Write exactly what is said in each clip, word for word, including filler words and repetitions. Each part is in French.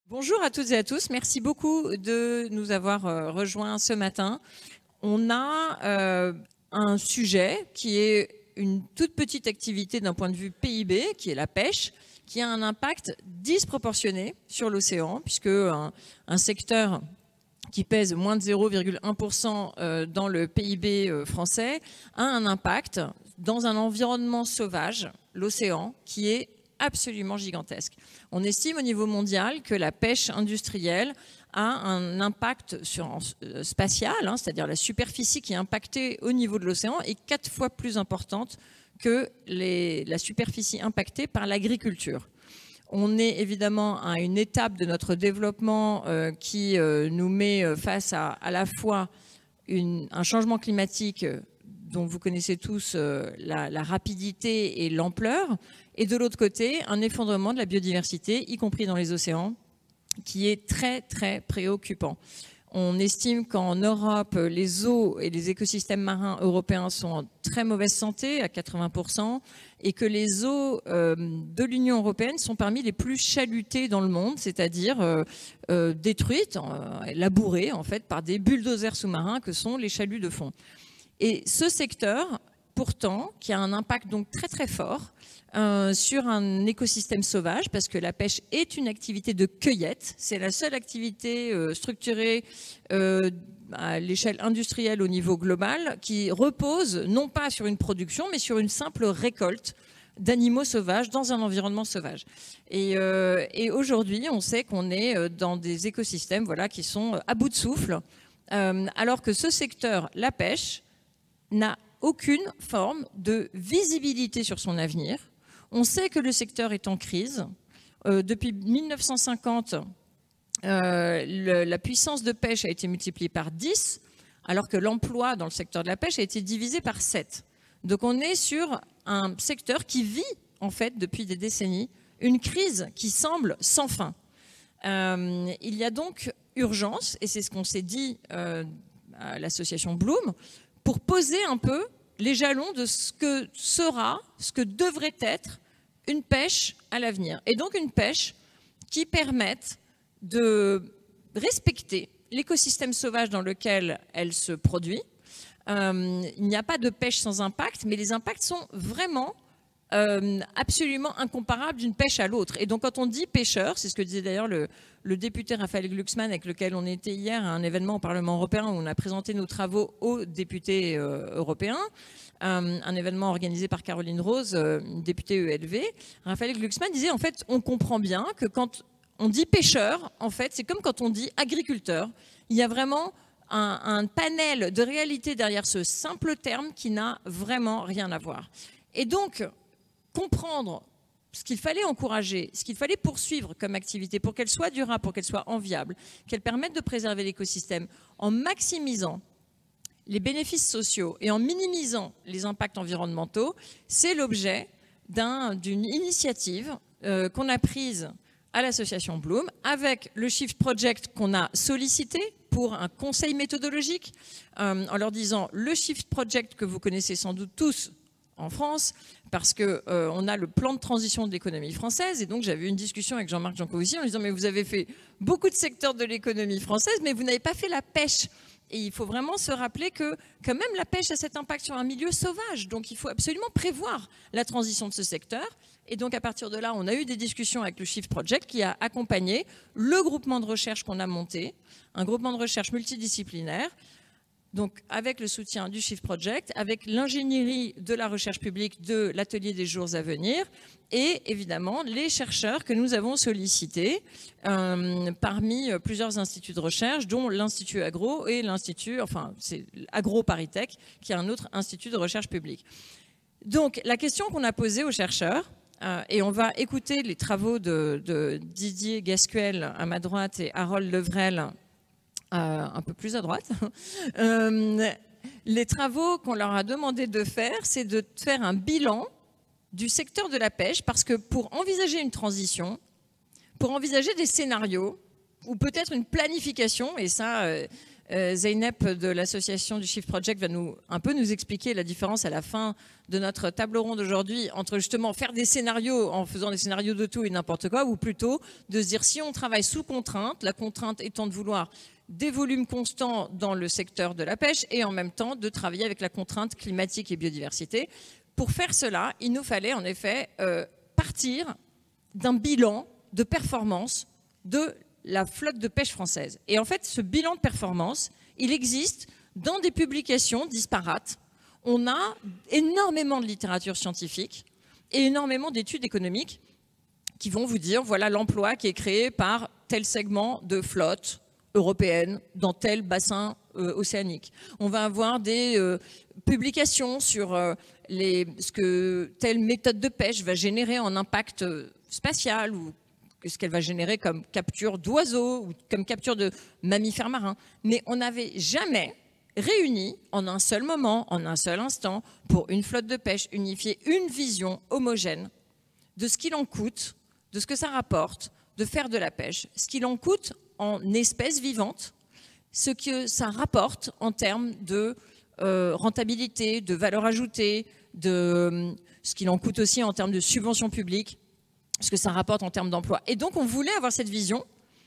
Bonjour à toutes et à tous. Merci beaucoup de nous avoir euh, rejoints ce matin. On a euh, un sujet qui est une toute petite activité d'un point de vue P I B, qui est la pêche, qui a un impact disproportionné sur l'océan, puisque un, un secteur qui pèse moins de zéro virgule un pour cent dans le P I B français a un impact dans un environnement sauvage, l'océan, qui est absolument gigantesque. On estime au niveau mondial que la pêche industrielle a un impact sur, euh, spatial, hein, c'est-à-dire la superficie qui est impactée au niveau de l'océan est quatre fois plus importante que les, la superficie impactée par l'agriculture. On est évidemment à une étape de notre développement euh, qui euh, nous met face à à la fois une, un changement climatique euh, dont vous connaissez tous euh, la, la rapidité et l'ampleur, et de l'autre côté, un effondrement de la biodiversité, y compris dans les océans, qui est très, très préoccupant. On estime qu'en Europe, les eaux et les écosystèmes marins européens sont en très mauvaise santé, à quatre-vingts pour cent, et que les eaux euh, de l'Union européenne sont parmi les plus chalutées dans le monde, c'est-à-dire euh, euh, détruites, euh, labourées en fait, par des bulldozers sous-marins que sont les chaluts de fond. Et ce secteur, pourtant, qui a un impact donc très très fort euh, sur un écosystème sauvage, parce que la pêche est une activité de cueillette, c'est la seule activité euh, structurée euh, à l'échelle industrielle au niveau global qui repose non pas sur une production, mais sur une simple récolte d'animaux sauvages dans un environnement sauvage. Et, euh, et aujourd'hui, on sait qu'on est dans des écosystèmes voilà, qui sont à bout de souffle, euh, alors que ce secteur, la pêche, n'a aucune forme de visibilité sur son avenir. On sait que le secteur est en crise. Euh, depuis mille neuf cent cinquante, euh, le, la puissance de pêche a été multipliée par dix, alors que l'emploi dans le secteur de la pêche a été divisé par sept. Donc on est sur un secteur qui vit, en fait, depuis des décennies, une crise qui semble sans fin. Euh, il y a donc urgence, et c'est ce qu'on s'est dit euh, à l'association Bloom, pour poser un peu les jalons de ce que sera, ce que devrait être une pêche à l'avenir. Et donc une pêche qui permette de respecter l'écosystème sauvage dans lequel elle se produit. Euh, il n'y a pas de pêche sans impact, mais les impacts sont vraiment euh, absolument incomparables d'une pêche à l'autre. Et donc quand on dit pêcheur, c'est ce que disait d'ailleurs le, le député Raphaël Glucksmann, avec lequel on était hier à un événement au Parlement européen où on a présenté nos travaux aux députés euh, européens, euh, un événement organisé par Caroline Rose, euh, députée E L V. Raphaël Glucksmann disait en fait on comprend bien que quand on dit pêcheur, en fait c'est comme quand on dit agriculteur. Il y a vraiment un, un panel de réalité derrière ce simple terme qui n'a vraiment rien à voir. Et donc comprendre ce qu'il fallait encourager, ce qu'il fallait poursuivre comme activité pour qu'elle soit durable, pour qu'elle soit enviable, qu'elle permette de préserver l'écosystème en maximisant les bénéfices sociaux et en minimisant les impacts environnementaux, c'est l'objet d'un, d'une initiative euh, qu'on a prise à l'association Bloom avec le Shift Project qu'on a sollicité pour un conseil méthodologique euh, en leur disant le Shift Project que vous connaissez sans doute tous en France, parce qu'on euh, a le plan de transition de l'économie française, et donc j'avais eu une discussion avec Jean-Marc Jancovici en lui disant mais vous avez fait beaucoup de secteurs de l'économie française, mais vous n'avez pas fait la pêche. Et il faut vraiment se rappeler que quand même la pêche a cet impact sur un milieu sauvage, donc il faut absolument prévoir la transition de ce secteur. Et donc à partir de là, on a eu des discussions avec le Shift Project qui a accompagné le groupement de recherche qu'on a monté, un groupement de recherche multidisciplinaire, donc avec le soutien du Shift Project, avec l'ingénierie de la recherche publique de l'atelier des jours à venir et évidemment les chercheurs que nous avons sollicités euh, parmi plusieurs instituts de recherche, dont l'Institut Agro et l'Institut, enfin c'est Agro-Paritech, qui est un autre institut de recherche publique. Donc la question qu'on a posée aux chercheurs, euh, et on va écouter les travaux de, de Didier Gasquel à ma droite et Harold Levrel Euh, un peu plus à droite. Euh, les travaux qu'on leur a demandé de faire, c'est de faire un bilan du secteur de la pêche, parce que pour envisager une transition, pour envisager des scénarios, ou peut-être une planification, et ça, euh, Euh, Zeynep de l'association du Shift Project va nous, un peu nous expliquer la différence à la fin de notre table ronde aujourd'hui entre justement faire des scénarios en faisant des scénarios de tout et n'importe quoi, ou plutôt de se dire si on travaille sous contrainte, la contrainte étant de vouloir des volumes constants dans le secteur de la pêche et en même temps de travailler avec la contrainte climatique et biodiversité. Pour faire cela, il nous fallait en effet euh, partir d'un bilan de performance de la flotte de pêche française. Et en fait, ce bilan de performance, il existe dans des publications disparates. On a énormément de littérature scientifique et énormément d'études économiques qui vont vous dire, voilà l'emploi qui est créé par tel segment de flotte européenne dans tel bassin euh, océanique. On va avoir des euh, publications sur euh, les, ce que telle méthode de pêche va générer en impact spatial ou ce qu'elle va générer comme capture d'oiseaux ou comme capture de mammifères marins. Mais on n'avait jamais réuni en un seul moment, en un seul instant, pour une flotte de pêche unifiée, une vision homogène de ce qu'il en coûte, de ce que ça rapporte, de faire de la pêche, ce qu'il en coûte en espèces vivantes, ce que ça rapporte en termes de euh, rentabilité, de valeur ajoutée, de euh, ce qu'il en coûte aussi en termes de subventions publiques, ce que ça rapporte en termes d'emploi. Et donc, on voulait avoir cette vision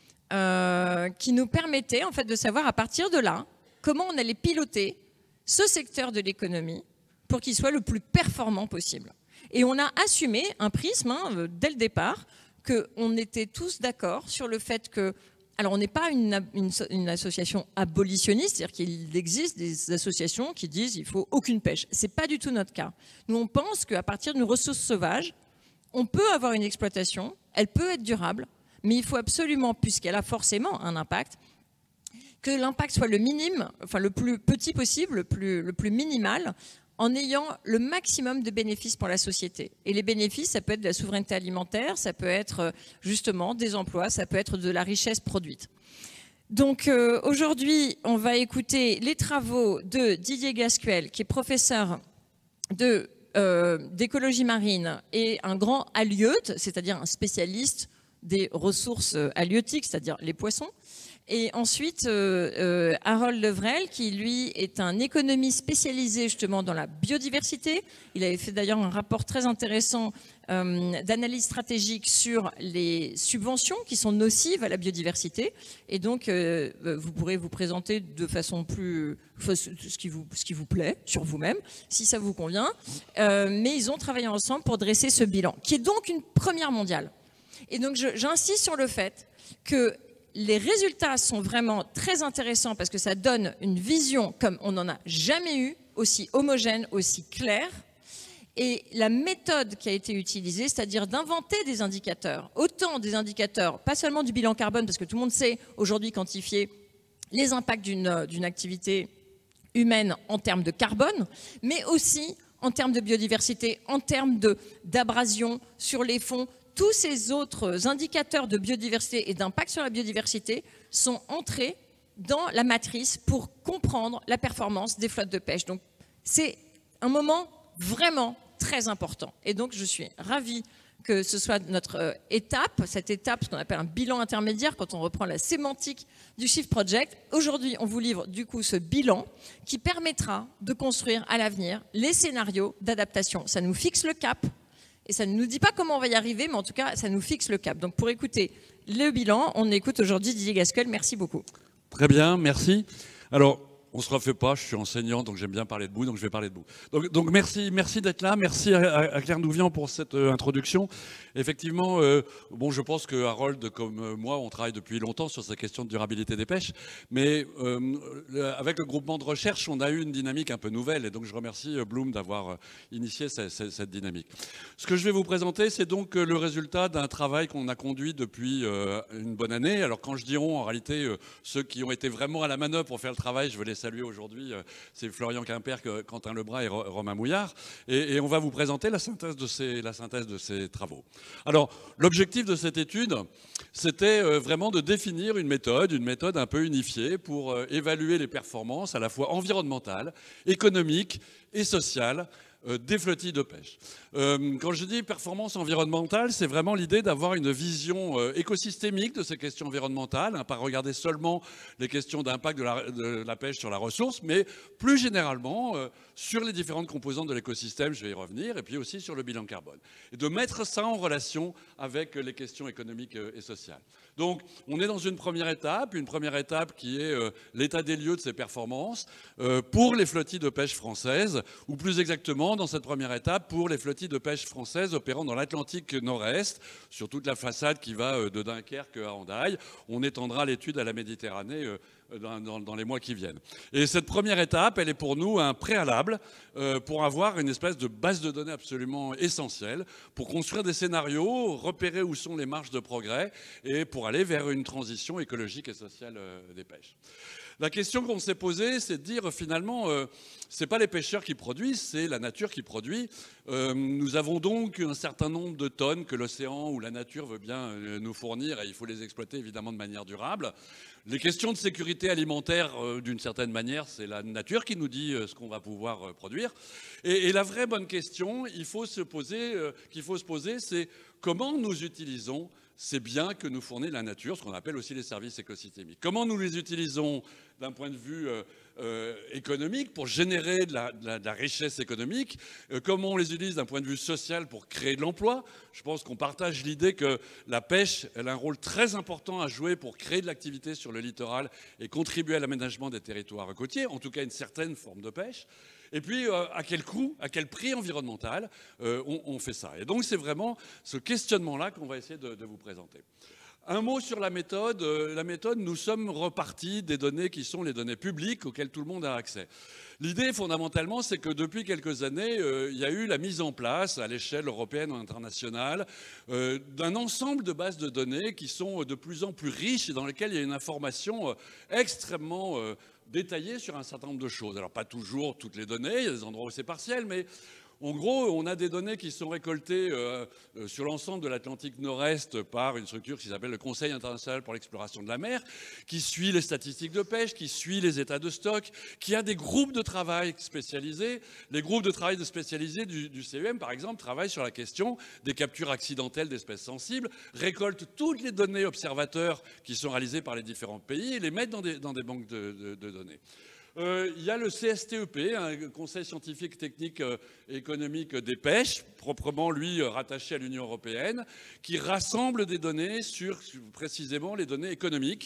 euh, qui nous permettait en fait, de savoir à partir de là comment on allait piloter ce secteur de l'économie pour qu'il soit le plus performant possible. Et on a assumé un prisme hein, dès le départ, qu'on était tous d'accord sur le fait que alors, on n'est pas une, une, une association abolitionniste, c'est-à-dire qu'il existe des associations qui disent qu'il ne faut aucune pêche. Ce n'est pas du tout notre cas. Nous, on pense qu'à partir d'une ressource sauvage, on peut avoir une exploitation, elle peut être durable, mais il faut absolument, puisqu'elle a forcément un impact, que l'impact soit le minime, enfin le plus petit possible, le plus, le plus minimal, en ayant le maximum de bénéfices pour la société. Et les bénéfices, ça peut être de la souveraineté alimentaire, ça peut être justement des emplois, ça peut être de la richesse produite. Donc euh, aujourd'hui, on va écouter les travaux de Didier Gasquel, qui est professeur de, euh, d'écologie marine et un grand halieute, c'est-à-dire un spécialiste des ressources halieutiques, c'est-à-dire les poissons. Et ensuite, euh, euh, Harold Levrel, qui lui est un économiste spécialisé justement dans la biodiversité. Il avait fait d'ailleurs un rapport très intéressant euh, d'analyse stratégique sur les subventions qui sont nocives à la biodiversité. Et donc, euh, vous pourrez vous présenter de façon plus... ce qui vous, ce qui vous plaît, sur vous-même, si ça vous convient. Euh, mais ils ont travaillé ensemble pour dresser ce bilan, qui est donc une première mondiale. Et donc, j'insiste sur le fait que les résultats sont vraiment très intéressants parce que ça donne une vision comme on n'en a jamais eu, aussi homogène, aussi claire. Et la méthode qui a été utilisée, c'est-à-dire d'inventer des indicateurs, autant des indicateurs, pas seulement du bilan carbone, parce que tout le monde sait aujourd'hui quantifier les impacts d'une d'une activité humaine en termes de carbone, mais aussi en termes de biodiversité, en termes d'abrasion sur les fonds. Tous ces autres indicateurs de biodiversité et d'impact sur la biodiversité sont entrés dans la matrice pour comprendre la performance des flottes de pêche. Donc, c'est un moment vraiment très important. Et donc, je suis ravie que ce soit notre étape, cette étape, ce qu'on appelle un bilan intermédiaire, quand on reprend la sémantique du Shift Project. Aujourd'hui, on vous livre du coup ce bilan qui permettra de construire à l'avenir les scénarios d'adaptation. Ça nous fixe le cap. Et ça ne nous dit pas comment on va y arriver, mais en tout cas, ça nous fixe le cap. Donc, pour écouter le bilan, on écoute aujourd'hui Didier Gasquel. Merci beaucoup. Très bien, merci. Alors, on ne se refait pas, je suis enseignant, donc j'aime bien parler debout, donc je vais parler debout. Donc, donc merci, merci d'être là, merci à, à Claire Nouvian pour cette euh, introduction. Effectivement, euh, bon, je pense que Harold, comme euh, moi, on travaille depuis longtemps sur ces questions de durabilité des pêches, mais euh, le, avec le groupement de recherche, on a eu une dynamique un peu nouvelle, et donc je remercie euh, Bloom d'avoir euh, initié cette, cette, cette dynamique. Ce que je vais vous présenter, c'est donc euh, le résultat d'un travail qu'on a conduit depuis euh, une bonne année. Alors quand je dis on, en réalité, euh, ceux qui ont été vraiment à la manœuvre pour faire le travail, je veux les saluer aujourd'hui, euh, c'est Florian Quimper, Quentin Lebras et Romain Mouillard, et, et on va vous présenter la synthèse de ces, la synthèse de ces travaux. Alors, l'objectif de cette étude, c'était euh, vraiment de définir une méthode, une méthode un peu unifiée pour euh, évaluer les performances à la fois environnementales, économiques et sociales euh, des flottilles de pêche. Euh, quand je dis performance environnementale, c'est vraiment l'idée d'avoir une vision euh, écosystémique de ces questions environnementales, hein, pas regarder seulement les questions d'impact de la, de la pêche sur la ressource, mais plus généralement euh, sur les différentes composantes de l'écosystème, je vais y revenir, et puis aussi sur le bilan carbone. Et de mettre ça en relation avec les questions économiques et sociales. Donc, on est dans une première étape, une première étape qui est euh, l'état des lieux de ces performances euh, pour les flottilles de pêche françaises, ou plus exactement, dans cette première étape, pour les flottilles de pêche françaises opérant dans l'Atlantique Nord-Est, sur toute la façade qui va euh, de Dunkerque à Hendaye. On étendra l'étude à la Méditerranée euh, Dans, dans, dans les mois qui viennent. Et cette première étape, elle est pour nous un préalable euh, pour avoir une espèce de base de données absolument essentielle, pour construire des scénarios, repérer où sont les marges de progrès et pour aller vers une transition écologique et sociale euh, des pêches. La question qu'on s'est posée, c'est de dire finalement, euh, ce n'est pas les pêcheurs qui produisent, c'est la nature qui produit. Euh, nous avons donc un certain nombre de tonnes que l'océan ou la nature veut bien euh, nous fournir et il faut les exploiter évidemment de manière durable. Les questions de sécurité alimentaire, euh, d'une certaine manière, c'est la nature qui nous dit euh, ce qu'on va pouvoir euh, produire. Et, et la vraie bonne question il faut se poser, euh, qu'il faut se poser, c'est comment nous utilisons ces biens que nous fournit la nature, ce qu'on appelle aussi les services écosystémiques. Comment nous les utilisons d'un point de vue euh, euh, économique pour générer de la, de la, de la richesse économique, euh, comment on les utilise d'un point de vue social pour créer de l'emploi. Je pense qu'on partage l'idée que la pêche elle a un rôle très important à jouer pour créer de l'activité sur le littoral et contribuer à l'aménagement des territoires côtiers, en tout cas une certaine forme de pêche. Et puis, euh, à quel coût, à quel prix environnemental euh, on, on fait ça. Et donc, c'est vraiment ce questionnement-là qu'on va essayer de, de vous présenter. Un mot sur la méthode. Euh, la méthode, nous sommes repartis des données qui sont les données publiques auxquelles tout le monde a accès. L'idée, fondamentalement, c'est que depuis quelques années, euh, il y a eu la mise en place, à l'échelle européenne ou internationale, euh, d'un ensemble de bases de données qui sont de plus en plus riches et dans lesquelles il y a une information euh, extrêmement euh, détaillée sur un certain nombre de choses. Alors, pas toujours toutes les données, il y a des endroits où c'est partiel, mais en gros, on a des données qui sont récoltées euh, euh, sur l'ensemble de l'Atlantique Nord-Est par une structure qui s'appelle le Conseil international pour l'exploration de la mer, qui suit les statistiques de pêche, qui suit les états de stock, qui a des groupes de travail spécialisés. Les groupes de travail spécialisés du, du C E M, par exemple, travaillent sur la question des captures accidentelles d'espèces sensibles, récoltent toutes les données observateurs qui sont réalisées par les différents pays et les mettent dans des, dans des banques de, de, de données. Euh, il y a le C S T E P, un Conseil scientifique, technique et euh, économique des pêches, proprement lui euh, rattaché à l'Union européenne, qui rassemble des données sur précisément les données économiques,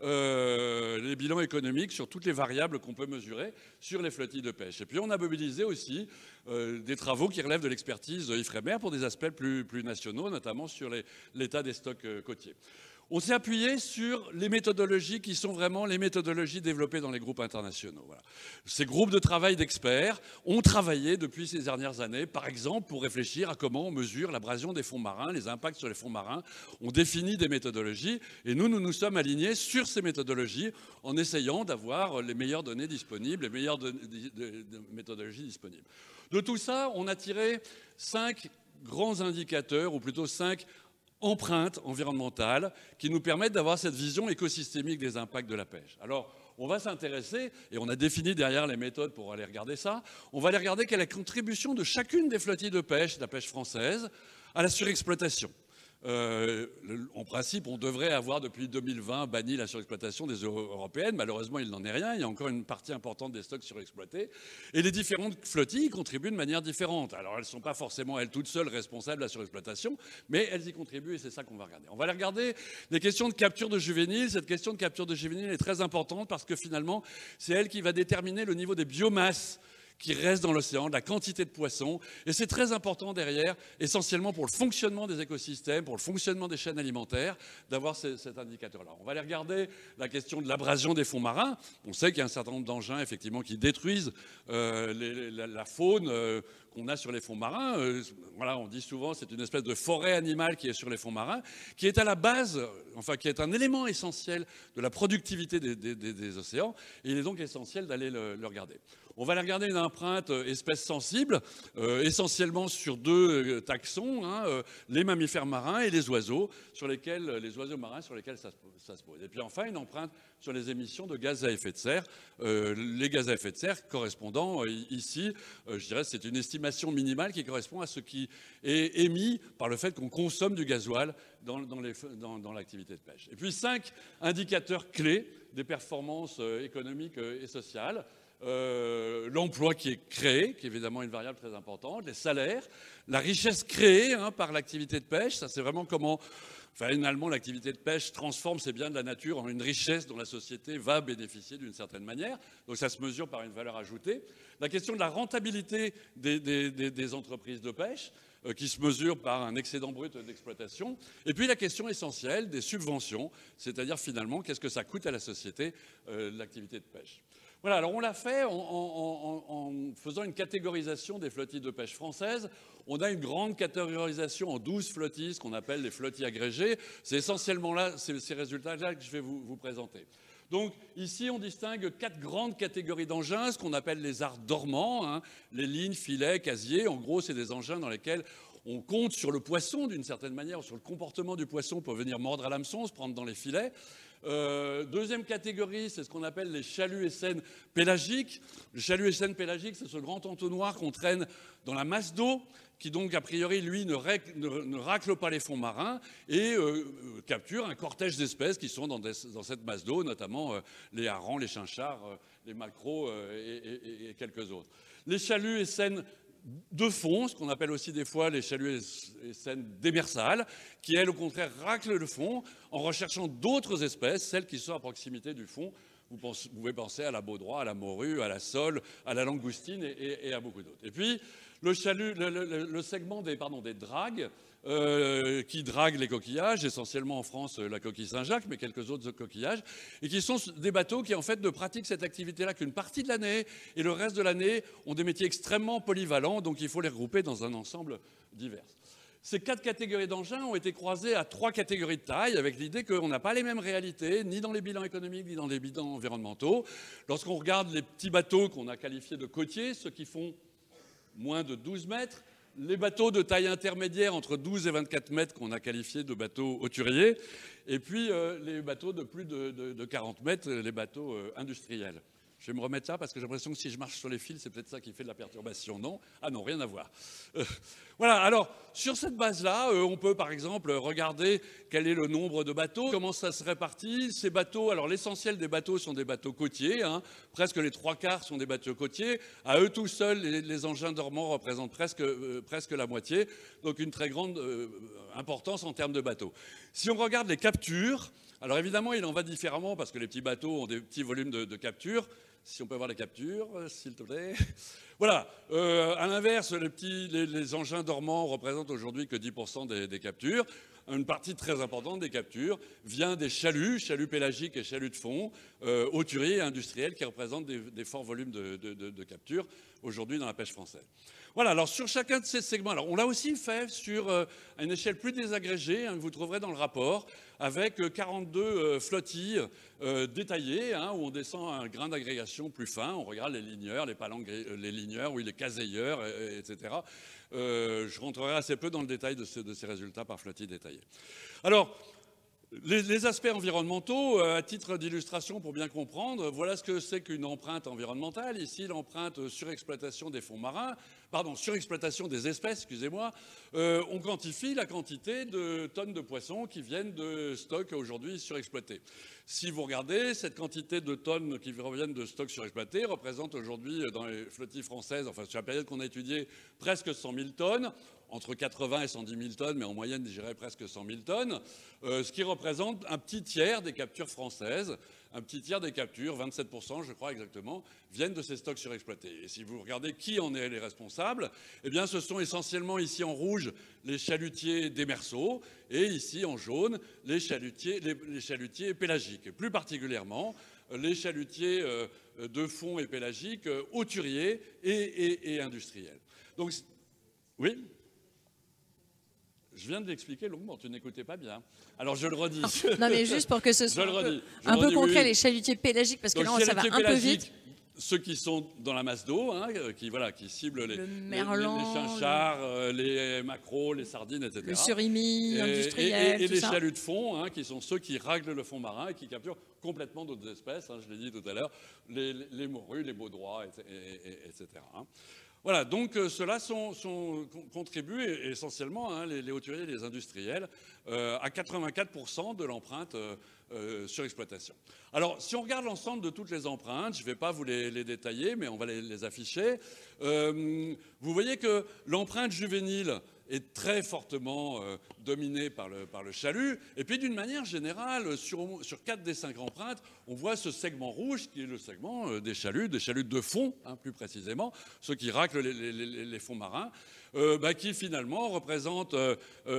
euh, les bilans économiques sur toutes les variables qu'on peut mesurer sur les flottilles de pêche. Et puis on a mobilisé aussi euh, des travaux qui relèvent de l'expertise Ifremer pour des aspects plus, plus nationaux, notamment sur l'état des stocks euh, côtiers. On s'est appuyé sur les méthodologies qui sont vraiment les méthodologies développées dans les groupes internationaux. Voilà. Ces groupes de travail d'experts ont travaillé depuis ces dernières années, par exemple, pour réfléchir à comment on mesure l'abrasion des fonds marins, les impacts sur les fonds marins. On définit des méthodologies et nous, nous nous sommes alignés sur ces méthodologies en essayant d'avoir les meilleures données disponibles, les meilleures de, de, de, de méthodologies disponibles. De tout ça, on a tiré cinq grands indicateurs, ou plutôt cinq empreintes environnementales qui nous permettent d'avoir cette vision écosystémique des impacts de la pêche. Alors, on va s'intéresser, et on a défini derrière les méthodes pour aller regarder ça, on va aller regarder quelle est la contribution de chacune des flottilles de pêche, de la pêche française, à la surexploitation. Euh, en principe, on devrait avoir depuis deux mille vingt banni la surexploitation des eaux européennes. Malheureusement, il n'en est rien. Il y a encore une partie importante des stocks surexploités. Et les différentes flottilles contribuent de manière différente. Alors, elles ne sont pas forcément, elles toutes seules, responsables de la surexploitation, mais elles y contribuent et c'est ça qu'on va regarder. On va aller regarder les questions de capture de juvéniles. Cette question de capture de juvéniles est très importante parce que finalement, c'est elle qui va déterminer le niveau des biomasses qui reste dans l'océan, de la quantité de poissons. Et c'est très important derrière, essentiellement pour le fonctionnement des écosystèmes, pour le fonctionnement des chaînes alimentaires, d'avoir cet indicateur-là. On va aller regarder la question de l'abrasion des fonds marins. On sait qu'il y a un certain nombre d'engins, effectivement, qui détruisent euh, les, la, la faune euh, qu'on a sur les fonds marins. Euh, voilà, on dit souvent c'est une espèce de forêt animale qui est sur les fonds marins, qui est à la base, enfin, qui est un élément essentiel de la productivité des, des, des, des océans. Et il est donc essentiel d'aller le, le regarder. On va aller regarder une empreinte espèces sensibles, euh, essentiellement sur deux euh, taxons, hein, euh, les mammifères marins et les oiseaux, sur lesquels, les oiseaux marins sur lesquels ça, ça se pose. Et puis enfin, une empreinte sur les émissions de gaz à effet de serre. Euh, les gaz à effet de serre correspondant euh, ici, euh, je dirais, c'est une estimation estimation minimale qui correspond à ce qui est émis par le fait qu'on consomme du gasoil dans, dans, les, dans, dans l'activité de pêche. Et puis cinq indicateurs clés des performances euh, économiques euh, et sociales. Euh, l'emploi qui est créé, qui est évidemment une variable très importante, les salaires, la richesse créée hein, par l'activité de pêche, ça c'est vraiment comment enfin, finalement l'activité de pêche transforme ces biens de la nature en une richesse dont la société va bénéficier d'une certaine manière, donc ça se mesure par une valeur ajoutée. La question de la rentabilité des, des, des, des entreprises de pêche, euh, qui se mesure par un excédent brut d'exploitation, et puis la question essentielle des subventions, c'est-à-dire finalement qu'est-ce que ça coûte à la société euh, l'activité de pêche. Voilà, alors on l'a fait en, en, en, en faisant une catégorisation des flottilles de pêche françaises. On a une grande catégorisation en douze flottilles, ce qu'on appelle les flottilles agrégées. C'est essentiellement là, c'est ces résultats-là que je vais vous, vous présenter. Donc ici, on distingue quatre grandes catégories d'engins, ce qu'on appelle les arts dormants, hein, les lignes, filets, casiers. En gros, c'est des engins dans lesquels on compte sur le poisson d'une certaine manière, ou sur le comportement du poisson pour venir mordre à l'hameçon, se prendre dans les filets. Euh, deuxième catégorie, c'est ce qu'on appelle les chaluts et seines pélagiques. Le chalut et seine pélagique, c'est ce grand entonnoir qu'on traîne dans la masse d'eau, qui donc, a priori, lui, ne, règle, ne, ne racle pas les fonds marins et euh, capture un cortège d'espèces qui sont dans, des, dans cette masse d'eau, notamment euh, les harengs, les chinchards, euh, les maquereaux euh, et, et, et quelques autres. Les chaluts et seines de fond, ce qu'on appelle aussi des fois les chaluts et seines démersales, qui, elles, au contraire, raclent le fond en recherchant d'autres espèces, celles qui sont à proximité du fond. Vous, pensez, vous pouvez penser à la baudroie, à la morue, à la sole, à la langoustine et, et, et à beaucoup d'autres. Et puis, le, chalut, le, le, le segment des, pardon, des dragues, euh, qui draguent les coquillages, essentiellement en France la coquille Saint-Jacques, mais quelques autres coquillages, et qui sont des bateaux qui en fait ne pratiquent cette activité-là qu'une partie de l'année, et le reste de l'année ont des métiers extrêmement polyvalents, donc il faut les regrouper dans un ensemble divers. Ces quatre catégories d'engins ont été croisées à trois catégories de taille, avec l'idée qu'on n'a pas les mêmes réalités, ni dans les bilans économiques, ni dans les bilans environnementaux. Lorsqu'on regarde les petits bateaux qu'on a qualifiés de côtiers, ceux qui font moins de douze mètres, les bateaux de taille intermédiaire entre douze et vingt-quatre mètres qu'on a qualifiés de bateaux hauturiers, et puis euh, les bateaux de plus de, de, de quarante mètres, les bateaux euh, industriels. Je vais me remettre là parce que j'ai l'impression que si je marche sur les fils, c'est peut-être ça qui fait de la perturbation. Non? Ah non, rien à voir. Euh, voilà, alors, sur cette base-là, euh, on peut par exemple regarder quel est le nombre de bateaux, comment ça se répartit. Ces bateaux, alors l'essentiel des bateaux sont des bateaux côtiers, hein, presque les trois quarts sont des bateaux côtiers. À eux tout seuls, les, les engins dormants représentent presque, euh, presque la moitié, donc une très grande euh, importance en termes de bateaux. Si on regarde les captures, alors évidemment, il en va différemment parce que les petits bateaux ont des petits volumes de, de capture. Si on peut voir les captures, s'il te plaît. Voilà. Euh, à l'inverse, les, petits, les, les engins dormants représentent aujourd'hui que dix pour cent des, des captures. Une partie très importante des captures vient des chaluts, chaluts pélagiques et chaluts de fond, euh, hauturiers et industriels qui représentent des, des forts volumes de, de, de, de capture aujourd'hui dans la pêche française. Voilà, alors sur chacun de ces segments, alors on l'a aussi fait sur euh, une échelle plus désagrégée, hein, que vous trouverez dans le rapport, avec euh, quarante-deux euh, flottilles euh, détaillées, hein, où on descend à un grain d'agrégation plus fin, on regarde les ligneurs, les palanques, les ligneurs, oui, les caseilleurs, et, et cetera. Euh, je rentrerai assez peu dans le détail de ces, de ces résultats par flottille détaillée. Alors, Les, les aspects environnementaux, euh, à titre d'illustration pour bien comprendre, voilà ce que c'est qu'une empreinte environnementale. Ici, l'empreinte surexploitation des fonds marins, pardon, surexploitation des espèces, excusez-moi. Euh, on quantifie la quantité de tonnes de poissons qui viennent de stocks aujourd'hui surexploités. Si vous regardez, cette quantité de tonnes qui reviennent de stocks surexploités représente aujourd'hui dans les flottilles françaises, enfin sur la période qu'on a étudiée, presque cent mille tonnes. Entre quatre-vingts et cent dix mille tonnes, mais en moyenne, je dirais presque cent mille tonnes, euh, ce qui représente un petit tiers des captures françaises. Un petit tiers des captures, vingt-sept pour cent je crois exactement, viennent de ces stocks surexploités. Et si vous regardez qui en est les responsables, eh bien ce sont essentiellement ici en rouge les chalutiers démersaux et ici en jaune les chalutiers, les, les chalutiers pélagiques. Et plus particulièrement les chalutiers euh, de fond et pélagiques, euh, hauturiers et, et, et industriels. Donc, oui ? Je viens de l'expliquer longuement, tu n'écoutais pas bien. Alors je le redis. Non mais juste pour que ce soit un peu, un peu concret, oui. Les chalutiers pélagiques, parce que donc, là ça va un peu vite. Ceux qui sont dans la masse d'eau, hein, qui, voilà, qui ciblent les, le les, merlan, les chinchards, le... les maquereaux, les sardines, et cetera. Le surimi et, industriel, Et, et, et tout les ça. chaluts de fond, hein, qui sont ceux qui règlent le fond marin et qui capturent complètement d'autres espèces, hein, je l'ai dit tout à l'heure, les, les morues, les baudroies, et, et, et, etc. Hein. Voilà, donc euh, ceux-là sont, sont, contribuent essentiellement, hein, les, les hauturiers et les industriels, euh, à quatre-vingt-quatre pour cent de l'empreinte euh, euh, sur exploitation. Alors, si on regarde l'ensemble de toutes les empreintes, je ne vais pas vous les, les détailler, mais on va les, les afficher, euh, vous voyez que l'empreinte juvénile est très fortement euh, dominée par le, par le chalut. Et puis, d'une manière générale, sur, sur quatre des cinq empreintes, on voit ce segment rouge qui est le segment euh, des chaluts, des chaluts de fond, hein, plus précisément, ceux qui raclent les, les, les, les fonds marins, euh, bah, qui finalement représentent euh,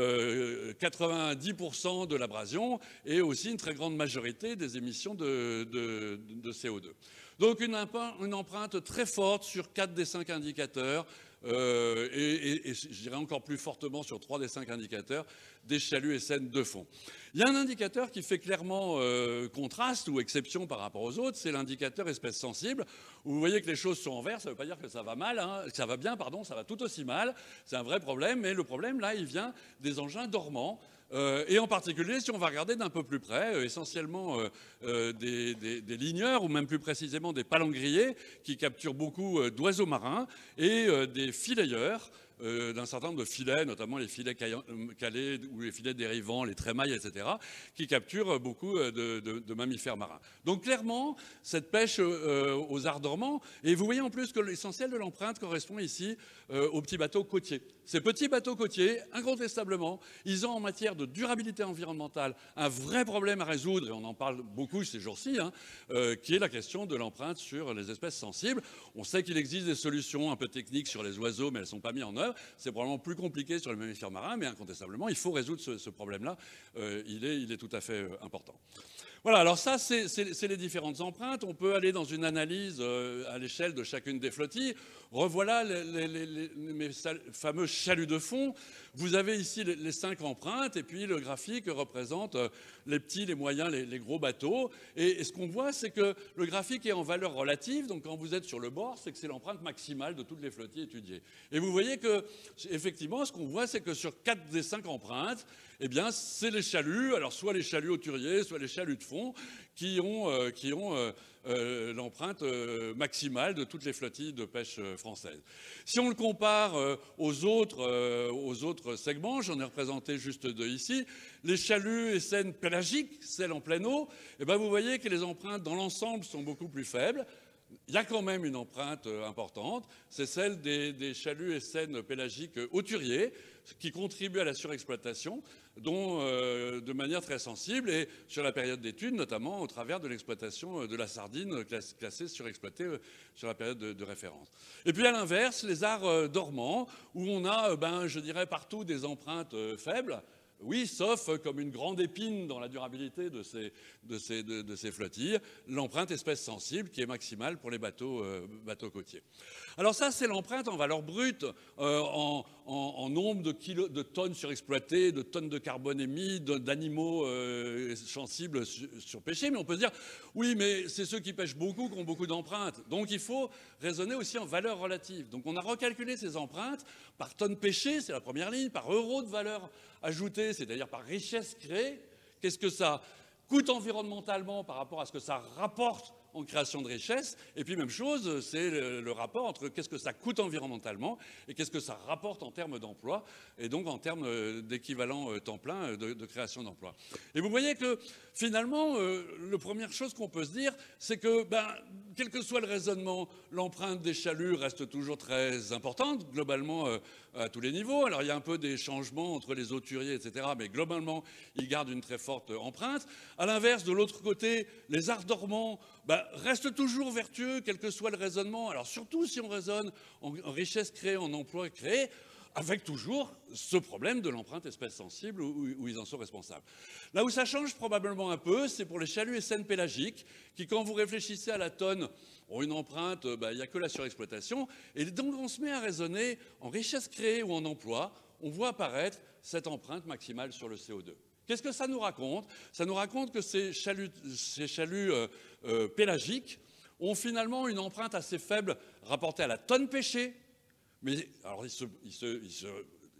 euh, quatre-vingt-dix pour cent de l'abrasion et aussi une très grande majorité des émissions de, de, de C O deux. Donc, une, une empreinte très forte sur quatre des cinq indicateurs, Euh, et, et, et je dirais encore plus fortement sur trois des cinq indicateurs des chaluts S N de fond. Il y a un indicateur qui fait clairement euh, contraste ou exception par rapport aux autres, c'est l'indicateur espèce sensible. Vous voyez que les choses sont en vert, ça ne veut pas dire que ça va mal, hein, que ça va bien, pardon, ça va tout aussi mal. C'est un vrai problème, mais le problème là, il vient des engins dormants. Euh, et en particulier, si on va regarder d'un peu plus près, euh, essentiellement euh, euh, des, des, des ligneurs, ou même plus précisément des palangriers, qui capturent beaucoup euh, d'oiseaux marins, et euh, des fileyeurs, euh, d'un certain nombre de filets, notamment les filets calés ou les filets dérivants, les trémailles, et cetera, qui capturent beaucoup de, de, de mammifères marins. Donc clairement, cette pêche euh, aux arts dormants, et vous voyez en plus que l'essentiel de l'empreinte correspond ici euh, aux petits bateaux côtiers. Ces petits bateaux côtiers, incontestablement, ils ont en matière de durabilité environnementale un vrai problème à résoudre, et on en parle beaucoup ces jours-ci, hein, euh, qui est la question de l'empreinte sur les espèces sensibles. On sait qu'il existe des solutions un peu techniques sur les oiseaux, mais elles ne sont pas mises en œuvre. C'est probablement plus compliqué sur les mammifères marins, mais incontestablement, il faut résoudre ce, ce problème-là. Euh, il est, il est tout à fait euh, important. Voilà, alors ça, c'est les différentes empreintes. On peut aller dans une analyse euh, à l'échelle de chacune des flottilles. Revoilà les, les, les, les, mes fameux chaluts de fond. Vous avez ici les, les cinq empreintes, et puis le graphique représente euh, les petits, les moyens, les, les gros bateaux. Et, et ce qu'on voit, c'est que le graphique est en valeur relative. Donc quand vous êtes sur le bord, c'est que c'est l'empreinte maximale de toutes les flottilles étudiées. Et vous voyez que, effectivement, ce qu'on voit, c'est que sur quatre des cinq empreintes, eh bien, c'est les chaluts, alors soit les chaluts hauturiers, soit les chaluts de fond, qui ont, euh, qui ont euh, euh, l'empreinte euh, maximale de toutes les flottilles de pêche euh, françaises. Si on le compare euh, aux, autres, euh, aux autres segments, j'en ai représenté juste deux ici, les chaluts S N pélagiques, celles en pleine eau, eh bien, vous voyez que les empreintes dans l'ensemble sont beaucoup plus faibles. Il y a quand même une empreinte importante, c'est celle des, des chaluts S N pélagiques hauturiers qui contribuent à la surexploitation, dont euh, de manière très sensible, et sur la période d'études, notamment au travers de l'exploitation de la sardine classée surexploitée sur la période de, de référence. Et puis à l'inverse, les arts euh, dormants, où on a, ben, je dirais, partout des empreintes euh, faibles. Oui, sauf comme une grande épine dans la durabilité de ces, de ces, de, de ces flottilles, l'empreinte espèce sensible qui est maximale pour les bateaux, euh, bateaux côtiers. Alors ça, c'est l'empreinte en valeur brute, euh, en, en, en nombre de, kilos, de tonnes surexploitées, de tonnes de carbone émis, d'animaux euh, sensibles surpêchés. Mais on peut se dire, oui, mais c'est ceux qui pêchent beaucoup qui ont beaucoup d'empreintes. Donc il faut raisonner aussi en valeur relative. Donc on a recalculé ces empreintes par tonne pêchée, c'est la première ligne, par euro de valeur ajoutée, c'est-à-dire par richesse créée. Qu'est-ce que ça coûte environnementalement par rapport à ce que ça rapporte en création de richesse? Et puis même chose, c'est le, le rapport entre qu'est-ce que ça coûte environnementalement et qu'est-ce que ça rapporte en termes d'emploi, et donc en termes d'équivalent temps plein de, de création d'emplois. Et vous voyez que finalement, euh, la première chose qu'on peut se dire, c'est que, ben, quel que soit le raisonnement, l'empreinte des chaluts reste toujours très importante, globalement euh, à tous les niveaux. Alors il y a un peu des changements entre les hauturiers, et cetera, mais globalement, ils gardent une très forte empreinte. À l'inverse, de l'autre côté, les arts dormants, ben, restent toujours vertueux, quel que soit le raisonnement. Alors surtout si on raisonne en, en richesse créée, en emploi créé, avec toujours ce problème de l'empreinte espèce sensible où, où ils en sont responsables. Là où ça change probablement un peu, c'est pour les chaluts S N pélagiques, qui, quand vous réfléchissez à la tonne, ont une empreinte, ben, il n'y a que la surexploitation. Et donc on se met à raisonner en richesse créée ou en emploi, on voit apparaître cette empreinte maximale sur le C O deux. Qu'est-ce que ça nous raconte? Ça nous raconte que ces chaluts, ces chaluts euh, euh, pélagiques ont finalement une empreinte assez faible rapportée à la tonne pêchée. Mais alors, ils se, ils se, ils se,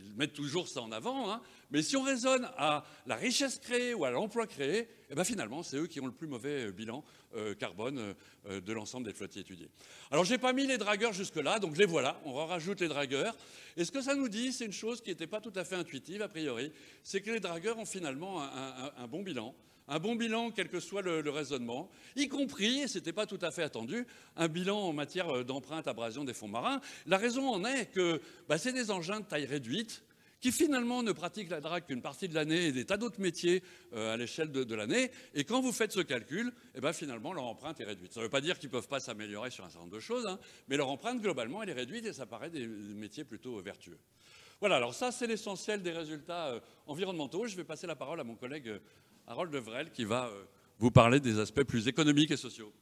ils mettent toujours ça en avant, hein, mais si on raisonne à la richesse créée ou à l'emploi créé, eh ben finalement, c'est eux qui ont le plus mauvais bilan euh, carbone euh, de l'ensemble des flottilles étudiées. Alors, je n'ai pas mis les dragueurs jusque-là, donc les voilà, on rajoute les dragueurs. Et ce que ça nous dit, c'est une chose qui n'était pas tout à fait intuitive, a priori, c'est que les dragueurs ont finalement un, un, un bon bilan. Un bon bilan, quel que soit le, le raisonnement, y compris, et ce n'était pas tout à fait attendu, un bilan en matière d'empreinte abrasion des fonds marins. La raison en est que bah, c'est des engins de taille réduite qui finalement ne pratiquent la drague qu'une partie de l'année et des tas d'autres métiers euh, à l'échelle de, de l'année. Et quand vous faites ce calcul, eh ben, finalement, leur empreinte est réduite. Ça ne veut pas dire qu'ils ne peuvent pas s'améliorer sur un certain nombre de choses, hein, mais leur empreinte, globalement, elle est réduite et ça paraît des, des métiers plutôt vertueux. Voilà, alors ça, c'est l'essentiel des résultats euh, environnementaux. Je vais passer la parole à mon collègue euh, Harold Levrel qui va euh, vous parler des aspects plus économiques et sociaux.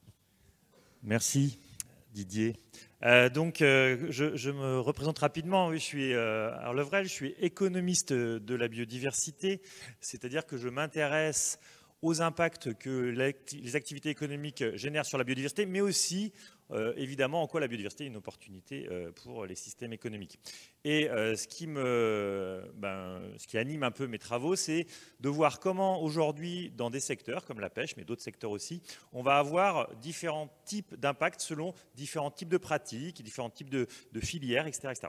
Merci Didier. Euh, donc euh, je, je me représente rapidement. Oui, je suis euh, Harold Levrel, je suis économiste de la biodiversité, c'est-à-dire que je m'intéresse aux impacts que les activités économiques génèrent sur la biodiversité, mais aussi euh, évidemment en quoi la biodiversité est une opportunité euh, pour les systèmes économiques. Et euh, ce, qui me, ben, ce qui anime un peu mes travaux, c'est de voir comment aujourd'hui, dans des secteurs comme la pêche, mais d'autres secteurs aussi, on va avoir différents types d'impacts selon différents types de pratiques, différents types de, de filières, et cetera et cetera.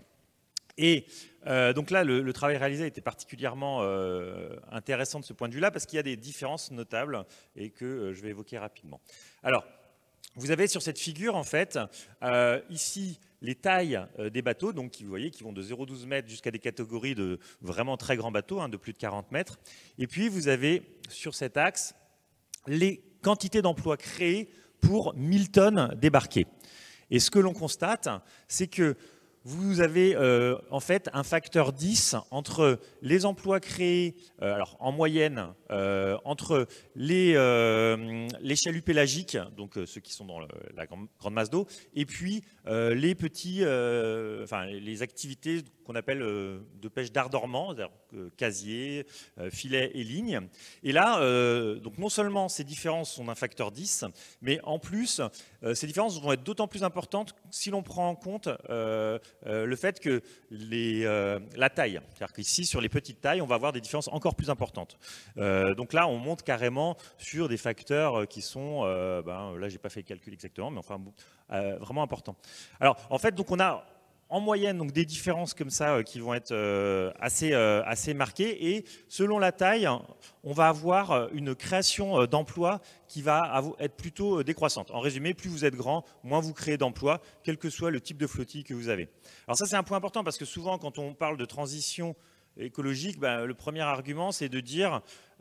Et euh, donc là, le, le travail réalisé était particulièrement euh, intéressant de ce point de vue-là parce qu'il y a des différences notables et que euh, je vais évoquer rapidement. Alors, vous avez sur cette figure, en fait, euh, ici, les tailles euh, des bateaux, donc qui, vous voyez, qui vont de zéro virgule douze mètres jusqu'à des catégories de vraiment très grands bateaux, hein, de plus de quarante mètres. Et puis, vous avez sur cet axe les quantités d'emplois créés pour mille tonnes débarquées. Et ce que l'on constate, c'est que vous avez euh, en fait un facteur dix entre les emplois créés, euh, alors en moyenne, euh, entre les, euh, les chaluts pélagiques, donc euh, ceux qui sont dans le, la grande, grande masse d'eau, et puis euh, les petits, euh, enfin les activités qu'on appelle euh, de pêche d'art dormant, c'est-à-dire euh, casier, euh, filet et ligne. Et là, euh, donc non seulement ces différences sont d'un facteur dix, mais en plus, euh, ces différences vont être d'autant plus importantes si l'on prend en compte euh, euh, le fait que les, euh, la taille, c'est-à-dire qu'ici, sur les petites tailles, on va avoir des différences encore plus importantes. Euh, donc là, on monte carrément sur des facteurs qui sont, euh, ben, là, j'ai pas fait le calcul exactement, mais enfin, euh, vraiment importants. Alors, en fait, donc on a en moyenne, donc des différences comme ça euh, qui vont être euh, assez, euh, assez marquées. Et selon la taille, on va avoir une création euh, d'emplois qui va être plutôt euh, décroissante. En résumé, plus vous êtes grand, moins vous créez d'emplois, quel que soit le type de flottille que vous avez. Alors ça, c'est un point important parce que souvent, quand on parle de transition écologique, ben, le premier argument, c'est de dire...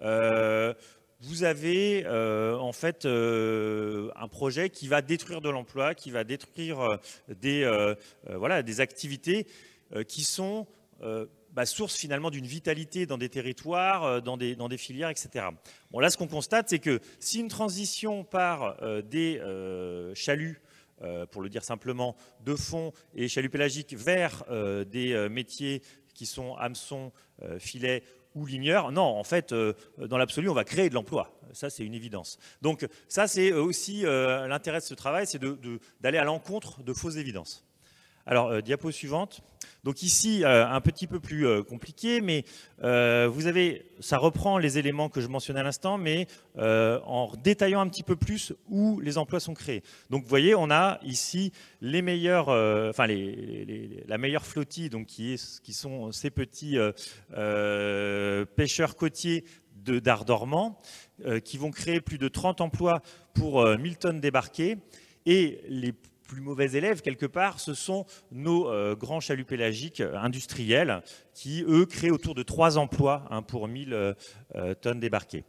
Euh, vous avez euh, en fait euh, un projet qui va détruire de l'emploi, qui va détruire euh, des, euh, euh, voilà, des activités euh, qui sont euh, bah, source finalement d'une vitalité dans des territoires, euh, dans, des, dans des filières, et cetera. Bon, là, ce qu'on constate, c'est que si une transition par euh, des euh, chaluts, euh, pour le dire simplement, de fond et chaluts pélagiques vers euh, des euh, métiers qui sont hameçons, euh, filets, ou ligneurs, non, en fait, euh, dans l'absolu, on va créer de l'emploi. Ça, c'est une évidence. Donc, ça, c'est aussi euh, l'intérêt de ce travail, c'est de, de, d'aller à l'encontre de fausses évidences. Alors, euh, diapo suivante. Donc ici, euh, un petit peu plus euh, compliqué, mais euh, vous avez, ça reprend les éléments que je mentionnais à l'instant, mais euh, en détaillant un petit peu plus où les emplois sont créés. Donc vous voyez, on a ici les meilleurs, euh, enfin les, les, les, la meilleure flottille, donc qui, est, qui sont ces petits euh, euh, pêcheurs côtiers de d'art dormant, euh, qui vont créer plus de trente emplois pour euh, mille tonnes débarquées, et les plus mauvais élèves, quelque part, ce sont nos euh, grands chaluts pélagiques euh, industriels qui, eux, créent autour de trois emplois hein, pour mille euh, euh, tonnes débarquées.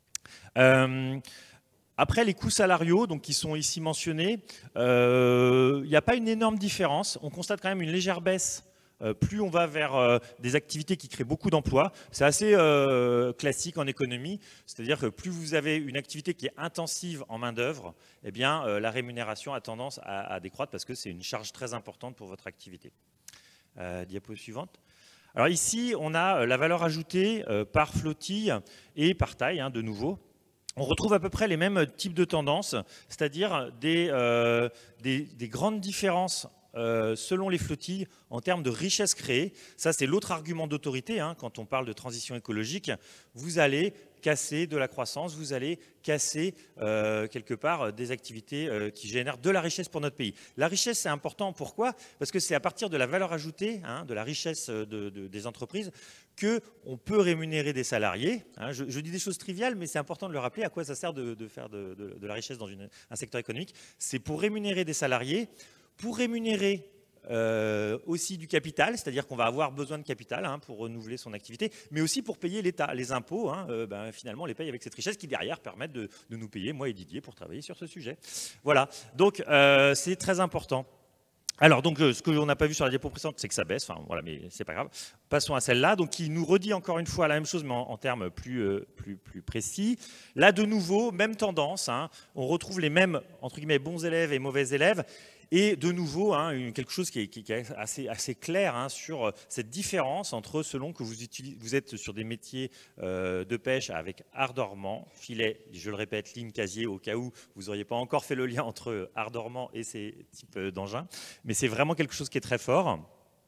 Euh, après, les coûts salariaux, donc, qui sont ici mentionnés, il euh, n'y a pas une énorme différence. On constate quand même une légère baisse. Euh, plus on va vers euh, des activités qui créent beaucoup d'emplois. C'est assez euh, classique en économie, c'est-à-dire que plus vous avez une activité qui est intensive en main-d'œuvre, eh bien, euh, la rémunération a tendance à, à décroître parce que c'est une charge très importante pour votre activité. Euh, diapo suivante. Alors ici, on a la valeur ajoutée euh, par flottille et par taille, hein, de nouveau. On retrouve à peu près les mêmes types de tendances, c'est-à-dire des, euh, des, des grandes différences euh, selon les flottilles, en termes de richesse créée. Ça, c'est l'autre argument d'autorité, hein, quand on parle de transition écologique. Vous allez casser de la croissance, vous allez casser euh, quelque part des activités euh, qui génèrent de la richesse pour notre pays. La richesse, c'est important. Pourquoi? Parce que c'est à partir de la valeur ajoutée, hein, de la richesse de, de, des entreprises, qu'on peut rémunérer des salariés. Hein. Je, je dis des choses triviales, mais c'est important de le rappeler. À quoi ça sert de, de faire de, de, de la richesse dans une, un secteur économique? C'est pour rémunérer des salariés, pour rémunérer Euh, aussi du capital, c'est-à-dire qu'on va avoir besoin de capital hein, pour renouveler son activité, mais aussi pour payer l'État. Les impôts, hein, euh, ben, finalement, on les paye avec cette richesse qui, derrière, permettent de, de nous payer, moi et Didier, pour travailler sur ce sujet. Voilà, donc euh, c'est très important. Alors, donc, euh, ce qu'on n'a pas vu sur la diapo précédente, c'est que ça baisse, enfin, voilà, mais c'est pas grave. Passons à celle-là, donc qui nous redit encore une fois la même chose, mais en, en termes plus, euh, plus, plus précis. Là, de nouveau, même tendance, hein, on retrouve les mêmes, entre guillemets, bons élèves et mauvais élèves. Et de nouveau, hein, quelque chose qui est, qui est assez, assez clair hein, sur cette différence entre selon que vous, utilisez, vous êtes sur des métiers euh, de pêche avec art dormant, filet, je le répète, ligne, casier, au cas où vous n'auriez pas encore fait le lien entre art dormant et ces types d'engins. Mais c'est vraiment quelque chose qui est très fort.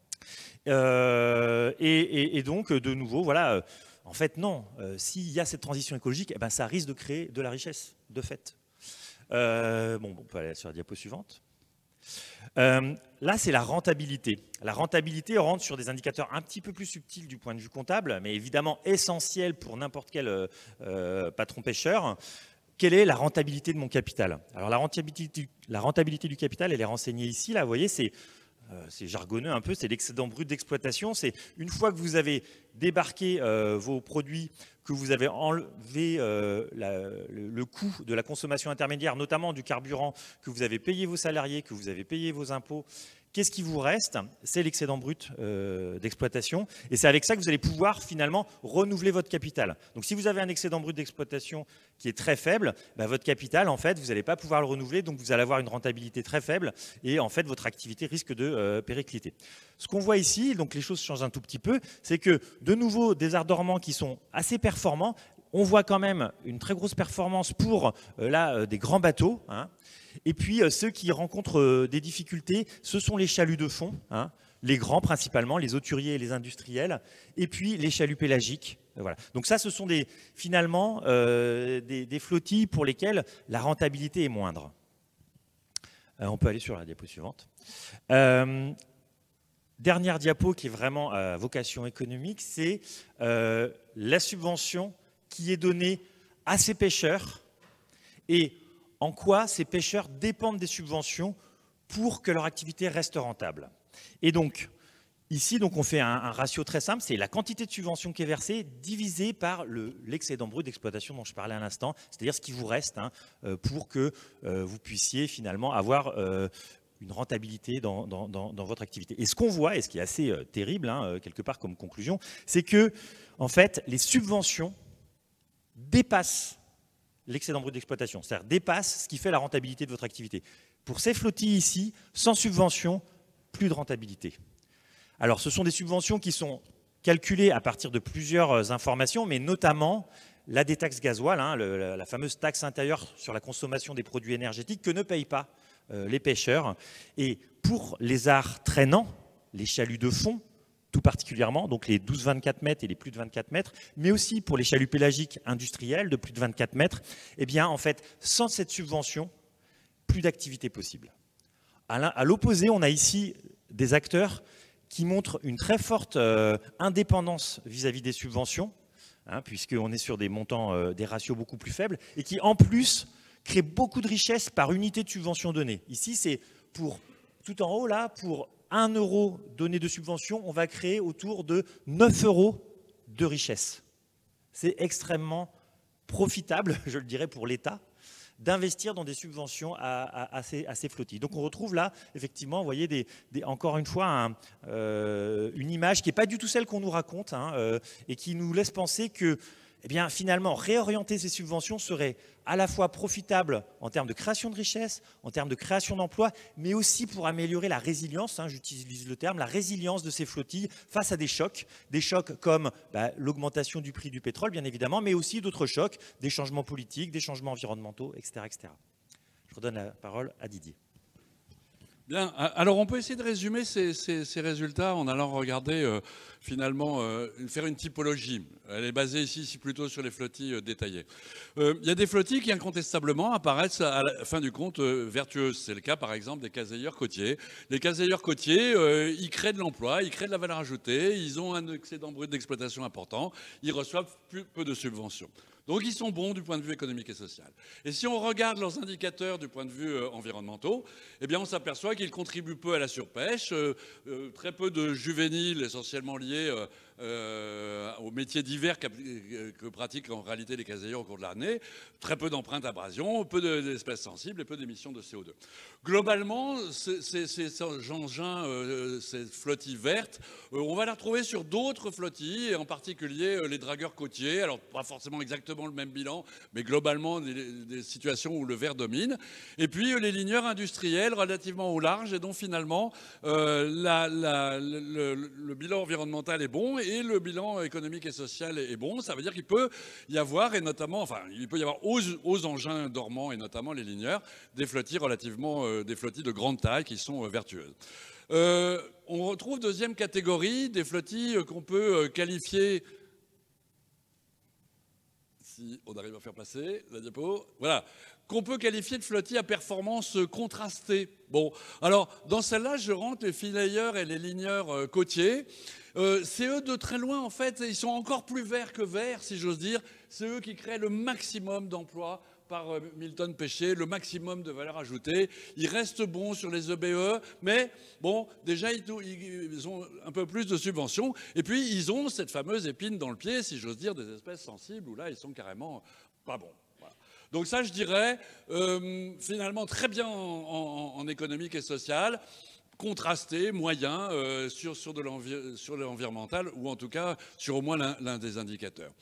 Euh, et, et, et donc, de nouveau, voilà, en fait, non. Euh, S'il y a cette transition écologique, eh ben, ça risque de créer de la richesse, de fait. Euh, bon, on peut aller sur la diapo suivante. Euh, là, c'est la rentabilité. La rentabilité rentre sur des indicateurs un petit peu plus subtils du point de vue comptable, mais évidemment essentiels pour n'importe quel euh, patron pêcheur. Quelle est la rentabilité de mon capital? Alors, la rentabilité, la rentabilité du capital, elle est renseignée ici. Là, vous voyez, c'est euh, c'est jargonneux un peu, c'est l'excédent brut d'exploitation. C'est une fois que vous avez débarqué euh, vos produits, que vous avez enlevé euh, la, le, le coût de la consommation intermédiaire, notamment du carburant, que vous avez payé vos salariés, que vous avez payé vos impôts, qu'est-ce qui vous reste? C'est l'excédent brut euh, d'exploitation. Et c'est avec ça que vous allez pouvoir finalement renouveler votre capital. Donc si vous avez un excédent brut d'exploitation qui est très faible, bah, votre capital, en fait, vous n'allez pas pouvoir le renouveler, donc vous allez avoir une rentabilité très faible et en fait, votre activité risque de euh, péricliter. Ce qu'on voit ici, donc les choses changent un tout petit peu, c'est que de nouveau, des arts dormants qui sont assez performants. On voit quand même une très grosse performance pour euh, là, euh, des grands bateaux. Hein. Et puis, euh, ceux qui rencontrent euh, des difficultés, ce sont les chaluts de fond, hein, les grands principalement, les hauturiers et les industriels, et puis les chaluts pélagiques. Voilà. Donc ça, ce sont des, finalement euh, des, des flottilles pour lesquelles la rentabilité est moindre. Euh, on peut aller sur la diapo suivante. Euh, Dernière diapo qui est vraiment à vocation économique, c'est euh, la subvention qui est donnée à ces pêcheurs et en quoi ces pêcheurs dépendent des subventions pour que leur activité reste rentable. Et donc, ici, donc, on fait un, un ratio très simple, c'est la quantité de subvention qui est versée divisée par l'excédent brut d'exploitation dont je parlais à l'instant, c'est-à-dire ce qui vous reste hein, pour que euh, vous puissiez finalement avoir euh, une rentabilité dans, dans, dans, dans votre activité. Et ce qu'on voit, et ce qui est assez euh, terrible, hein, quelque part comme conclusion, c'est que, en fait, les subventions dépassent l'excédent brut d'exploitation, c'est-à-dire dépassent ce qui fait la rentabilité de votre activité. Pour ces flottilles ici, sans subvention, plus de rentabilité. Alors, ce sont des subventions qui sont calculées à partir de plusieurs informations, mais notamment la détaxe gasoil, hein, le, la, la fameuse taxe intérieure sur la consommation des produits énergétiques que ne payent pas les pêcheurs. Et pour les arts traînants, les chaluts de fond, tout particulièrement, donc les douze vingt-quatre mètres et les plus de vingt-quatre mètres, mais aussi pour les chaluts pélagiques industriels de plus de vingt-quatre mètres, eh bien, en fait, sans cette subvention, plus d'activité possible. À l'opposé, on a ici des acteurs qui montrent une très forte euh, indépendance vis-à-vis des subventions, hein, puisqu'on est sur des montants, euh, des ratios beaucoup plus faibles, et qui, en plus, crée beaucoup de richesse par unité de subvention donnée. Ici, c'est pour, tout en haut, là, pour un euro donné de subvention, on va créer autour de neuf euros de richesse. C'est extrêmement profitable, je le dirais, pour l'État, d'investir dans des subventions à, à, à, ces, à ces flottilles. Donc on retrouve là, effectivement, vous voyez, des, des, encore une fois, un, euh, une image qui n'est pas du tout celle qu'on nous raconte, hein, euh, et qui nous laisse penser que, eh bien, finalement, réorienter ces subventions serait à la fois profitable en termes de création de richesse, en termes de création d'emplois, mais aussi pour améliorer la résilience, hein, j'utilise le terme, la résilience de ces flottilles face à des chocs, des chocs comme bah, l'augmentation du prix du pétrole, bien évidemment, mais aussi d'autres chocs, des changements politiques, des changements environnementaux, et cetera, et cetera. Je redonne la parole à Didier. Bien, alors on peut essayer de résumer ces, ces, ces résultats en allant regarder euh, finalement, euh, faire une typologie. Elle est basée ici, ici plutôt sur les flottilles euh, détaillées. Euh, il y a des flottilles qui incontestablement apparaissent à la fin du compte euh, vertueuses. C'est le cas par exemple des caseilleurs côtiers. Les caseilleurs côtiers, euh, ils créent de l'emploi, ils créent de la valeur ajoutée, ils ont un excédent brut d'exploitation important, ils reçoivent plus, peu de subventions. Donc ils sont bons du point de vue économique et social. Et si on regarde leurs indicateurs du point de vue euh, environnementaux, eh bien on s'aperçoit qu'ils contribuent peu à la surpêche, euh, euh, très peu de juvéniles essentiellement liés euh, euh, aux métiers divers que, que pratiquent en réalité les caseilleurs au cours de l'année, très peu d'empreintes abrasion, peu d'espèces sensibles et peu d'émissions de C O deux. Globalement, ces, ces, ces engins, euh, ces flottilles vertes, euh, on va les retrouver sur d'autres flottilles, et en particulier euh, les dragueurs côtiers, alors pas forcément exactement le même bilan, mais globalement des, des situations où le vert domine. Et puis euh, les ligneurs industriels relativement au large, et dont finalement euh, la, la, le, le, le bilan environnemental est bon et le bilan économique et social est bon. Ça veut dire qu'il peut y avoir, et notamment, enfin, il peut y avoir aux, aux engins dormants, et notamment les ligneurs, des flottilles relativement, euh, des flottilles de grande taille qui sont euh, vertueuses. Euh, on retrouve deuxième catégorie, des flottilles qu'on peut qualifier, si on arrive à faire passer la diapo, voilà, qu'on peut qualifier de flottilles à performance contrastée. Bon, alors dans celle-là, je rentre les filayeurs et les ligneurs côtiers. Euh, c'est eux de très loin, en fait, ils sont encore plus verts que verts, si j'ose dire. C'est eux qui créent le maximum d'emplois par mille tonnes pêchées, le maximum de valeur ajoutée. Ils restent bons sur les E B E, mais bon, déjà, ils ont un peu plus de subventions. Et puis, ils ont cette fameuse épine dans le pied, si j'ose dire, des espèces sensibles, où là, ils sont carrément pas bons. Voilà. Donc ça, je dirais, euh, finalement, très bien en, en, en économique et social, contrasté, moyen, euh, sur, sur de l'environnemental, ou en tout cas, sur au moins l'un des indicateurs.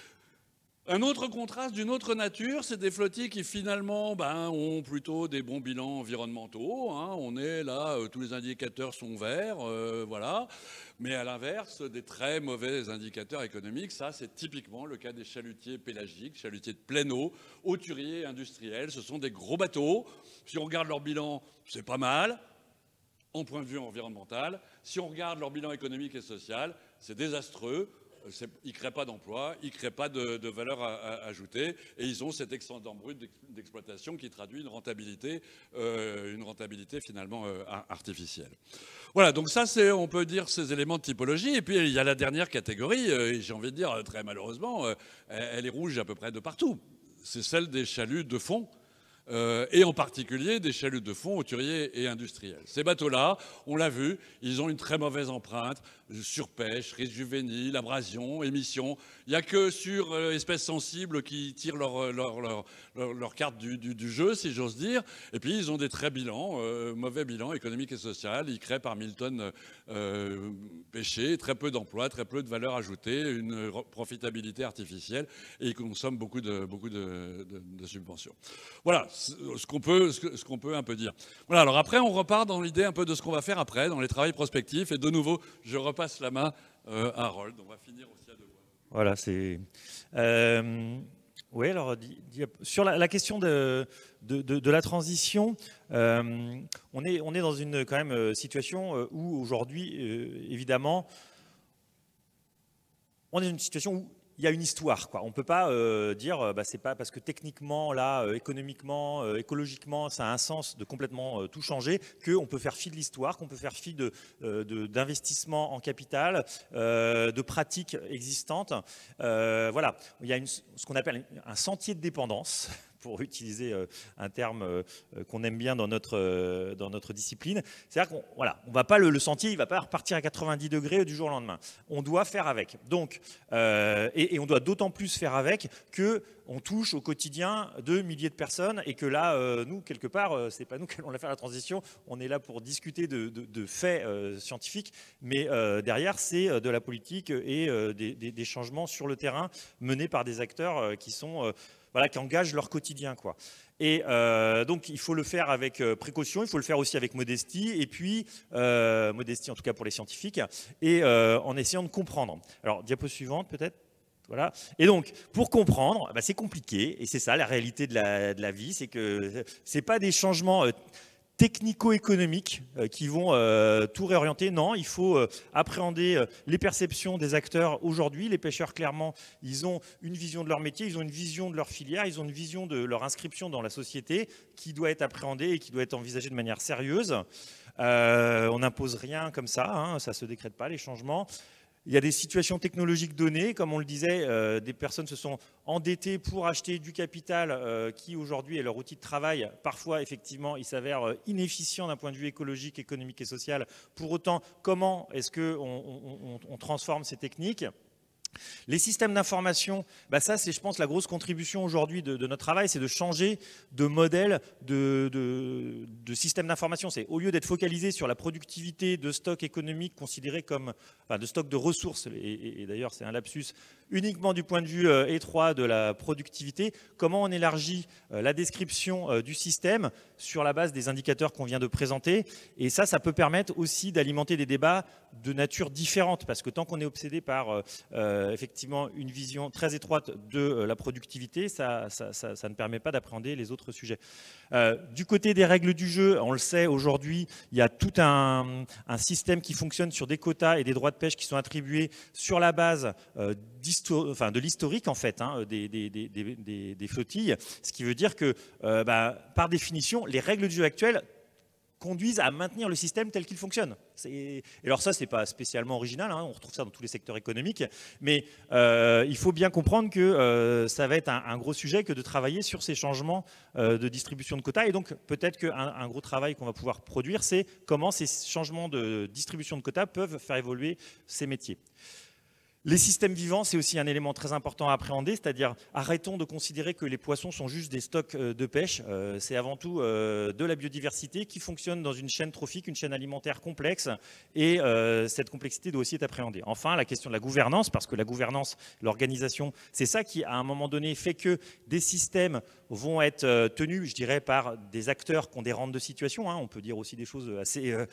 Un autre contraste d'une autre nature, c'est des flottilles qui finalement ben, ont plutôt des bons bilans environnementaux. Hein. On est là, euh, tous les indicateurs sont verts, euh, voilà. Mais à l'inverse, des très mauvais indicateurs économiques, ça c'est typiquement le cas des chalutiers pélagiques, chalutiers de pleine eau, hauturiers industriels. Ce sont des gros bateaux. Si on regarde leur bilan, c'est pas mal, en point de vue environnemental. Si on regarde leur bilan économique et social, c'est désastreux. Ils ne créent pas d'emploi, ils ne créent pas de, de valeur à, à, ajoutée, et ils ont cet excédent brut d'exploitation qui traduit une rentabilité, euh, une rentabilité finalement euh, artificielle. Voilà, donc ça, c'est, on peut dire, ces éléments de typologie. Et puis, il y a la dernière catégorie, euh, et j'ai envie de dire, très malheureusement, euh, elle est rouge à peu près de partout. C'est celle des chaluts de fond. Euh, et en particulier des chaluts de fond hauturiers et industriels. Ces bateaux-là, on l'a vu, ils ont une très mauvaise empreinte, surpêche, risque juvénile, abrasion, émission. Il n'y a que sur euh, espèces sensibles qui tirent leur, leur, leur, leur, leur carte du, du, du jeu, si j'ose dire. Et puis, ils ont des très bilans, euh, mauvais bilans économiques et social. Ils créent par mille tonnes euh, pêchées, très peu d'emplois, très peu de valeur ajoutée, une profitabilité artificielle, et ils consomment beaucoup de, beaucoup de, de, de subventions. Voilà ce qu'on peut, ce qu'on peut un peu dire. Voilà, alors après, on repart dans l'idée un peu de ce qu'on va faire après, dans les travaux prospectifs. Et de nouveau, je repasse la main euh, à Harold. On va finir aussi à deux voix. Voilà, c'est... Euh, oui, alors, sur la, la question de, de, de, de la transition, euh, on, est, on est dans une quand même situation où aujourd'hui, euh, évidemment, on est dans une situation où il y a une histoire, quoi. On ne peut pas euh, dire, bah, c'est pas parce que techniquement, là, euh, économiquement, euh, écologiquement, ça a un sens de complètement euh, tout changer, qu'on peut faire fi de l'histoire, qu'on peut faire fi de, euh, de, d'investissement en capital, euh, de pratiques existantes. Euh, voilà, il y a une, ce qu'on appelle un sentier de dépendance, pour utiliser euh, un terme euh, qu'on aime bien dans notre, euh, dans notre discipline. C'est-à-dire qu'on voilà, on va pas le, le sentier, il ne va pas repartir à quatre-vingt-dix degrés du jour au lendemain. On doit faire avec. Donc, euh, et, et on doit d'autant plus faire avec qu'on touche au quotidien de milliers de personnes et que là, euh, nous, quelque part, euh, ce n'est pas nous qui allons faire la transition, on est là pour discuter de, de, de faits euh, scientifiques, mais euh, derrière, c'est de la politique et euh, des, des, des changements sur le terrain menés par des acteurs euh, qui sont... Euh, Voilà, qui engagent leur quotidien, quoi. Et euh, donc, il faut le faire avec euh, précaution, il faut le faire aussi avec modestie, et puis, euh, modestie en tout cas pour les scientifiques, et euh, en essayant de comprendre. Alors, diapo suivante peut-être. Voilà. Et donc, pour comprendre, bah, c'est compliqué, et c'est ça la réalité de la, de la vie, c'est que ce n'est pas des changements... Euh, technico-économiques euh, qui vont euh, tout réorienter. Non, il faut euh, appréhender euh, les perceptions des acteurs aujourd'hui. Les pêcheurs, clairement, ils ont une vision de leur métier, ils ont une vision de leur filière, ils ont une vision de leur inscription dans la société qui doit être appréhendée et qui doit être envisagée de manière sérieuse. Euh, on n'impose rien comme ça, hein, ça ne se décrète pas, les changements. Il y a des situations technologiques données, comme on le disait, euh, des personnes se sont endettées pour acheter du capital euh, qui aujourd'hui est leur outil de travail. Parfois, effectivement, il s'avère euh, inefficient d'un point de vue écologique, économique et social. Pour autant, comment est-ce qu'on on, on, on transforme ces techniques ? Les systèmes d'information, bah ça c'est je pense la grosse contribution aujourd'hui de, de notre travail, c'est de changer de modèle de, de, de système d'information. C'est au lieu d'être focalisé sur la productivité de stock économique considéré comme, enfin de stock de ressources, et, et, et d'ailleurs c'est un lapsus, uniquement du point de vue euh, étroit de la productivité, comment on élargit euh, la description euh, du système sur la base des indicateurs qu'on vient de présenter. Et ça, ça peut permettre aussi d'alimenter des débats de nature différente, parce que tant qu'on est obsédé par euh, euh, effectivement une vision très étroite de euh, la productivité, ça, ça, ça, ça ne permet pas d'appréhender les autres sujets. Euh, du côté des règles du jeu, on le sait aujourd'hui, il y a tout un, un système qui fonctionne sur des quotas et des droits de pêche qui sont attribués sur la base euh, enfin, de l'historique en fait, hein, des, des, des, des, des flottilles, ce qui veut dire que euh, bah, par définition, les règles du jeu actuelles conduisent à maintenir le système tel qu'il fonctionne. Et alors ça, ce n'est pas spécialement original, hein, on retrouve ça dans tous les secteurs économiques, mais euh, il faut bien comprendre que euh, ça va être un, un gros sujet que de travailler sur ces changements euh, de distribution de quotas. Et donc peut-être qu'un un gros travail qu'on va pouvoir produire, c'est comment ces changements de distribution de quotas peuvent faire évoluer ces métiers. Les systèmes vivants, c'est aussi un élément très important à appréhender, c'est-à-dire arrêtons de considérer que les poissons sont juste des stocks de pêche. Euh, c'est avant tout euh, de la biodiversité qui fonctionne dans une chaîne trophique, une chaîne alimentaire complexe, et euh, cette complexité doit aussi être appréhendée. Enfin, la question de la gouvernance, parce que la gouvernance, l'organisation, c'est ça qui, à un moment donné, fait que des systèmes vont être euh, tenus, je dirais, par des acteurs qui ont des rentes de situation. Hein. On peut dire aussi des choses assez euh,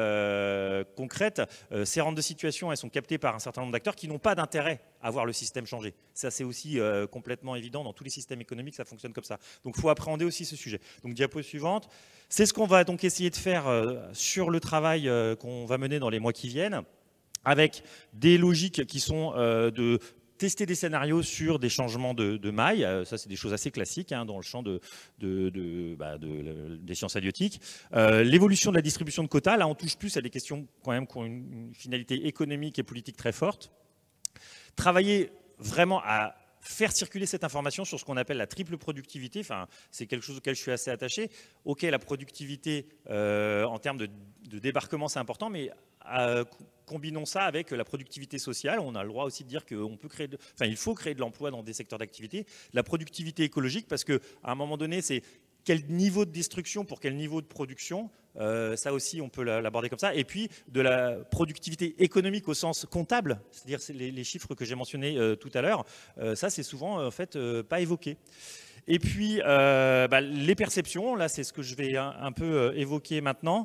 euh, concrètes. Euh, ces rentes de situation, elles sont captées par un certain nombre d'acteurs qui n'ont pas d'intérêt à voir le système changer. Ça, c'est aussi euh, complètement évident. Dans tous les systèmes économiques, ça fonctionne comme ça. Donc, il faut appréhender aussi ce sujet. Donc, diapo suivante. C'est ce qu'on va donc essayer de faire euh, sur le travail euh, qu'on va mener dans les mois qui viennent, avec des logiques qui sont euh, de tester des scénarios sur des changements de, de mailles. Euh, ça, c'est des choses assez classiques hein, dans le champ de, de, de, bah, de, de, des sciences halieutiques. Euh, L'évolution de la distribution de quotas, là, on touche plus à des questions quand même qui ont une, une finalité économique et politique très forte. Travailler vraiment à faire circuler cette information sur ce qu'on appelle la triple productivité, enfin, c'est quelque chose auquel je suis assez attaché. Ok, la productivité euh, en termes de, de débarquement, c'est important, mais euh, combinons ça avec la productivité sociale. On a le droit aussi de dire qu'on peut créer, de, enfin, il faut créer de l'emploi dans des secteurs d'activité. La productivité écologique, parce qu'à un moment donné, c'est quel niveau de destruction pour quel niveau de production, euh, ça aussi on peut l'aborder comme ça. Et puis de la productivité économique au sens comptable, c'est-à-dire les, les chiffres que j'ai mentionnés euh, tout à l'heure, euh, ça c'est souvent en fait euh, pas évoqué. Et puis euh, bah, les perceptions, là c'est ce que je vais un, un peu euh, évoquer maintenant.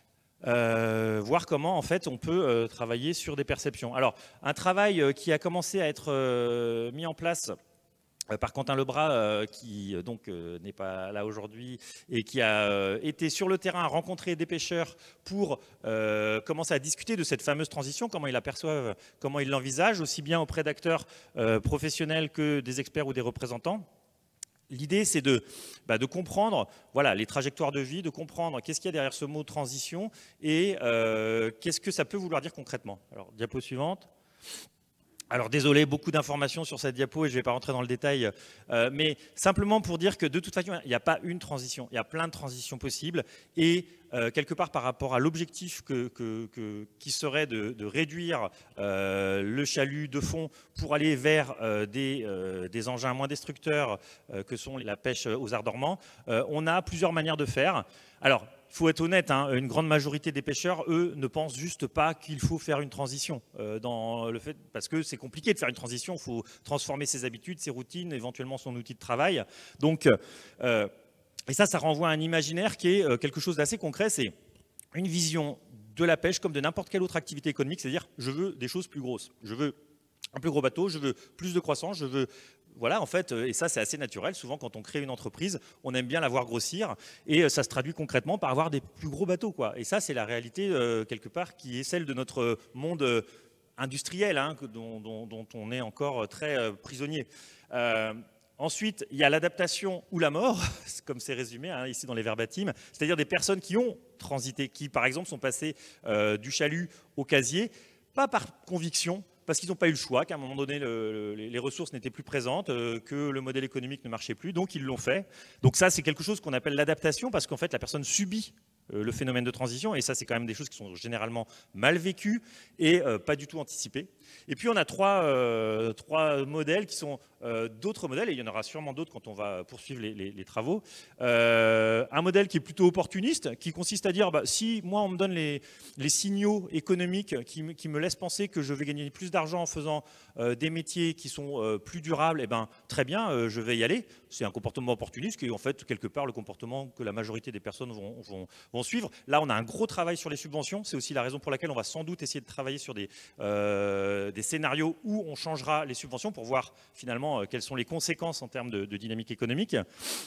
Euh, voir comment en fait on peut euh, travailler sur des perceptions. Alors un travail euh, qui a commencé à être euh, mis en place par Quentin Lebras, euh, qui donc euh, n'est pas là aujourd'hui et qui a euh, été sur le terrain à rencontrer des pêcheurs pour euh, commencer à discuter de cette fameuse transition, comment ils l'aperçoivent, comment ils l'envisagent, aussi bien auprès d'acteurs euh, professionnels que des experts ou des représentants. L'idée, c'est de, bah, de comprendre voilà, les trajectoires de vie, de comprendre qu'est-ce qu'il y a derrière ce mot transition et euh, qu'est-ce que ça peut vouloir dire concrètement. Alors, diapo suivante. Alors désolé, beaucoup d'informations sur cette diapo et je ne vais pas rentrer dans le détail, euh, mais simplement pour dire que de toute façon, il n'y a pas une transition, il y a plein de transitions possibles et euh, quelque part par rapport à l'objectif que, que, que, qui serait de, de réduire euh, le chalut de fond pour aller vers euh, des, euh, des engins moins destructeurs euh, que sont la pêche aux arts dormants, euh, on a plusieurs manières de faire. Alors, il faut être honnête, hein, une grande majorité des pêcheurs, eux, ne pensent juste pas qu'il faut faire une transition. Euh, dans le fait, parce que c'est compliqué de faire une transition, il faut transformer ses habitudes, ses routines, éventuellement son outil de travail. Donc, euh, et ça, ça renvoie à un imaginaire qui est quelque chose d'assez concret, c'est une vision de la pêche comme de n'importe quelle autre activité économique, c'est-à-dire je veux des choses plus grosses, je veux un plus gros bateau, je veux plus de croissance, je veux voilà, en fait, et ça c'est assez naturel, souvent quand on crée une entreprise, on aime bien la voir grossir, et ça se traduit concrètement par avoir des plus gros bateaux, quoi. Et ça c'est la réalité, euh, quelque part, qui est celle de notre monde euh, industriel, hein, dont, dont, dont on est encore très euh, prisonnier. Euh, ensuite, il y a l'adaptation ou la mort, comme c'est résumé hein, ici dans les verbatims, c'est-à-dire des personnes qui ont transité, qui par exemple sont passées euh, du chalut au casier, pas par conviction, parce qu'ils n'ont pas eu le choix, qu'à un moment donné, le, le, les ressources n'étaient plus présentes, euh, que le modèle économique ne marchait plus, donc ils l'ont fait. Donc ça, c'est quelque chose qu'on appelle l'adaptation, parce qu'en fait, la personne subit euh, le phénomène de transition, et ça, c'est quand même des choses qui sont généralement mal vécues et euh, pas du tout anticipées. Et puis, on a trois, euh, trois modèles qui sont euh, d'autres modèles, et il y en aura sûrement d'autres quand on va poursuivre les, les, les travaux. Euh, un modèle qui est plutôt opportuniste, qui consiste à dire, bah, si moi, on me donne les, les signaux économiques qui, qui me laissent penser que je vais gagner plus d'argent en faisant euh, des métiers qui sont euh, plus durables, eh ben, très bien, euh, je vais y aller. C'est un comportement opportuniste qui est en fait quelque part le comportement que la majorité des personnes vont, vont, vont suivre. Là, on a un gros travail sur les subventions. C'est aussi la raison pour laquelle on va sans doute essayer de travailler sur des, euh, des scénarios où on changera les subventions pour voir finalement euh, quelles sont les conséquences en termes de, de dynamique économique.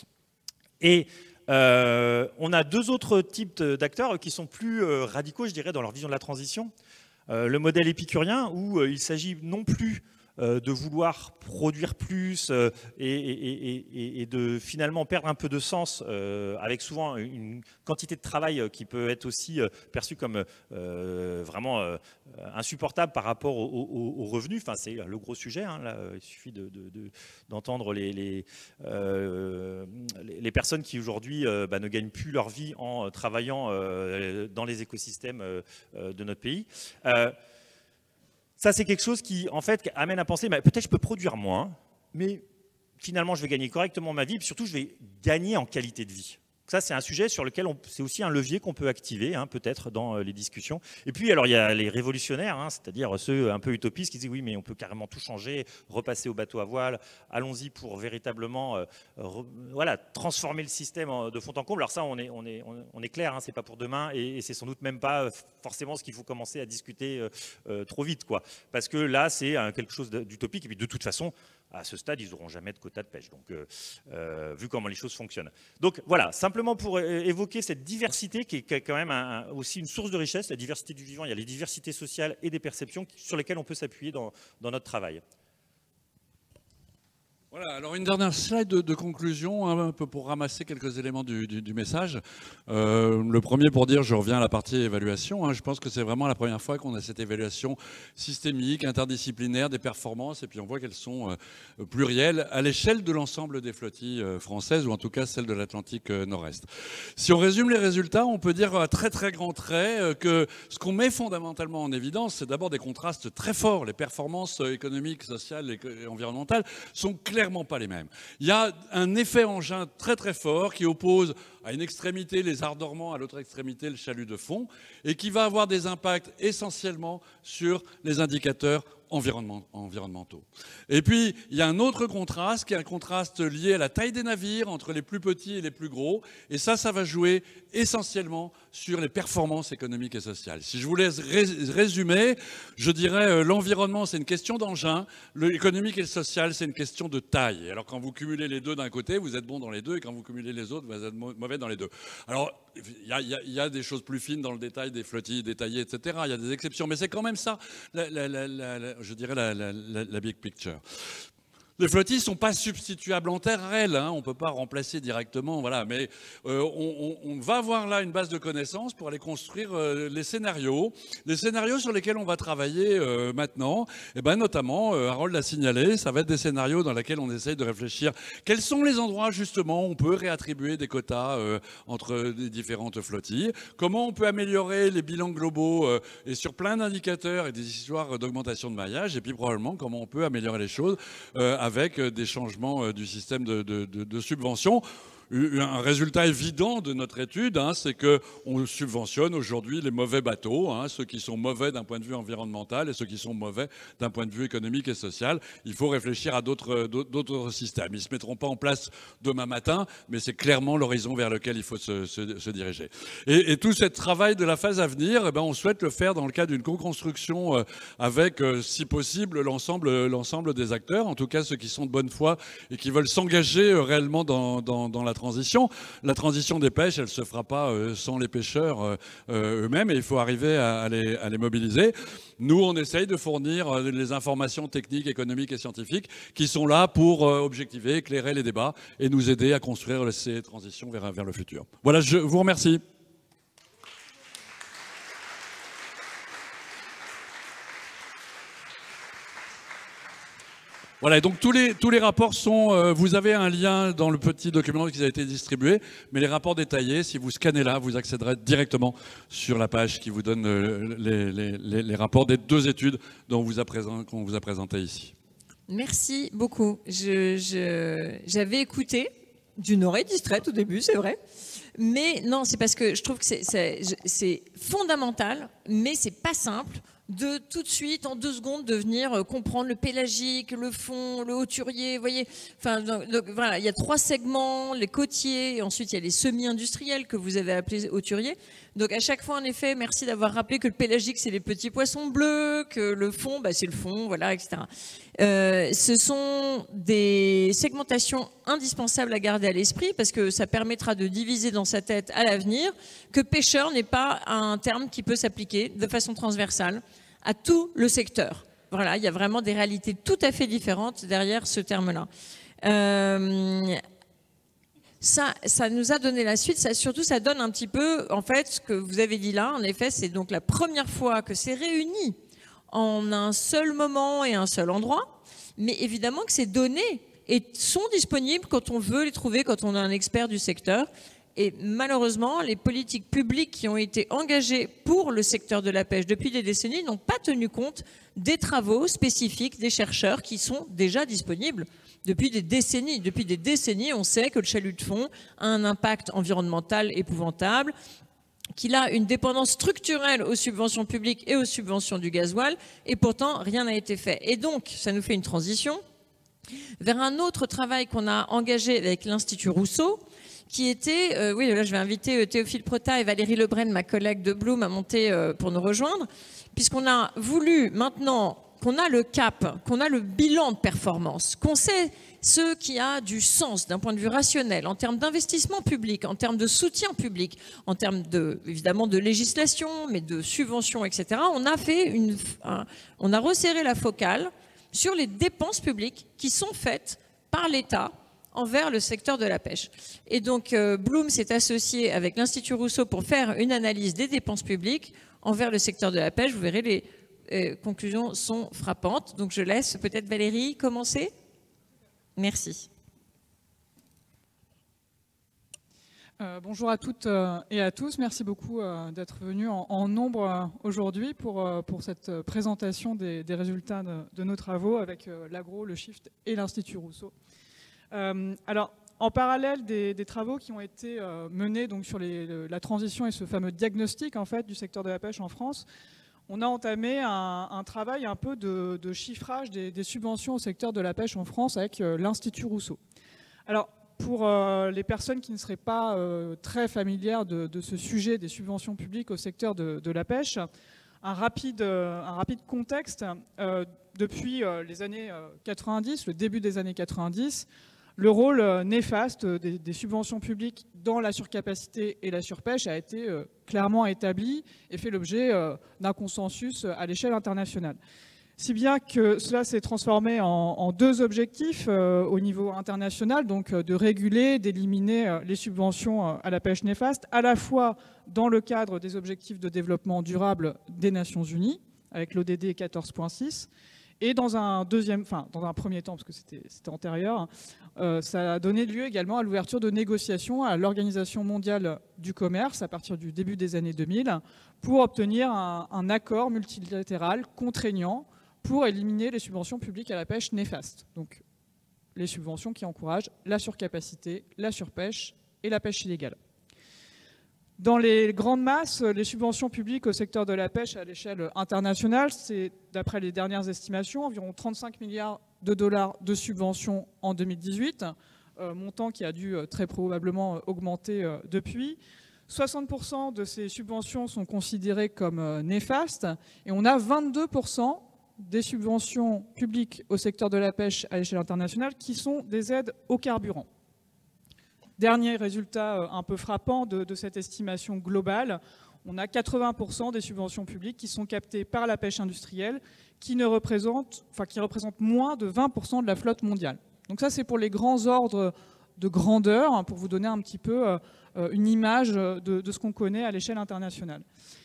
Et euh, on a deux autres types d'acteurs qui sont plus euh, radicaux, je dirais, dans leur vision de la transition. Euh, le modèle épicurien, où euh, il s'agit non plus euh, de vouloir produire plus euh, et, et, et, et de finalement perdre un peu de sens, euh, avec souvent une quantité de travail qui peut être aussi euh, perçue comme euh, vraiment euh, insupportable par rapport aux au, au revenus. Enfin, c'est le gros sujet. Hein, là, il suffit de, de, de, d'entendre les, les, euh, les personnes qui aujourd'hui euh, bah, ne gagnent plus leur vie en travaillant euh, dans les écosystèmes euh, de notre pays. Euh, Ça, c'est quelque chose qui, en fait, amène à penser, bah, peut-être je peux produire moins, mais finalement, je vais gagner correctement ma vie, et surtout, je vais gagner en qualité de vie. Ça, c'est un sujet sur lequel c'est aussi un levier qu'on peut activer, hein, peut-être, dans euh, les discussions. Et puis, alors, il y a les révolutionnaires, hein, c'est-à-dire ceux un peu utopistes qui disent, oui, mais on peut carrément tout changer, repasser au bateau à voile, allons-y pour véritablement euh, re, voilà, transformer le système de fond en comble. Alors ça, on est, on est, on est clair, hein, c'est pas pour demain, et, et c'est sans doute même pas forcément ce qu'il faut commencer à discuter euh, euh, trop vite, quoi. Parce que là, c'est euh, quelque chose d'utopique, et puis de toute façon, à ce stade, ils n'auront jamais de quota de pêche, donc, euh, euh, vu comment les choses fonctionnent. Donc voilà, simplement pour évoquer cette diversité qui est quand même un, aussi une source de richesse, la diversité du vivant, il y a les diversités sociales et des perceptions sur lesquelles on peut s'appuyer dans, dans notre travail. Voilà, alors une dernière slide de, de conclusion, hein, un peu pour ramasser quelques éléments du, du, du message. Euh, le premier pour dire, je reviens à la partie évaluation, hein, je pense que c'est vraiment la première fois qu'on a cette évaluation systémique, interdisciplinaire des performances, et puis on voit qu'elles sont euh, plurielles à l'échelle de l'ensemble des flottilles euh, françaises, ou en tout cas celles de l'Atlantique euh, Nord-Est. Si on résume les résultats, on peut dire à très très grands traits euh, que ce qu'on met fondamentalement en évidence, c'est d'abord des contrastes très forts. Les performances économiques, sociales et environnementales sont clairement clairement pas les mêmes. Il y a un effet engin très très fort qui oppose à une extrémité les arts dormants, à l'autre extrémité le chalut de fond, et qui va avoir des impacts essentiellement sur les indicateurs environnementaux. Et puis, il y a un autre contraste, qui est un contraste lié à la taille des navires, entre les plus petits et les plus gros, et ça, ça va jouer essentiellement sur les performances économiques et sociales. Si je vous laisse résumer, je dirais euh, l'environnement, c'est une question d'engin, l'économique et le social, c'est une question de taille. Alors, quand vous cumulez les deux d'un côté, vous êtes bon dans les deux, et quand vous cumulez les autres, vous êtes mauvais dans les deux. Alors, il y a, y, y a des choses plus fines dans le détail, des flottilles détaillées, et cetera. Il y a des exceptions, mais c'est quand même ça, la, la, la, la, je dirais, la, la, la, la big picture. Les flottilles ne sont pas substituables en terre réelle, hein, on ne peut pas remplacer directement, voilà, mais euh, on, on, on va avoir là une base de connaissances pour aller construire euh, les scénarios, les scénarios sur lesquels on va travailler euh, maintenant, et ben notamment, euh, Harold l'a signalé, ça va être des scénarios dans lesquels on essaye de réfléchir quels sont les endroits justement où on peut réattribuer des quotas euh, entre les différentes flottilles, comment on peut améliorer les bilans globaux euh, et sur plein d'indicateurs et des histoires d'augmentation de maillage, et puis probablement comment on peut améliorer les choses euh, avec des changements du système de, de, de, de subvention. un résultat évident de notre étude, hein, c'est qu'on subventionne aujourd'hui les mauvais bateaux, hein, ceux qui sont mauvais d'un point de vue environnemental et ceux qui sont mauvais d'un point de vue économique et social. Il faut réfléchir à d'autres d'autres systèmes. Ils ne se mettront pas en place demain matin, mais c'est clairement l'horizon vers lequel il faut se, se, se diriger. Et, et tout ce travail de la phase à venir, eh ben, on souhaite le faire dans le cadre d'une co-construction euh, avec, euh, si possible, l'ensemble l'ensemble des acteurs, en tout cas ceux qui sont de bonne foi et qui veulent s'engager euh, réellement dans, dans, dans la transition. La transition des pêches, elle ne se fera pas euh, sans les pêcheurs euh, euh, eux-mêmes et il faut arriver à, à, les, à les mobiliser. Nous, on essaye de fournir euh, les informations techniques, économiques et scientifiques qui sont là pour euh, objectiver, éclairer les débats et nous aider à construire ces transitions vers, vers le futur. Voilà, je vous remercie. Voilà, et donc tous les, tous les rapports sont... Euh, vous avez un lien dans le petit document qui a été distribué, mais les rapports détaillés, si vous scannez là, vous accéderez directement sur la page qui vous donne euh, les, les, les rapports des deux études dont vous a présent, qu'on vous a présenté ici. Merci beaucoup. Je, je, j'avais écouté d'une oreille distraite au début, c'est vrai. Mais non, c'est parce que je trouve que c'est, c'est, c'est fondamental, mais c'est pas simple de tout de suite, en deux secondes, de venir comprendre le pélagique, le fond, le hauturier, vous voyez. Enfin, donc, donc, voilà, il y a trois segments, les côtiers, et ensuite il y a les semi-industriels que vous avez appelés hauturiers. Donc à chaque fois, en effet, merci d'avoir rappelé que le pélagique, c'est les petits poissons bleus, que le fond, bah, c'est le fond, voilà, et cetera. Euh, ce sont des segmentations indispensables à garder à l'esprit parce que ça permettra de diviser dans sa tête à l'avenir que pêcheur n'est pas un terme qui peut s'appliquer de façon transversale à tout le secteur. Voilà, il y a vraiment des réalités tout à fait différentes derrière ce terme-là. Euh, ça, ça nous a donné la suite. Ça, surtout, ça donne un petit peu, en fait, ce que vous avez dit là. En effet, c'est donc la première fois que c'est réuni en un seul moment et un seul endroit. Mais évidemment que ces données sont disponibles quand on veut les trouver, quand on est un expert du secteur. Et malheureusement, les politiques publiques qui ont été engagées pour le secteur de la pêche depuis des décennies n'ont pas tenu compte des travaux spécifiques des chercheurs qui sont déjà disponibles depuis des décennies. Depuis des décennies, on sait que le chalut de fond a un impact environnemental épouvantable, qu'il a une dépendance structurelle aux subventions publiques et aux subventions du gasoil, et pourtant, rien n'a été fait. Et donc, ça nous fait une transition vers un autre travail qu'on a engagé avec l'Institut Rousseau, qui était, euh, oui, là je vais inviter euh, Théophile Prota et Valérie Lebrun, ma collègue de Bloom, à monter euh, pour nous rejoindre, puisqu'on a voulu maintenant qu'on a le cap, qu'on a le bilan de performance, qu'on sait ce qui a du sens d'un point de vue rationnel, en termes d'investissement public, en termes de soutien public, en termes de, évidemment de législation, mais de subventions, et cetera. On a fait une, un, on a resserré la focale sur les dépenses publiques qui sont faites par l'État envers le secteur de la pêche. Et donc, euh, Bloom s'est associé avec l'Institut Rousseau pour faire une analyse des dépenses publiques envers le secteur de la pêche. Vous verrez, les euh, conclusions sont frappantes. Donc, je laisse peut-être Valérie commencer. Merci. Euh, bonjour à toutes et à tous. Merci beaucoup euh, d'être venus en, en nombre euh, aujourd'hui pour, euh, pour cette présentation des, des résultats de, de nos travaux avec euh, l'Agro, le Shift et l'Institut Rousseau. Euh, alors, en parallèle des, des travaux qui ont été euh, menés donc, sur les, le, la transition et ce fameux diagnostic en fait, du secteur de la pêche en France, on a entamé un, un travail un peu de, de chiffrage des, des subventions au secteur de la pêche en France avec euh, l'Institut Rousseau. Alors, pour euh, les personnes qui ne seraient pas euh, très familières de, de ce sujet des subventions publiques au secteur de, de la pêche, un rapide, euh, un rapide contexte. Euh, depuis euh, les années euh, quatre-vingt-dix, le début des années quatre-vingt-dix, le rôle euh, néfaste des, des subventions publiques dans la surcapacité et la surpêche a été euh, clairement établi et fait l'objet euh, d'un consensus à l'échelle internationale. Si bien que cela s'est transformé en, en deux objectifs euh, au niveau international, donc euh, de réguler, d'éliminer euh, les subventions euh, à la pêche néfaste, à la fois dans le cadre des objectifs de développement durable des Nations Unies, avec l'O D D quatorze point six, et dans un deuxième, enfin dans un premier temps, parce que c'était c'était antérieur, euh, ça a donné lieu également à l'ouverture de négociations à l'Organisation mondiale du commerce à partir du début des années deux mille pour obtenir un, un accord multilatéral contraignant pour éliminer les subventions publiques à la pêche néfastes. Donc les subventions qui encouragent la surcapacité, la surpêche et la pêche illégale. Dans les grandes masses, les subventions publiques au secteur de la pêche à l'échelle internationale, c'est, d'après les dernières estimations, environ trente-cinq milliards de dollars de subventions en deux mille dix-huit, euh, montant qui a dû euh, très probablement augmenter euh, depuis. soixante pour cent de ces subventions sont considérées comme euh, néfastes, et on a vingt-deux pour cent des subventions publiques au secteur de la pêche à l'échelle internationale qui sont des aides au carburant. Dernier résultat un peu frappant de, de cette estimation globale, on a quatre-vingts pour cent des subventions publiques qui sont captées par la pêche industrielle, qui, ne représentent, enfin, qui représentent moins de vingt pour cent de la flotte mondiale. Donc ça, c'est pour les grands ordres de grandeur, pour vous donner un petit peu euh, une image de, de ce qu'on connaît à l'échelle internationale.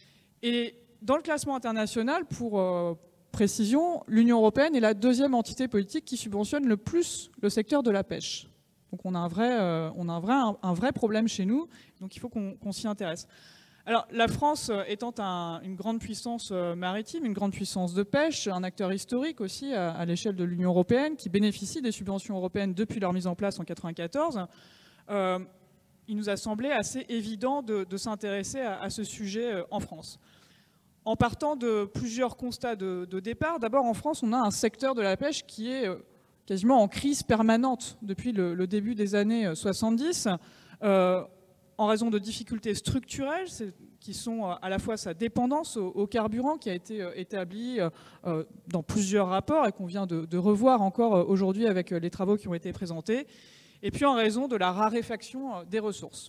Et dans le classement international, pour euh, précision, l'Union européenne est la deuxième entité politique qui subventionne le plus le secteur de la pêche. Donc on a un vrai, euh, on a un vrai, un, un vrai problème chez nous, donc il faut qu'on qu'on s'y intéresse. Alors la France étant un, une grande puissance maritime, une grande puissance de pêche, un acteur historique aussi à, à l'échelle de l'Union européenne, qui bénéficie des subventions européennes depuis leur mise en place en mille neuf cent quatre-vingt-quatorze, euh, il nous a semblé assez évident de, de s'intéresser à, à ce sujet en France. En partant de plusieurs constats de, de départ, d'abord en France on a un secteur de la pêche qui est quasiment en crise permanente depuis le, le début des années soixante-dix, euh, en raison de difficultés structurelles qui sont à la fois sa dépendance au, au carburant qui a été établie euh, dans plusieurs rapports et qu'on vient de, de revoir encore aujourd'hui avec les travaux qui ont été présentés, et puis en raison de la raréfaction des ressources.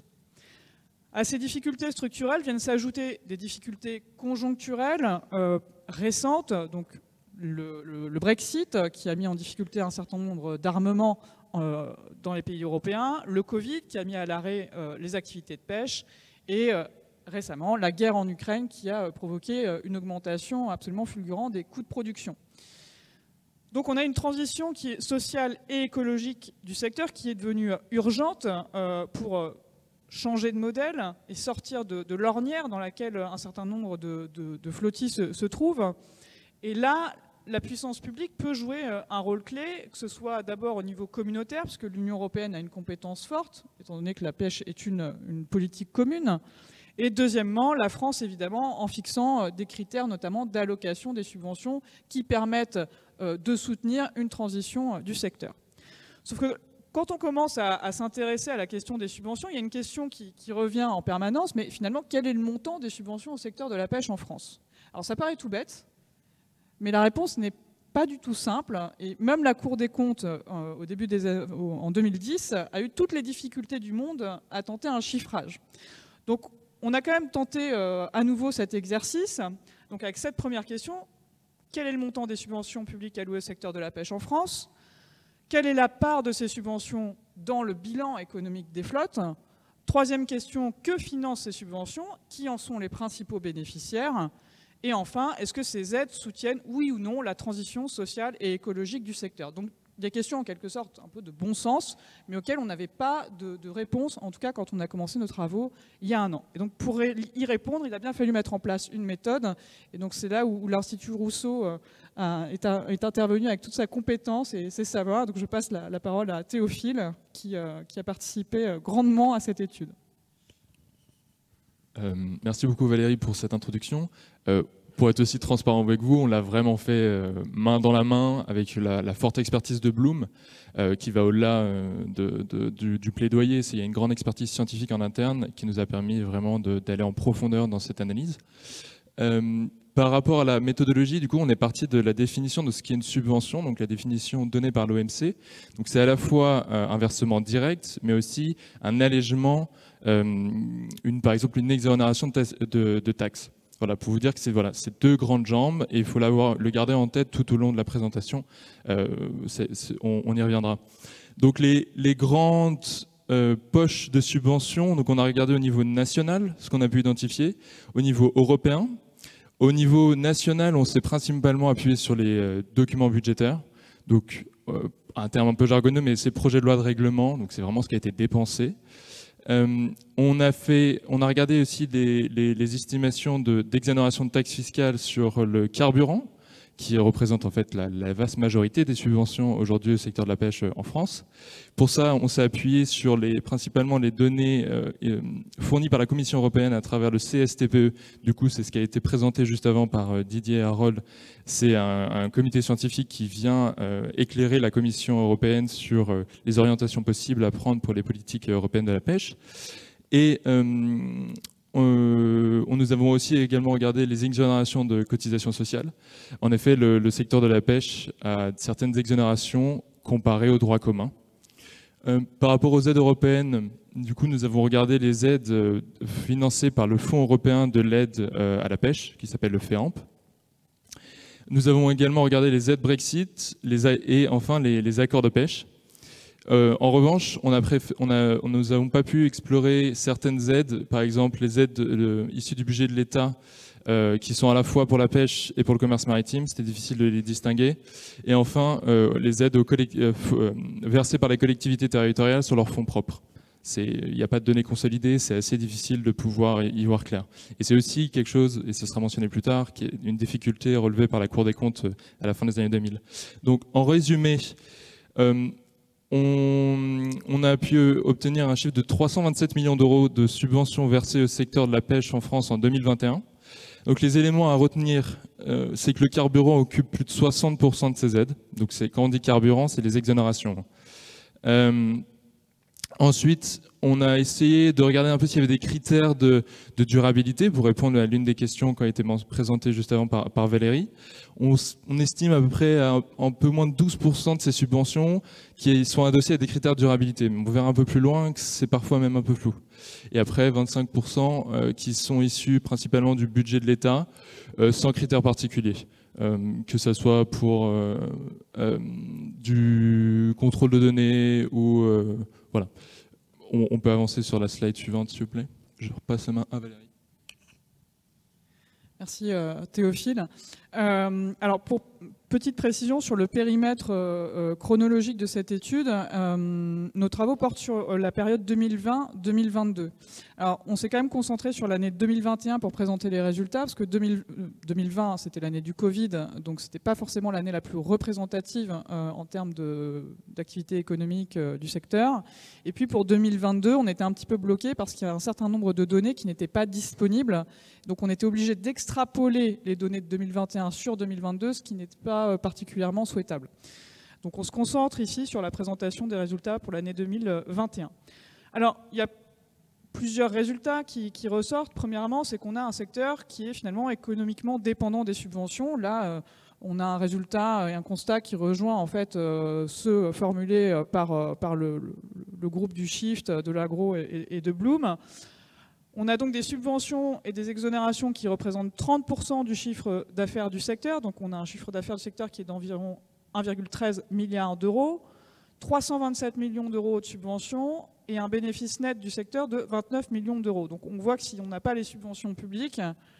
À ces difficultés structurelles viennent s'ajouter des difficultés conjoncturelles euh, récentes, donc Le, le, le Brexit qui a mis en difficulté un certain nombre d'armements euh, dans les pays européens, le Covid qui a mis à l'arrêt euh, les activités de pêche et euh, récemment la guerre en Ukraine qui a provoqué euh, une augmentation absolument fulgurante des coûts de production. Donc on a une transition qui est sociale et écologique du secteur qui est devenue urgente euh, pour euh, changer de modèle et sortir de, de l'ornière dans laquelle un certain nombre de, de, de flottilles se, se trouvent. Et là, la puissance publique peut jouer un rôle clé, que ce soit d'abord au niveau communautaire, parce que l'Union européenne a une compétence forte, étant donné que la pêche est une, une politique commune. Et deuxièmement, la France, évidemment, en fixant des critères, notamment d'allocation des subventions, qui permettent de soutenir une transition du secteur. Sauf que quand on commence à, à s'intéresser à la question des subventions, il y a une question qui, qui revient en permanence, mais finalement, quel est le montant des subventions au secteur de la pêche en France? Alors ça paraît tout bête, mais la réponse n'est pas du tout simple. Et même la Cour des comptes, euh, au début des, euh, en deux mille dix, a eu toutes les difficultés du monde à tenter un chiffrage. Donc, on a quand même tenté euh, à nouveau cet exercice. Donc, avec cette première question, quel est le montant des subventions publiques allouées au secteur de la pêche en France? Quelle est la part de ces subventions dans le bilan économique des flottes? Troisième question, que financent ces subventions? Qui en sont les principaux bénéficiaires? Et enfin, est-ce que ces aides soutiennent, oui ou non, la transition sociale et écologique du secteur? Donc, des questions en quelque sorte un peu de bon sens, mais auxquelles on n'avait pas de, de réponse, en tout cas quand on a commencé nos travaux il y a un an. Et donc, pour y répondre, il a bien fallu mettre en place une méthode. Et donc, c'est là où, où l'Institut Rousseau euh, est, a, est intervenu avec toute sa compétence et ses savoirs. Donc, je passe la, la parole à Théophile, qui, euh, qui a participé grandement à cette étude. Euh, merci beaucoup Valérie pour cette introduction. Euh, pour être aussi transparent avec vous, on l'a vraiment fait euh, main dans la main avec la, la forte expertise de Bloom euh, qui va au-delà euh, de, de, du, du plaidoyer. Il y a une grande expertise scientifique en interne qui nous a permis vraiment d'aller en profondeur dans cette analyse. Euh, par rapport à la méthodologie, du coup, on est parti de la définition de ce qu'est une subvention, donc la définition donnée par l'O M C. Donc c'est à la fois euh, un versement direct, mais aussi un allègement, euh, une, par exemple une exonération de, de, de taxes. Voilà, pour vous dire que c'est voilà, c'est deux grandes jambes et il faut l'avoir, le garder en tête tout au long de la présentation. Euh, c'est, c'est, on, on y reviendra. Donc les, les grandes euh, poches de subventions, donc on a regardé au niveau national, ce qu'on a pu identifier, au niveau européen. Au niveau national, on s'est principalement appuyé sur les euh, documents budgétaires, donc euh, un terme un peu jargonneux, mais c'est projet de loi de règlement, donc c'est vraiment ce qui a été dépensé. Euh, on, a fait, on a regardé aussi les, les, les estimations de, d'exonération de taxes fiscales sur le carburant, qui représente en fait la, la vaste majorité des subventions aujourd'hui au secteur de la pêche en France. Pour ça, on s'est appuyé sur les, principalement les données euh, euh, fournies par la Commission européenne à travers le C S T P E. Du coup, c'est ce qui a été présenté juste avant par euh, Didier Harold. C'est un, un comité scientifique qui vient euh, éclairer la Commission européenne sur euh, les orientations possibles à prendre pour les politiques européennes de la pêche. Et euh, euh, nous avons aussi également regardé les exonérations de cotisations sociales. En effet, le, le secteur de la pêche a certaines exonérations comparées au droit commun. Euh, par rapport aux aides européennes, du coup, nous avons regardé les aides euh, financées par le Fonds européen de l'aide euh, à la pêche, qui s'appelle le FEAMP. Nous avons également regardé les aides Brexit les a et enfin les, les accords de pêche. Euh, en revanche, on a on a, on, nous n'avons pas pu explorer certaines aides, par exemple les aides de, de, issues du budget de l'État, euh, qui sont à la fois pour la pêche et pour le commerce maritime. C'était difficile de les distinguer. Et enfin, euh, les aides aux euh, versées par les collectivités territoriales sur leurs fonds propres. Il n'y a pas de données consolidées, c'est assez difficile de pouvoir y voir clair. Et c'est aussi quelque chose, et ce sera mentionné plus tard, qui est une difficulté relevée par la Cour des comptes à la fin des années deux mille. Donc, en résumé, euh, on, on a pu obtenir un chiffre de trois cent vingt-sept millions d'euros de subventions versées au secteur de la pêche en France en deux mille vingt et un. Donc, les éléments à retenir, euh, c'est que le carburant occupe plus de soixante pour cent de ces aides. Donc, quand on dit carburant, c'est les exonérations. Euh, Ensuite, on a essayé de regarder un peu s'il y avait des critères de, de durabilité pour répondre à l'une des questions qui a été présentée juste avant par, par Valérie. On, on estime à peu près à un peu moins de douze pour cent de ces subventions qui sont adossées à des critères de durabilité. Mais on verra un peu plus loin que c'est parfois même un peu flou. Et après, vingt-cinq pour cent qui sont issus principalement du budget de l'État, euh, sans critères particuliers. Euh, que ce soit pour euh, euh, du contrôle de données ou... Euh, voilà. On, on peut avancer sur la slide suivante, s'il vous plaît. Je repasse la main à Valérie. Merci euh, Théophile. Euh, alors pour petite précision sur le périmètre euh, chronologique de cette étude, euh, nos travaux portent sur la période deux mille vingt deux mille vingt-deux. Alors on s'est quand même concentré sur l'année deux mille vingt et un pour présenter les résultats, parce que deux mille vingt c'était l'année du Covid, donc c'était pas forcément l'année la plus représentative euh, en termes d'activité économique euh, du secteur. Et puis pour deux mille vingt-deux, on était un petit peu bloqué parce qu'il y a un certain nombre de données qui n'étaient pas disponibles. Donc on était obligé d'extrapoler les données de deux mille vingt et un sur deux mille vingt-deux, ce qui n'était pas particulièrement souhaitable. Donc on se concentre ici sur la présentation des résultats pour l'année deux mille vingt et un. Alors il y a plusieurs résultats qui, qui ressortent. Premièrement, c'est qu'on a un secteur qui est finalement économiquement dépendant des subventions. Là, euh, on a un résultat et un constat qui rejoint en fait euh, ceux formulés par, par le, le, le groupe du Shift, de l'Agro et, et de Bloom. On a donc des subventions et des exonérations qui représentent trente pour cent du chiffre d'affaires du secteur. Donc on a un chiffre d'affaires du secteur qui est d'environ un virgule treize milliard d'euros, trois cent vingt-sept millions d'euros de subventions et un bénéfice net du secteur de vingt-neuf millions d'euros. Donc on voit que si on n'a pas les subventions publiques,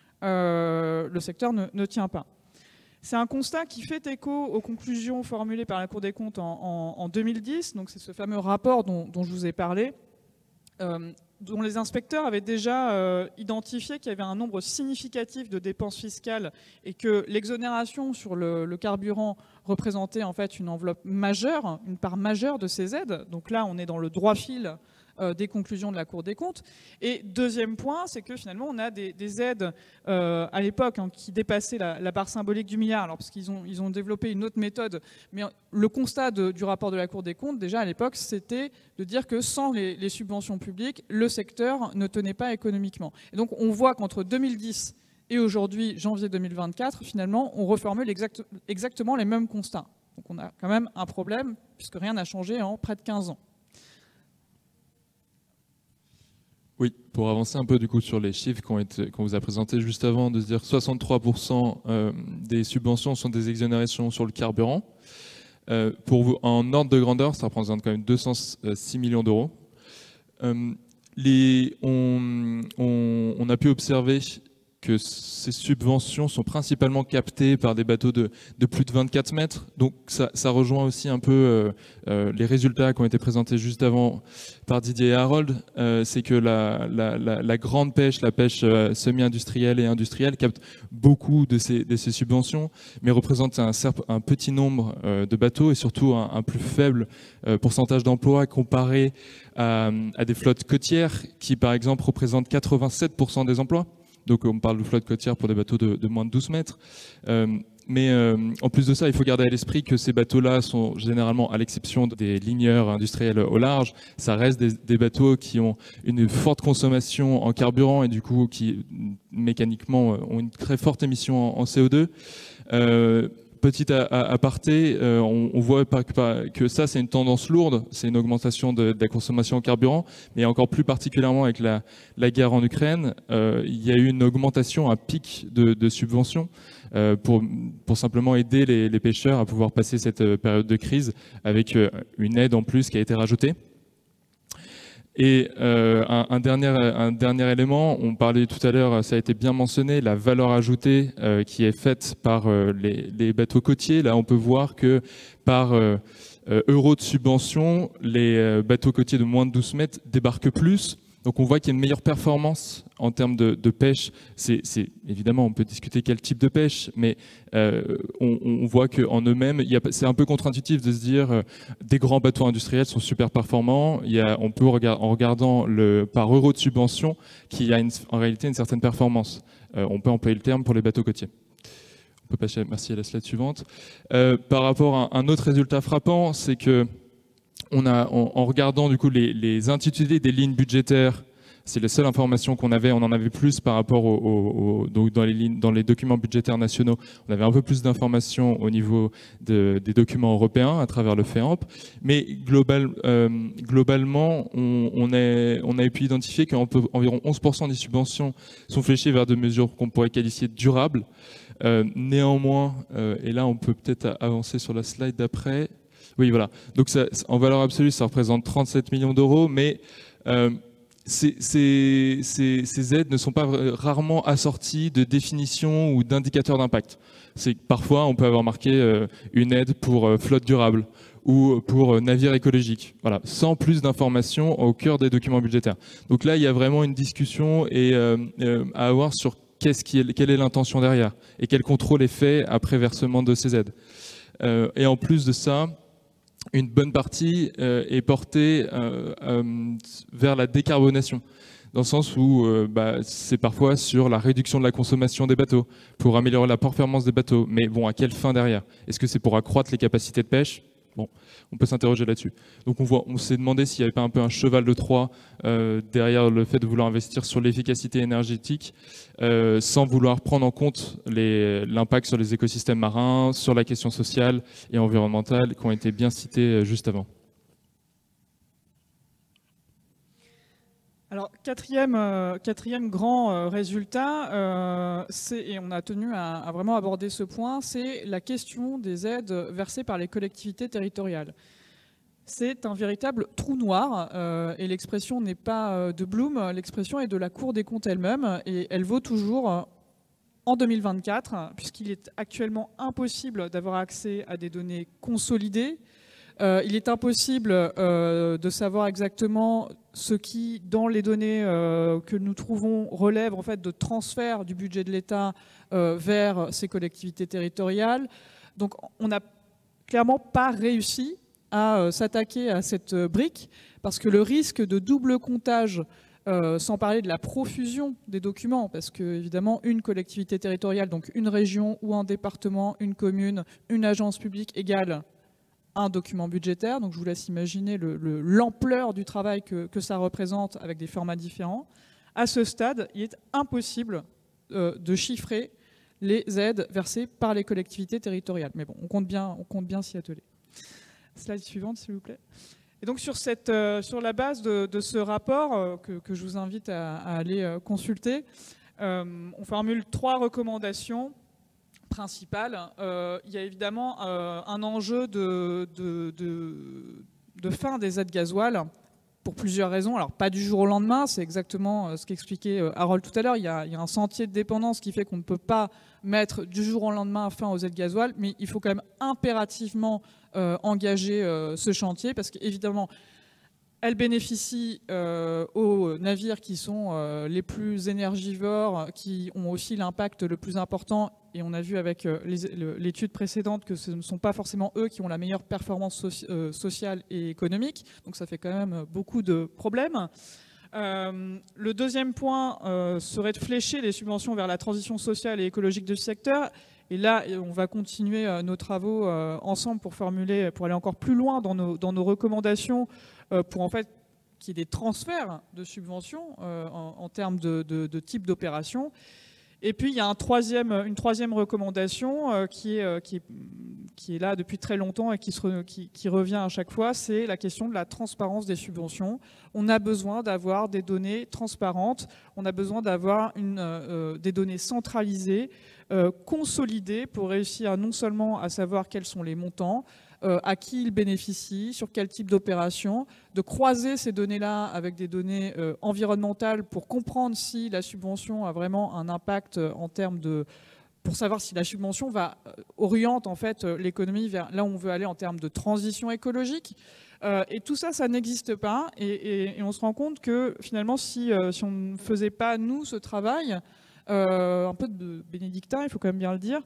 euh, le secteur ne, ne tient pas. C'est un constat qui fait écho aux conclusions formulées par la Cour des comptes en, en, en deux mille dix. Donc c'est ce fameux rapport dont, dont je vous ai parlé. Euh, dont les inspecteurs avaient déjà euh, identifié qu'il y avait un nombre significatif de dépenses fiscales et que l'exonération sur le, le carburant représentait en fait une enveloppe majeure, une part majeure de ces aides. Donc là, on est dans le droit fil euh, des conclusions de la Cour des comptes. Et deuxième point, c'est que finalement, on a des, des aides euh, à l'époque hein, qui dépassaient la, la barre symbolique du milliard, alors parce qu'ils ont, ils ont développé une autre méthode. Mais le constat de, du rapport de la Cour des comptes, déjà à l'époque, c'était de dire que sans les, les subventions publiques, le secteur ne tenait pas économiquement. Et donc on voit qu'entre deux mille dix et aujourd'hui, janvier deux mille vingt-quatre, finalement, on reformule exact, exactement les mêmes constats. Donc on a quand même un problème, puisque rien n'a changé en près de quinze ans. Oui, pour avancer un peu du coup sur les chiffres qu'on qu vous a présentés juste avant, de se dire soixante-trois pour cent euh, des subventions sont des exonérations sur le carburant. Euh, pour vous, en ordre de grandeur, ça représente quand même deux cent six millions d'euros. Euh, on, on, on a pu observer que ces subventions sont principalement captées par des bateaux de, de plus de vingt-quatre mètres. Donc ça, ça rejoint aussi un peu euh, euh, les résultats qui ont été présentés juste avant par Didier et Harold. Euh, c'est que la, la, la, la grande pêche, la pêche euh, semi-industrielle et industrielle capte beaucoup de ces, de ces subventions, mais représente un, un petit nombre euh, de bateaux et surtout un, un plus faible euh, pourcentage d'emplois comparé à, à des flottes côtières qui, par exemple, représentent quatre-vingt-sept pour cent des emplois. Donc on parle de flotte côtière pour des bateaux de, de moins de douze mètres. Euh, mais euh, en plus de ça, il faut garder à l'esprit que ces bateaux-là sont généralement, à l'exception des ligneurs industriels au large, ça reste des, des bateaux qui ont une forte consommation en carburant et du coup qui mécaniquement ont une très forte émission en, en C O deux. Euh, Petit aparté, euh, on, on voit pas, pas, que ça c'est une tendance lourde, c'est une augmentation de, de la consommation en carburant, mais encore plus particulièrement avec la, la guerre en Ukraine, euh, il y a eu une augmentation, un pic de, de subventions euh, pour, pour simplement aider les, les pêcheurs à pouvoir passer cette période de crise avec une aide en plus qui a été rajoutée. Et euh, un, un, dernier, un dernier élément, on parlait tout à l'heure, ça a été bien mentionné, la valeur ajoutée euh, qui est faite par euh, les, les bateaux côtiers. Là, on peut voir que par euh, euh, euro de subvention, les euh, bateaux côtiers de moins de douze mètres débarquent plus. Donc on voit qu'il y a une meilleure performance en termes de, de pêche. C'est, c'est, évidemment, on peut discuter quel type de pêche, mais euh, on, on voit qu'en eux-mêmes, il y a, c'est un peu contre-intuitif de se dire euh, des grands bateaux industriels sont super performants. Il y a, on peut, regard, en regardant le, par euro de subvention, qu'il y a une, en réalité une certaine performance. Euh, on peut employer le terme pour les bateaux côtiers. On peut passer, merci à la slide suivante. Euh, par rapport à un autre résultat frappant, c'est que On a, en, en regardant du coup les, les intitulés des lignes budgétaires, c'est la seule information qu'on avait, on en avait plus par rapport au, au, au, donc dans, les lignes, dans les documents budgétaires nationaux, on avait un peu plus d'informations au niveau de, des documents européens à travers le FEAMP, mais global, euh, globalement, on, on, est, on a pu identifier qu'environ onze pour cent des subventions sont fléchées vers des mesures qu'on pourrait qualifier de durables. Euh, néanmoins, euh, et là on peut peut-être avancer sur la slide d'après. Oui, voilà. Donc, ça, en valeur absolue, ça représente trente-sept millions d'euros, mais euh, ces, ces, ces, ces aides ne sont pas rarement assorties de définitions ou d'indicateurs d'impact. C'est que parfois, on peut avoir marqué euh, une aide pour euh, flotte durable ou pour euh, navire écologique, voilà, sans plus d'informations au cœur des documents budgétaires. Donc là, il y a vraiment une discussion et, euh, euh, à avoir sur qu'est-ce qui est, quelle est l'intention derrière et quel contrôle est fait après versement de ces aides. Euh, et en plus de ça, une bonne partie euh, est portée euh, euh, vers la décarbonation, dans le sens où euh, bah, c'est parfois sur la réduction de la consommation des bateaux, pour améliorer la performance des bateaux. Mais bon, à quelle fin derrière? Est-ce que c'est pour accroître les capacités de pêche? Bon, on peut s'interroger là-dessus. Donc on, voit, on s'est demandé s'il n'y avait pas un peu un cheval de Troie euh, derrière le fait de vouloir investir sur l'efficacité énergétique euh, sans vouloir prendre en compte les, l'impact sur les écosystèmes marins, sur la question sociale et environnementale qui ont été bien cités juste avant. Alors, quatrième, euh, quatrième grand euh, résultat, euh, c'est, et on a tenu à, à vraiment aborder ce point, c'est la question des aides versées par les collectivités territoriales. C'est un véritable trou noir, euh, et l'expression n'est pas euh, de Bloom, l'expression est de la Cour des comptes elle-même, et elle vaut toujours euh, en deux mille vingt-quatre, puisqu'il est actuellement impossible d'avoir accès à des données consolidées. Euh, il est impossible euh, de savoir exactement ce qui, dans les données euh, que nous trouvons, relève en fait de transfert du budget de l'État euh, vers ces collectivités territoriales. Donc on n'a clairement pas réussi à euh, s'attaquer à cette brique, parce que le risque de double comptage, euh, sans parler de la profusion des documents, parce que évidemment une collectivité territoriale, donc une région ou un département, une commune, une agence publique égale un document budgétaire, donc je vous laisse imaginer le, le, l'ampleur du travail que, que ça représente avec des formats différents. À ce stade, il est impossible euh, de chiffrer les aides versées par les collectivités territoriales. Mais bon, on compte bien, on compte bien s'y atteler. Slide suivante, s'il vous plaît. Et donc sur, cette, euh, sur la base de, de ce rapport, euh, que, que je vous invite à, à aller euh, consulter, euh, on formule trois recommandations principale. Euh, il y a évidemment euh, un enjeu de, de, de, de fin des aides gasoil pour plusieurs raisons. Alors, pas du jour au lendemain, c'est exactement ce qu'expliquait Harold tout à l'heure. Il y a, il y a un sentier de dépendance qui fait qu'on ne peut pas mettre du jour au lendemain fin aux aides gasoil, mais il faut quand même impérativement euh, engager euh, ce chantier, parce qu'évidemment, elle bénéficie euh, aux navires qui sont euh, les plus énergivores, qui ont aussi l'impact le plus important. Et on a vu avec euh, l'étude précédente que ce ne sont pas forcément eux qui ont la meilleure performance soci euh, sociale et économique. Donc ça fait quand même beaucoup de problèmes. Euh, le deuxième point euh, serait de flécher les subventions vers la transition sociale et écologique du secteur. Et là, on va continuer euh, nos travaux euh, ensemble pour formuler, pour aller encore plus loin dans nos, dans nos recommandations, euh, pour en fait qu'il y ait des transferts de subventions euh, en, en termes de, de, de type d'opération. Et puis, il y a un troisième, une troisième recommandation euh, qui, est, euh, qui, est, qui est là depuis très longtemps et qui, se, qui, qui revient à chaque fois, c'est la question de la transparence des subventions. On a besoin d'avoir des données transparentes, on a besoin d'avoir euh, des données centralisées, euh, consolidées pour réussir non seulement à savoir quels sont les montants, Euh, à qui ils bénéficient, sur quel type d'opération, de croiser ces données-là avec des données euh, environnementales pour comprendre si la subvention a vraiment un impact euh, en termes de... pour savoir si la subvention va euh, oriente en fait euh, l'économie vers là où on veut aller en termes de transition écologique. Euh, et tout ça, ça n'existe pas. Et, et, et on se rend compte que finalement, si, euh, si on ne faisait pas, nous, ce travail, euh, un peu de bénédictin, il faut quand même bien le dire,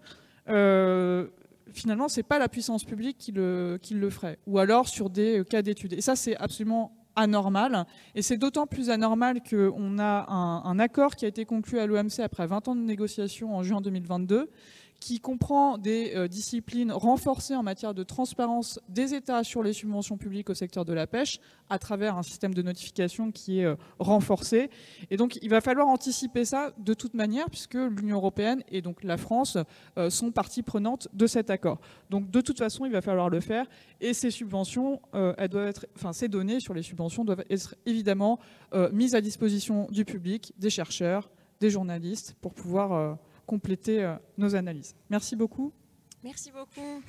euh, finalement, ce n'est pas la puissance publique qui le, qui le ferait, ou alors sur des cas d'études. Et ça, c'est absolument anormal. Et c'est d'autant plus anormal qu'on a un, un accord qui a été conclu à l'O M C après vingt ans de négociations en juin deux mille vingt-deux, qui comprend des euh, disciplines renforcées en matière de transparence des États sur les subventions publiques au secteur de la pêche, à travers un système de notification qui est euh, renforcé. Et donc, il va falloir anticiper ça de toute manière, puisque l'Union européenne et donc la France euh, sont partie prenante de cet accord. Donc, de toute façon, il va falloir le faire. Et ces subventions, euh, elles doivent être, enfin, ces données sur les subventions doivent être évidemment euh, mises à disposition du public, des chercheurs, des journalistes, pour pouvoir euh, compléter euh, nos analyses. Merci beaucoup. Merci beaucoup.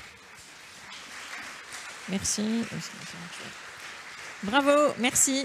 Merci. Bravo, merci.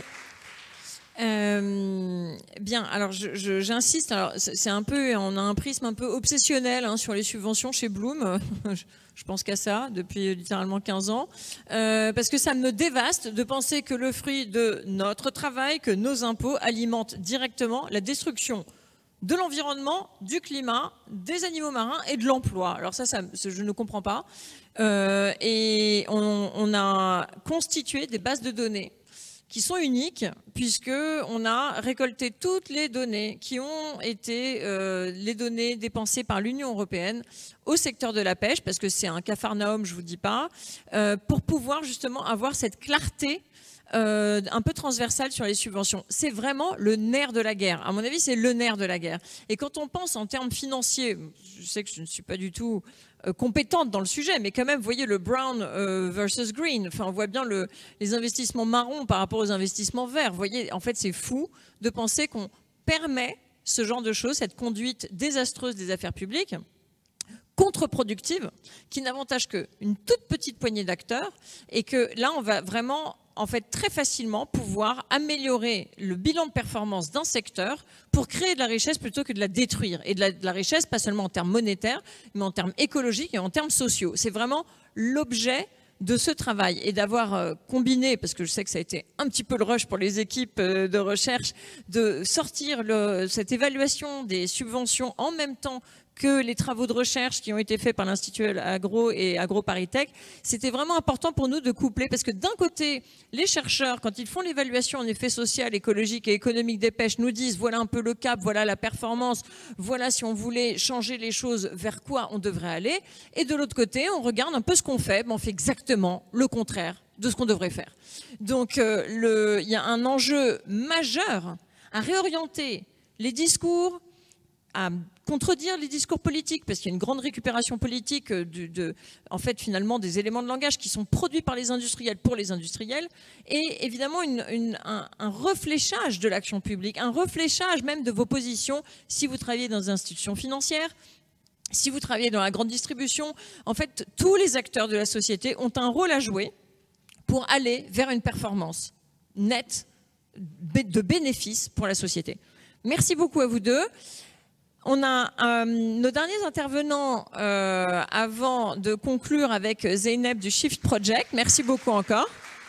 Euh, bien, alors j'insiste, alors c'est un peu, on a un prisme un peu obsessionnel hein, sur les subventions chez Bloom. Je pense qu'à ça depuis littéralement quinze ans, euh, parce que ça me dévaste de penser que le fruit de notre travail, que nos impôts alimentent directement la destruction de l'environnement, du climat, des animaux marins et de l'emploi. Alors ça, ça, je ne comprends pas. Euh, et on, on a constitué des bases de données qui sont uniques, puisqu'on a récolté toutes les données qui ont été euh, les données dépensées par l'Union européenne au secteur de la pêche, parce que c'est un capharnaüm, je ne vous dis pas, euh, pour pouvoir justement avoir cette clarté Euh, un peu transversal sur les subventions. C'est vraiment le nerf de la guerre. À mon avis, c'est le nerf de la guerre. Et quand on pense en termes financiers, je sais que je ne suis pas du tout euh, compétente dans le sujet, mais quand même, vous voyez le brown euh, versus green. Enfin, on voit bien le, les investissements marrons par rapport aux investissements verts. Vous voyez, en fait, c'est fou de penser qu'on permet ce genre de choses, cette conduite désastreuse des affaires publiques, contre-productive, qui n'avantage qu'une toute petite poignée d'acteurs, et que là, on va vraiment en fait très facilement pouvoir améliorer le bilan de performance d'un secteur pour créer de la richesse plutôt que de la détruire. Et de la, de la richesse, pas seulement en termes monétaires, mais en termes écologiques et en termes sociaux. C'est vraiment l'objet de ce travail, et d'avoir euh, combiné, parce que je sais que ça a été un petit peu le rush pour les équipes euh, de recherche, de sortir le, cette évaluation des subventions en même temps que les travaux de recherche qui ont été faits par l'Institut Agro et AgroParisTech. C'était vraiment important pour nous de coupler, parce que d'un côté, les chercheurs, quand ils font l'évaluation en effet social, écologique et économique des pêches, nous disent voilà un peu le cap, voilà la performance, voilà si on voulait changer les choses, vers quoi on devrait aller. Et de l'autre côté, on regarde un peu ce qu'on fait, mais on fait exactement le contraire de ce qu'on devrait faire. Donc euh, le, il y a un enjeu majeur à réorienter les discours, à contredire les discours politiques, parce qu'il y a une grande récupération politique de, de, en fait, finalement, des éléments de langage qui sont produits par les industriels pour les industriels, et évidemment une, une, un, un refléchage de l'action publique, un refléchage même de vos positions si vous travaillez dans des institutions financières, si vous travaillez dans la grande distribution. En fait, tous les acteurs de la société ont un rôle à jouer pour aller vers une performance nette de bénéfices pour la société. Merci beaucoup à vous deux. On a euh, nos derniers intervenants euh, avant de conclure avec Zeynep du Shift Project. Merci beaucoup encore.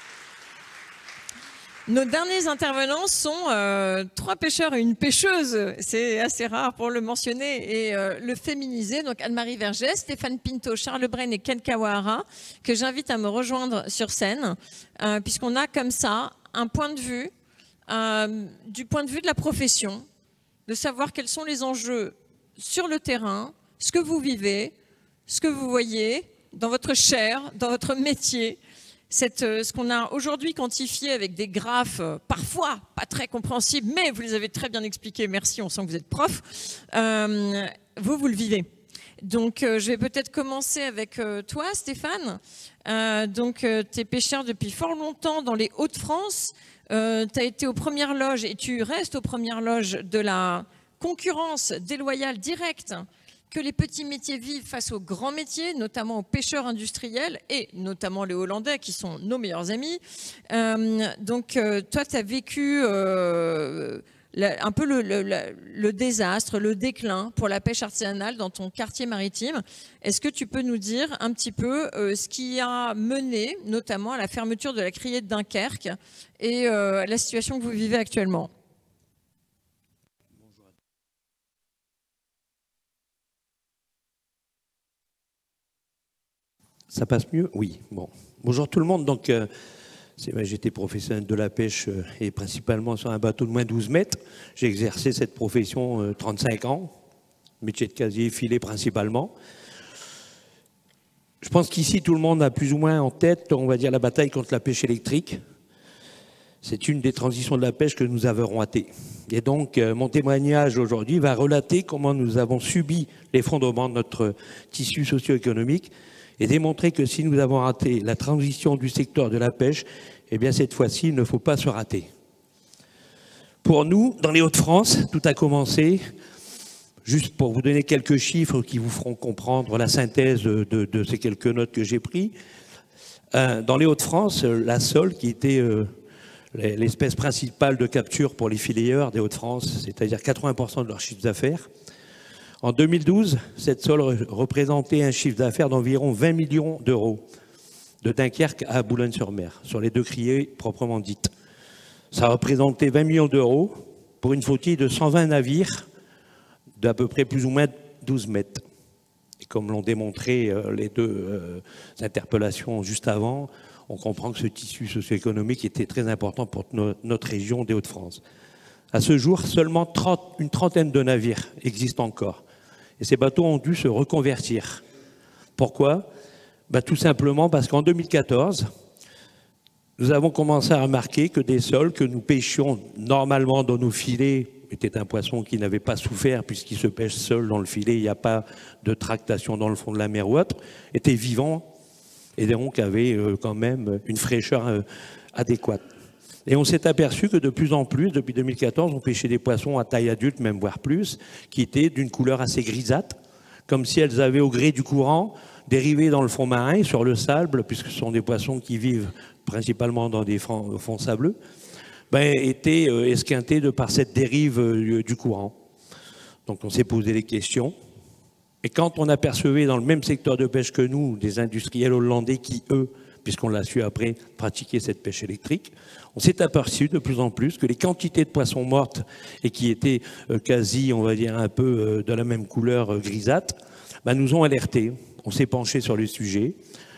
Nos derniers intervenants sont euh, trois pêcheurs et une pêcheuse. C'est assez rare pour le mentionner et euh, le féminiser. Donc Anne-Marie Vergès, Stéphane Pinto, Charles Brain et Ken Kawahara, que j'invite à me rejoindre sur scène, euh, puisqu'on a comme ça un point de vue, euh, du point de vue de la profession, de savoir quels sont les enjeux sur le terrain, ce que vous vivez, ce que vous voyez dans votre chair, dans votre métier. Cette, ce qu'on a aujourd'hui quantifié avec des graphes euh, parfois pas très compréhensibles, mais vous les avez très bien expliqués, merci, on sent que vous êtes prof, euh, vous, vous le vivez. Donc euh, je vais peut-être commencer avec euh, toi, Stéphane. Euh, donc euh, tu es pêcheur depuis fort longtemps dans les Hauts-de-France, euh, tu as été aux premières loges et tu restes aux premières loges de la concurrence déloyale directe que les petits métiers vivent face aux grands métiers, notamment aux pêcheurs industriels et notamment les Hollandais qui sont nos meilleurs amis. Euh, donc euh, toi, tu as vécu euh, la, un peu le, le, le désastre, le déclin pour la pêche artisanale dans ton quartier maritime. Est-ce que tu peux nous dire un petit peu euh, ce qui a mené notamment à la fermeture de la criée de Dunkerque et euh, la situation que vous vivez actuellement ? Ça passe mieux? Oui. Bon. Bonjour tout le monde. Donc, euh, c'est vrai, j'étais professionnel de la pêche euh, et principalement sur un bateau de moins de douze mètres. J'ai exercé cette profession euh, trente-cinq ans, métier de casier, filet principalement. Je pense qu'ici, tout le monde a plus ou moins en tête, on va dire, la bataille contre la pêche électrique. C'est une des transitions de la pêche que nous avons ratées. Et donc, euh, mon témoignage aujourd'hui va relater comment nous avons subi l'effondrement de notre tissu socio-économique et démontrer que si nous avons raté la transition du secteur de la pêche, eh bien cette fois-ci, il ne faut pas se rater. Pour nous, dans les Hauts-de-France, tout a commencé, juste pour vous donner quelques chiffres qui vous feront comprendre la synthèse de, de ces quelques notes que j'ai prises. Euh, dans les Hauts-de-France, la sole, qui était euh, l'espèce principale de capture pour les filières des Hauts-de-France, c'est-à-dire quatre-vingts pour cent de leur chiffre d'affaires. En deux mille douze, cette sole représentait un chiffre d'affaires d'environ vingt millions d'euros, de Dunkerque à Boulogne-sur-Mer, sur les deux criées proprement dites. Ça représentait vingt millions d'euros pour une flottille de cent vingt navires d'à peu près plus ou moins douze mètres. Et comme l'ont démontré les deux interpellations juste avant, on comprend que ce tissu socio-économique était très important pour notre région des Hauts-de-France. À ce jour, seulement trente, une trentaine de navires existent encore. Et ces bateaux ont dû se reconvertir. Pourquoi? Ben, tout simplement parce qu'en deux mille quatorze, nous avons commencé à remarquer que des sols que nous pêchions normalement dans nos filets, était un poisson qui n'avait pas souffert puisqu'il se pêche seul dans le filet, il n'y a pas de tractation dans le fond de la mer ou autre, étaient vivants et donc avaient quand même une fraîcheur adéquate. Et on s'est aperçu que de plus en plus, depuis deux mille quatorze, on pêchait des poissons à taille adulte, même voire plus, qui étaient d'une couleur assez grisâtre, comme si elles avaient au gré du courant dérivé dans le fond marin, sur le sable, puisque ce sont des poissons qui vivent principalement dans des fonds, fonds sableux, ben, étaient euh, esquintés de par cette dérive euh, du courant. Donc on s'est posé des questions. Et quand on apercevait dans le même secteur de pêche que nous, des industriels hollandais qui, eux, puisqu'on l'a su après, pratiquer cette pêche électrique, on s'est aperçu de plus en plus que les quantités de poissons mortes et qui étaient euh, quasi, on va dire, un peu euh, de la même couleur euh, grisâtre, bah, nous ont alertés. On s'est penché sur le sujet.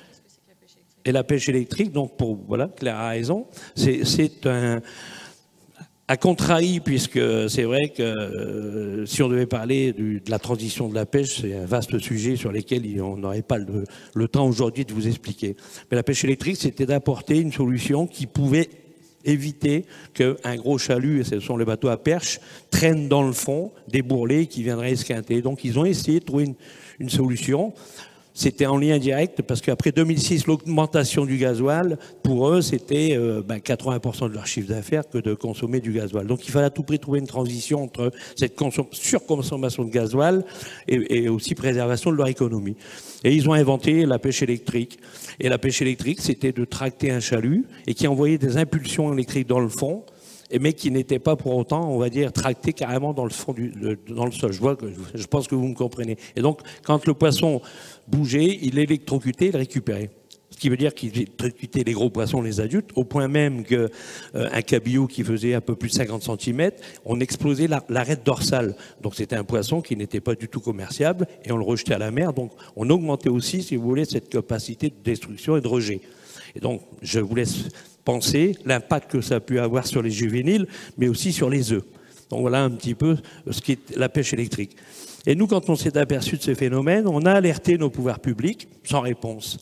Et la pêche électrique, donc pour, voilà, Claire a raison, c'est un... À contrario, puisque c'est vrai que euh, si on devait parler du, de la transition de la pêche, c'est un vaste sujet sur lequel on n'aurait pas le, le temps aujourd'hui de vous expliquer. Mais la pêche électrique, c'était d'apporter une solution qui pouvait éviter qu'un gros chalut, et ce sont les bateaux à perche, traînent dans le fond des bourrelets qui viendraient esquinter. Donc ils ont essayé de trouver une, une solution. C'était en lien direct parce qu'après deux mille six, l'augmentation du gasoil, pour eux, c'était euh, ben, quatre-vingts pour cent de leur chiffre d'affaires que de consommer du gasoil. Donc il fallait à tout prix trouver une transition entre cette surconsommation de gasoil et, et aussi préservation de leur économie. Et ils ont inventé la pêche électrique. Et la pêche électrique, c'était de tracter un chalut et qui envoyait des impulsions électriques dans le fond mais qui n'était pas pour autant, on va dire, tracté carrément dans le fond du, le, dans le sol. Je vois que, je pense que vous me comprenez. Et donc, quand le poisson bougeait, il électrocutait, il récupérait. Ce qui veut dire qu'il électrocutait les gros poissons, les adultes, au point même qu'un euh, cabillaud qui faisait un peu plus de cinquante centimètres, on explosait l'arête dorsale. Donc c'était un poisson qui n'était pas du tout commerciable et on le rejetait à la mer. Donc on augmentait aussi, si vous voulez, cette capacité de destruction et de rejet. Et donc je vous laisse penser l'impact que ça a pu avoir sur les juvéniles, mais aussi sur les œufs. Donc voilà un petit peu ce qu'est la pêche électrique. Et nous, quand on s'est aperçu de ce phénomène, on a alerté nos pouvoirs publics sans réponse.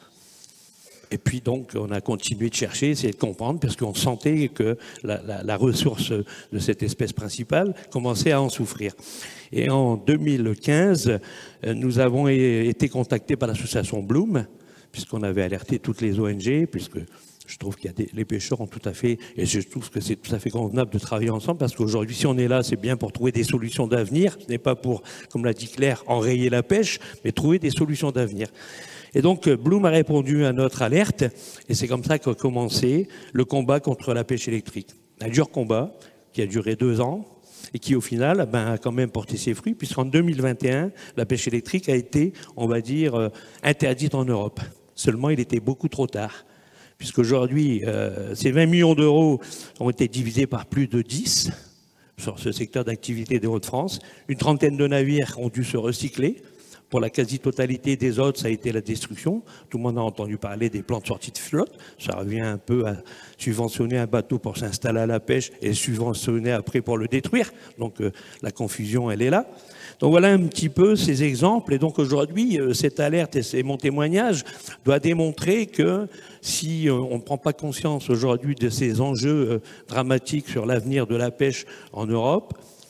Et puis donc, on a continué de chercher, essayer de comprendre, parce qu'on sentait que la, la, la ressource de cette espèce principale commençait à en souffrir. Et en deux mille quinze, nous avons été contactés par l'association Bloom, puisqu'on avait alerté toutes les O N G, puisque je trouve qu'il y a des, les pêcheurs ont tout à fait, et je trouve que c'est tout à fait convenable de travailler ensemble, parce qu'aujourd'hui, si on est là, c'est bien pour trouver des solutions d'avenir. Ce n'est pas pour, comme l'a dit Claire, enrayer la pêche, mais trouver des solutions d'avenir. Et donc, Bloom a répondu à notre alerte, et c'est comme ça qu'a commencé le combat contre la pêche électrique. Un dur combat qui a duré deux ans, et qui, au final, ben, a quand même porté ses fruits, puisqu'en deux mille vingt et un, la pêche électrique a été, on va dire, euh, interdite en Europe. Seulement, il était beaucoup trop tard, puisqu'aujourd'hui, euh, ces vingt millions d'euros ont été divisés par plus de dix sur ce secteur d'activité des Hauts-de-France. Une trentaine de navires ont dû se recycler. Pour la quasi-totalité des autres, ça a été la destruction. Tout le monde a entendu parler des plans de sortie de flotte. Ça revient un peu à subventionner un bateau pour s'installer à la pêche et subventionner après pour le détruire. Donc euh, la confusion, elle est là. Donc voilà un petit peu ces exemples. Et donc aujourd'hui, euh, cette alerte et c'est mon témoignage doit démontrer que si euh, on ne prend pas conscience aujourd'hui de ces enjeux euh, dramatiques sur l'avenir de la pêche en Europe,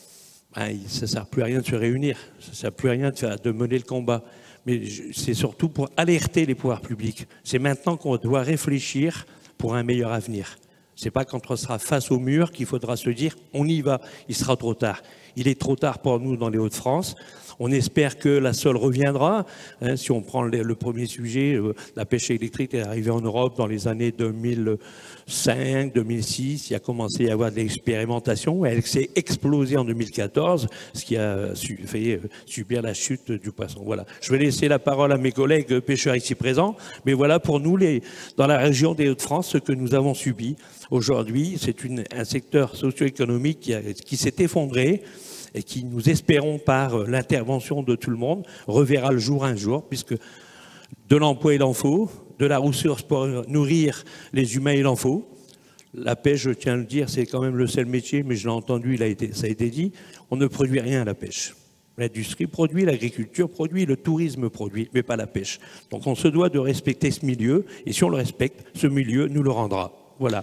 ça ne sert plus à rien de se réunir, ça ne sert plus à rien de, faire, de mener le combat. Mais c'est surtout pour alerter les pouvoirs publics. C'est maintenant qu'on doit réfléchir pour un meilleur avenir. Ce n'est pas quand on sera face au mur qu'il faudra se dire « on y va », il sera trop tard. Il est trop tard pour nous dans les Hauts-de-France. On espère que la sole reviendra. Hein, si on prend le, le premier sujet, euh, la pêche électrique est arrivée en Europe dans les années deux mille cinq, deux mille six. Il a commencé à y avoir de l'expérimentation. Elle s'est explosée en deux mille quatorze, ce qui a su, fait subir la chute du poisson. Voilà. Je vais laisser la parole à mes collègues pêcheurs ici présents. Mais voilà pour nous, les, dans la région des Hauts-de-France, ce que nous avons subi aujourd'hui. C'est un secteur socio-économique qui, qui s'est effondré, et qui, nous espérons, par l'intervention de tout le monde, reverra le jour un jour, puisque de l'emploi, il en faut, de la ressource pour nourrir les humains, il en faut. La pêche, je tiens à le dire, c'est quand même le seul métier, mais je l'ai entendu, il a été, ça a été dit, on ne produit rien à la pêche. L'industrie produit, l'agriculture produit, le tourisme produit, mais pas la pêche. Donc on se doit de respecter ce milieu, et si on le respecte, ce milieu nous le rendra. Voilà.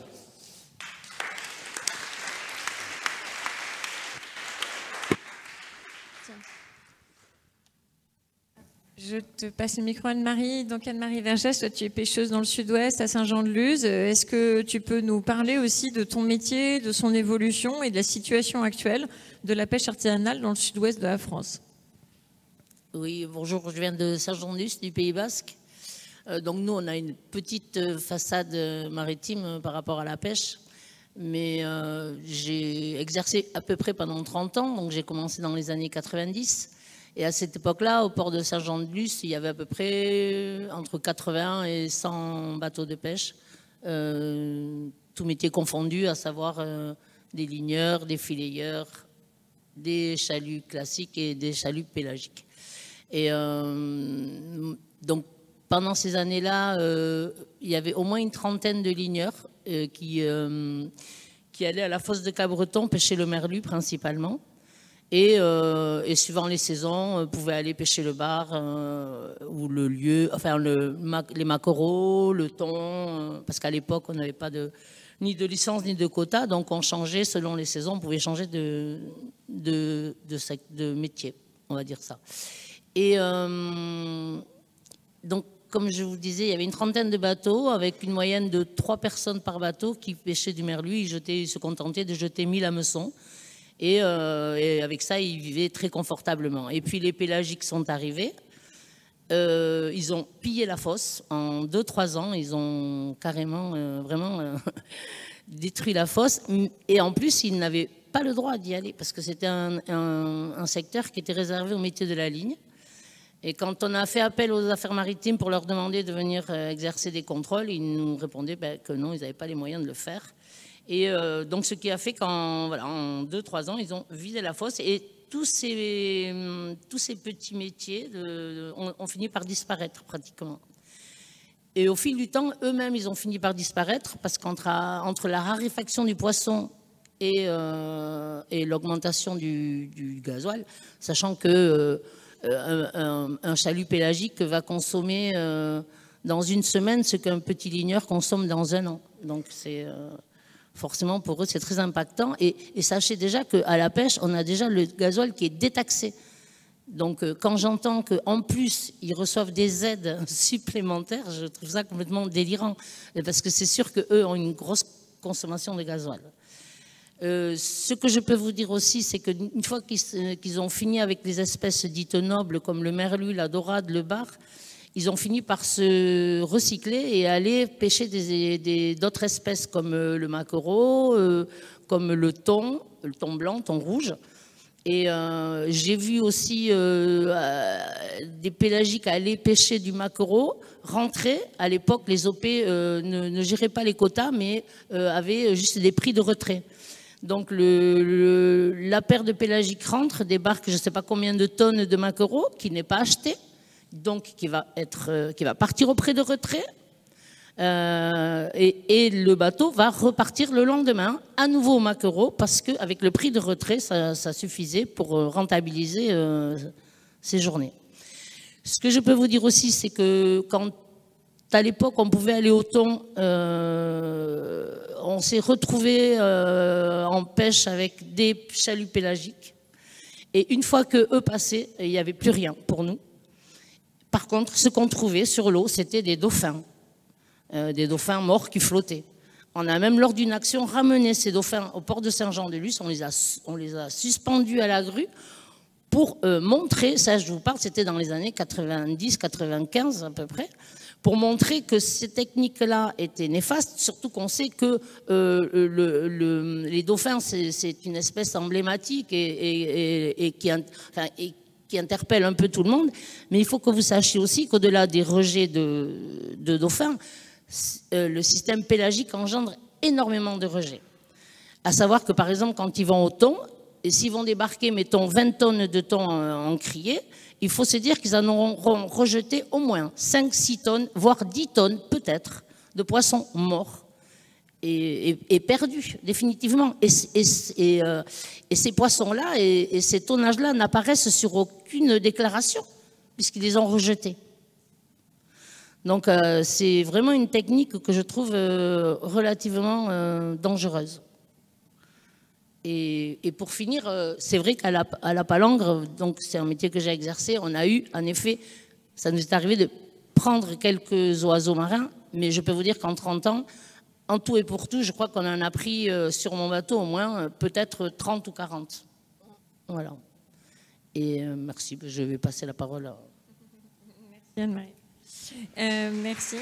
Je te passe le micro, Anne-Marie. Donc Anne-Marie Vergès, toi tu es pêcheuse dans le sud-ouest, à Saint-Jean-de-Luz. Est-ce que tu peux nous parler aussi de ton métier, de son évolution et de la situation actuelle de la pêche artisanale dans le sud-ouest de la France? Oui, bonjour, je viens de Saint-Jean-de-Luz, du Pays Basque. Euh, donc nous, on a une petite façade maritime par rapport à la pêche. Mais euh, j'ai exercé à peu près pendant trente ans, donc j'ai commencé dans les années quatre-vingt-dix. Et à cette époque-là, au port de Saint-Jean-de-Luz, il y avait à peu près entre quatre-vingts et cent bateaux de pêche, euh, tout métier confondu, à savoir euh, des ligneurs, des fileyeurs, des chaluts classiques et des chaluts pélagiques. Et euh, donc, pendant ces années-là, euh, il y avait au moins une trentaine de ligneurs euh, qui, euh, qui allaient à la fosse de Cabreton pêcher le merlu principalement. Et, euh, et suivant les saisons, euh, pouvaient aller pêcher le bar euh, ou le lieu, enfin le, les maquereaux, le thon, euh, parce qu'à l'époque on n'avait pas de, ni de licence ni de quota, donc on changeait selon les saisons, on pouvait changer de, de, de, de métier, on va dire ça. Et euh, donc comme je vous disais, il y avait une trentaine de bateaux avec une moyenne de trois personnes par bateau qui pêchaient du merlu, ils, jetaient, ils se contentaient de jeter mille hameçons. Et, euh, et avec ça, ils vivaient très confortablement. Et puis les pélagiques sont arrivés. Euh, ils ont pillé la fosse en deux trois ans. Ils ont carrément, euh, vraiment, euh, détruit la fosse. Et en plus, ils n'avaient pas le droit d'y aller parce que c'était un, un, un secteur qui était réservé aux métiers de la ligne. Et quand on a fait appel aux affaires maritimes pour leur demander de venir exercer des contrôles, ils nous répondaient ben, que non, ils n'avaient pas les moyens de le faire. Et euh, donc, ce qui a fait qu'en voilà, en deux trois ans, ils ont vidé la fosse et tous ces, tous ces petits métiers de, de, ont, ont fini par disparaître pratiquement. Et au fil du temps, eux-mêmes, ils ont fini par disparaître parce qu'entre entre la raréfaction du poisson et, euh, et l'augmentation du, du gasoil, sachant que euh, un, un, un chalut pélagique va consommer euh, dans une semaine ce qu'un petit ligneur consomme dans un an. Donc c'est euh, forcément pour eux c'est très impactant. Et, et sachez déjà qu'à la pêche, on a déjà le gasoil qui est détaxé. Donc euh, quand j'entends qu'en plus ils reçoivent des aides supplémentaires, je trouve ça complètement délirant. Parce que c'est sûr qu'eux ont une grosse consommation de gasoil. Euh, ce que je peux vous dire aussi, c'est qu'une fois qu'ils qu'ils ont fini avec les espèces dites nobles comme le merlu, la dorade, le bar, ils ont fini par se recycler et aller pêcher des, des, d'autres espèces comme le maquereau, euh, comme le thon, le thon blanc, thon rouge. Et euh, j'ai vu aussi euh, euh, des pélagiques aller pêcher du maquereau, rentrer. À l'époque, les O P euh, ne, ne géraient pas les quotas, mais euh, avaient juste des prix de retrait. Donc le, le, la paire de pélagiques rentre, débarque je ne sais pas combien de tonnes de maquereau qui n'est pas acheté, donc qui va, être, euh, qui va partir au prix de retrait. Euh, et, et le bateau va repartir le lendemain à nouveau au maquereau parce qu'avec le prix de retrait, ça, ça suffisait pour rentabiliser euh, ces journées. Ce que je peux vous dire aussi, c'est que quand à l'époque, on pouvait aller au thon. Euh, on s'est retrouvé euh, en pêche avec des chaluts pélagiques. Et une fois que eux passaient, il n'y avait plus rien pour nous. Par contre, ce qu'on trouvait sur l'eau, c'était des dauphins. Euh, des dauphins morts qui flottaient. On a même, lors d'une action, ramené ces dauphins au port de Saint-Jean-de-Luz. On les a, on les a suspendus à la grue pour euh, montrer, ça je vous parle, c'était dans les années quatre-vingt-dix quatre-vingt-quinze à peu près, pour montrer que ces techniques-là étaient néfastes, surtout qu'on sait que euh, le, le, les dauphins, c'est une espèce emblématique et, et, et, et, qui, enfin, et qui interpelle un peu tout le monde. Mais il faut que vous sachiez aussi qu'au-delà des rejets de, de dauphins, euh, le système pélagique engendre énormément de rejets. À savoir que, par exemple, quand ils vont au thon, et s'ils vont débarquer, mettons, vingt tonnes de thon en criée, il faut se dire qu'ils en auront rejeté au moins cinq six tonnes, voire dix tonnes peut-être, de poissons morts et, et, et perdus, définitivement. Et, et, et, euh, et ces poissons-là et, et ces tonnages-là n'apparaissent sur aucune déclaration, puisqu'ils les ont rejetés. Donc euh, c'est vraiment une technique que je trouve euh, relativement euh, dangereuse. Et, et pour finir, c'est vrai qu'à la, à la palangre, donc c'est un métier que j'ai exercé, on a eu, en effet, ça nous est arrivé de prendre quelques oiseaux marins, mais je peux vous dire qu'en trente ans, en tout et pour tout, je crois qu'on en a pris sur mon bateau au moins peut-être trente ou quarante. Voilà. Et euh, merci, je vais passer la parole à... Merci Anne-Marie. Euh, merci.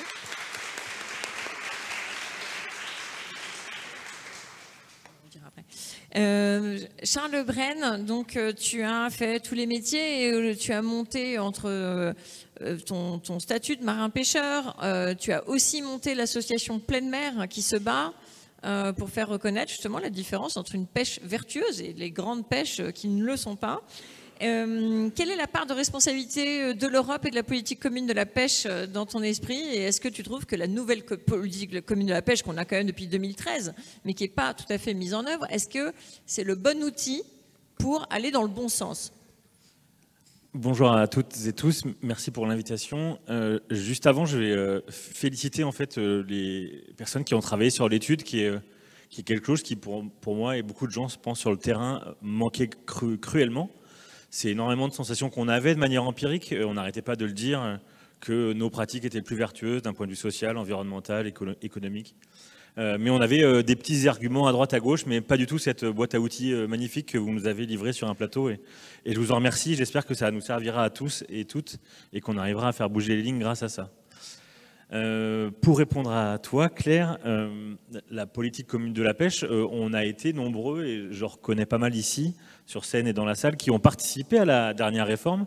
Euh, Charles Brenne, donc euh, tu as fait tous les métiers et euh, tu as monté entre euh, ton, ton statut de marin-pêcheur, euh, tu as aussi monté l'association Pleine Mer qui se bat euh, pour faire reconnaître justement la différence entre une pêche vertueuse et les grandes pêches qui ne le sont pas. Euh, quelle est la part de responsabilité de l'Europe et de la politique commune de la pêche dans ton esprit? Et est-ce que tu trouves que la nouvelle politique commune de la pêche, qu'on a quand même depuis deux mille treize, mais qui n'est pas tout à fait mise en œuvre, est-ce que c'est le bon outil pour aller dans le bon sens? Bonjour à toutes et tous, merci pour l'invitation. Euh, juste avant, je vais euh, féliciter en fait euh, les personnes qui ont travaillé sur l'étude, qui est, euh, qui est quelque chose qui pour, pour moi et beaucoup de gens, je pense, sur le terrain, manquait cru, cruellement. C'est énormément de sensations qu'on avait de manière empirique. On n'arrêtait pas de le dire, que nos pratiques étaient plus vertueuses d'un point de vue social, environnemental, économique. Euh, mais on avait euh, des petits arguments à droite, à gauche, mais pas du tout cette boîte à outils euh, magnifique que vous nous avez livrée sur un plateau. Et, et je vous en remercie. J'espère que ça nous servira à tous et toutes et qu'on arrivera à faire bouger les lignes grâce à ça. Euh, pour répondre à toi, Claire, euh, la politique commune de la pêche, euh, on a été nombreux, et je reconnais pas mal ici, sur scène et dans la salle, qui ont participé à la dernière réforme.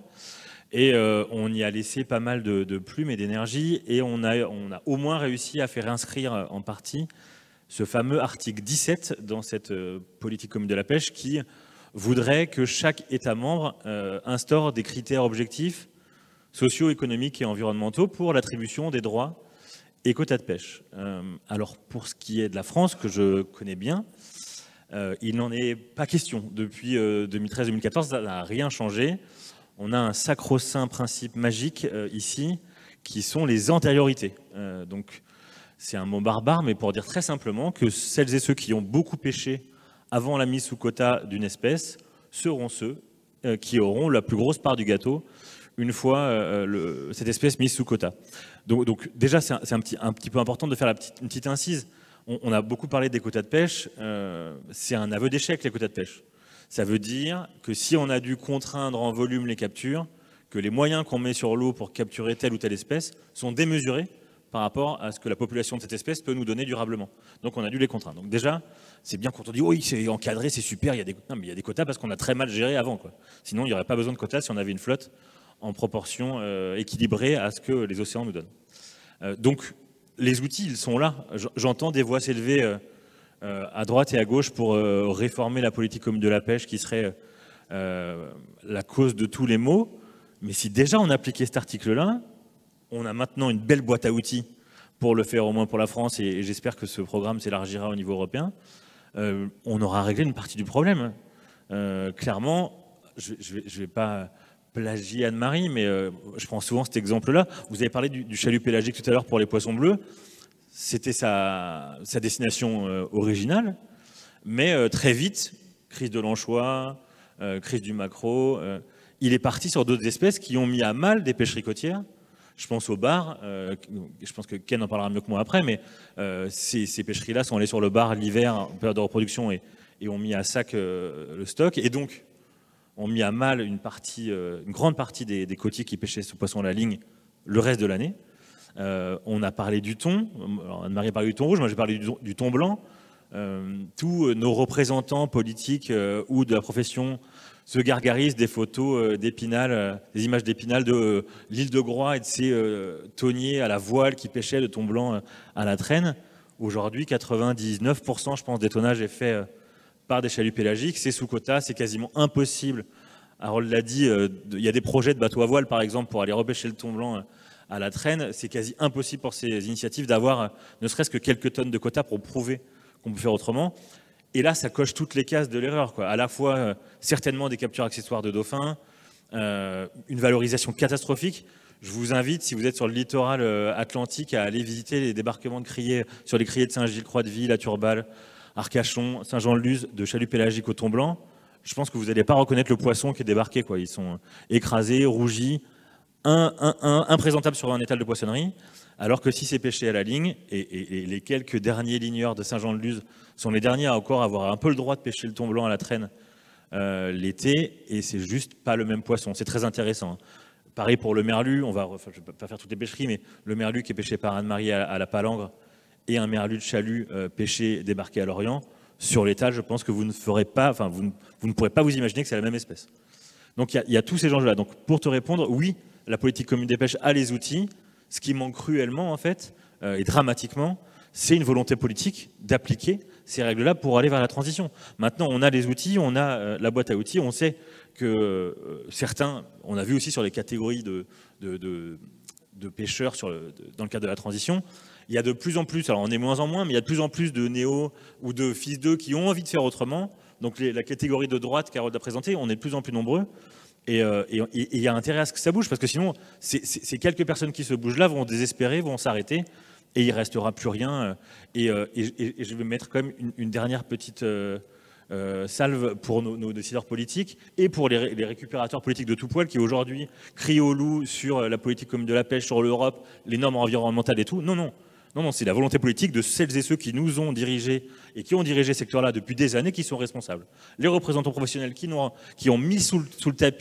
Et euh, on y a laissé pas mal de, de plumes et d'énergie, et on a, on a au moins réussi à faire inscrire en partie ce fameux article dix-sept dans cette euh, politique commune de la pêche qui voudrait que chaque État membre euh, instaure des critères objectifs socio-économiques et environnementaux pour l'attribution des droits et quotas de pêche. Euh, alors pour ce qui est de la France, que je connais bien, euh, il n'en est pas question. Depuis euh, deux mille treize deux mille quatorze, ça n'a rien changé. On a un sacro-saint principe magique euh, ici, qui sont les antériorités. Euh, donc c'est un mot barbare, mais pour dire très simplement que celles et ceux qui ont beaucoup pêché avant la mise sous quota d'une espèce seront ceux euh, qui auront la plus grosse part du gâteau une fois euh, le, cette espèce mise sous quota. Donc, donc déjà, c'est un, un, petit, un petit peu important de faire la petite, une petite incise. On, on a beaucoup parlé des quotas de pêche. Euh, c'est un aveu d'échec, les quotas de pêche. Ça veut dire que si on a dû contraindre en volume les captures, que les moyens qu'on met sur l'eau pour capturer telle ou telle espèce sont démesurés par rapport à ce que la population de cette espèce peut nous donner durablement. Donc on a dû les contraindre. Donc déjà, c'est bien quand on dit « oui, c'est encadré, c'est super, il y a des... » Non, mais il y a des quotas parce qu'on a très mal géré avant, quoi. Sinon, il n'y aurait pas besoin de quotas si on avait une flotte en proportion euh, équilibrée à ce que les océans nous donnent. Euh, donc, les outils, ils sont là. J'entends des voix s'élever euh, euh, à droite et à gauche pour euh, réformer la politique commune de la pêche qui serait euh, la cause de tous les maux. Mais si déjà on appliquait cet article-là, on a maintenant une belle boîte à outils pour le faire au moins pour la France, et, et j'espère que ce programme s'élargira au niveau européen. Euh, on aura réglé une partie du problème. Euh, clairement, je ne vais, vais pas plagier Anne-Marie, mais euh, je prends souvent cet exemple-là. Vous avez parlé du, du chalut pélagique tout à l'heure pour les poissons bleus. C'était sa, sa destination euh, originale, mais euh, très vite, crise de l'anchois, euh, crise du maquereau, euh, il est parti sur d'autres espèces qui ont mis à mal des pêcheries côtières. Je pense au bar, euh, je pense que Ken en parlera mieux que moi après, mais euh, ces, ces pêcheries-là sont allées sur le bar l'hiver, en période de reproduction, et, et ont mis à sac euh, le stock, et donc ont mis à mal une, partie, euh, une grande partie des, des côtiers qui pêchaient ce poisson à la ligne le reste de l'année. Euh, on a parlé du thon, Anne-Marie a parlé du thon rouge, moi j'ai parlé du, du thon blanc. Euh, tous nos représentants politiques euh, ou de la profession se gargarisent des photos euh, d'Épinal, euh, des images d'Épinal de euh, l'île de Groix et de ces euh, thoniers à la voile qui pêchaient de thon blanc euh, à la traîne. Aujourd'hui, quatre-vingt-dix-neuf pour cent, je pense, des tonnages est fait euh, par des chaluts pélagiques. C'est sous quota, c'est quasiment impossible. Harold l'a dit, euh, il y a des projets de bateaux à voile, par exemple, pour aller repêcher le thon blanc euh, à la traîne. C'est quasi impossible pour ces initiatives d'avoir euh, ne serait-ce que quelques tonnes de quotas pour prouver qu'on peut faire autrement. Et là, ça coche toutes les cases de l'erreur, quoi. À la fois, euh, certainement des captures accessoires de dauphins, euh, une valorisation catastrophique. Je vous invite, si vous êtes sur le littoral euh, atlantique, à aller visiter les débarquements de criées, sur les criées de Saint-Gilles, Croix-de-Vie, La Turballe, Arcachon, Saint-Jean-de-Luz, de chaluts pélagiques au thon blanc. Je pense que vous n'allez pas reconnaître le poisson qui est débarqué, quoi. Ils sont écrasés, rougis, un, un, un, imprésentables sur un étal de poissonnerie. Alors que si c'est pêché à la ligne, et, et, et les quelques derniers ligneurs de Saint-Jean-de-Luz sont les derniers à encore avoir un peu le droit de pêcher le thon blanc à la traîne euh, l'été, et c'est juste pas le même poisson. C'est très intéressant. Pareil pour le merlu, on va, enfin, je ne vais pas faire toutes les pêcheries, mais le merlu qui est pêché par Anne-Marie à, à la palangre et un merlu de chalut euh, pêché, débarqué à Lorient, sur l'étal, je pense que vous ne ferez pas, enfin, vous ne, vous ne pourrez pas vous imaginer que c'est la même espèce. Donc il y, y a tous ces enjeux-là. Donc pour te répondre, oui, la politique commune des pêches a les outils. Ce qui manque cruellement, en fait, euh, et dramatiquement, c'est une volonté politique d'appliquer ces règles-là pour aller vers la transition. Maintenant, on a les outils, on a euh, la boîte à outils, on sait que euh, certains, on a vu aussi sur les catégories de, de, de, de pêcheurs sur le, de, dans le cadre de la transition, il y a de plus en plus, alors on est moins en moins, mais il y a de plus en plus de néo ou de fils d'eux qui ont envie de faire autrement. Donc les, la catégorie de droite qu'Harold a présentée, on est de plus en plus nombreux. Et il euh, y a intérêt à ce que ça bouge, parce que sinon, ces quelques personnes qui se bougent là vont désespérer, vont s'arrêter, et il ne restera plus rien. Et, euh, et, et je vais mettre quand même une, une dernière petite euh, euh, salve pour nos, nos décideurs politiques, et pour les, les récupérateurs politiques de tout poil, qui aujourd'hui crient au loup sur la politique commune de la pêche, sur l'Europe, les normes environnementales et tout. Non, non. Non, non, c'est la volonté politique de celles et ceux qui nous ont dirigés et qui ont dirigé ce secteur-là depuis des années qui sont responsables. Les représentants professionnels qui, ont, qui ont mis sous le, sous le tapis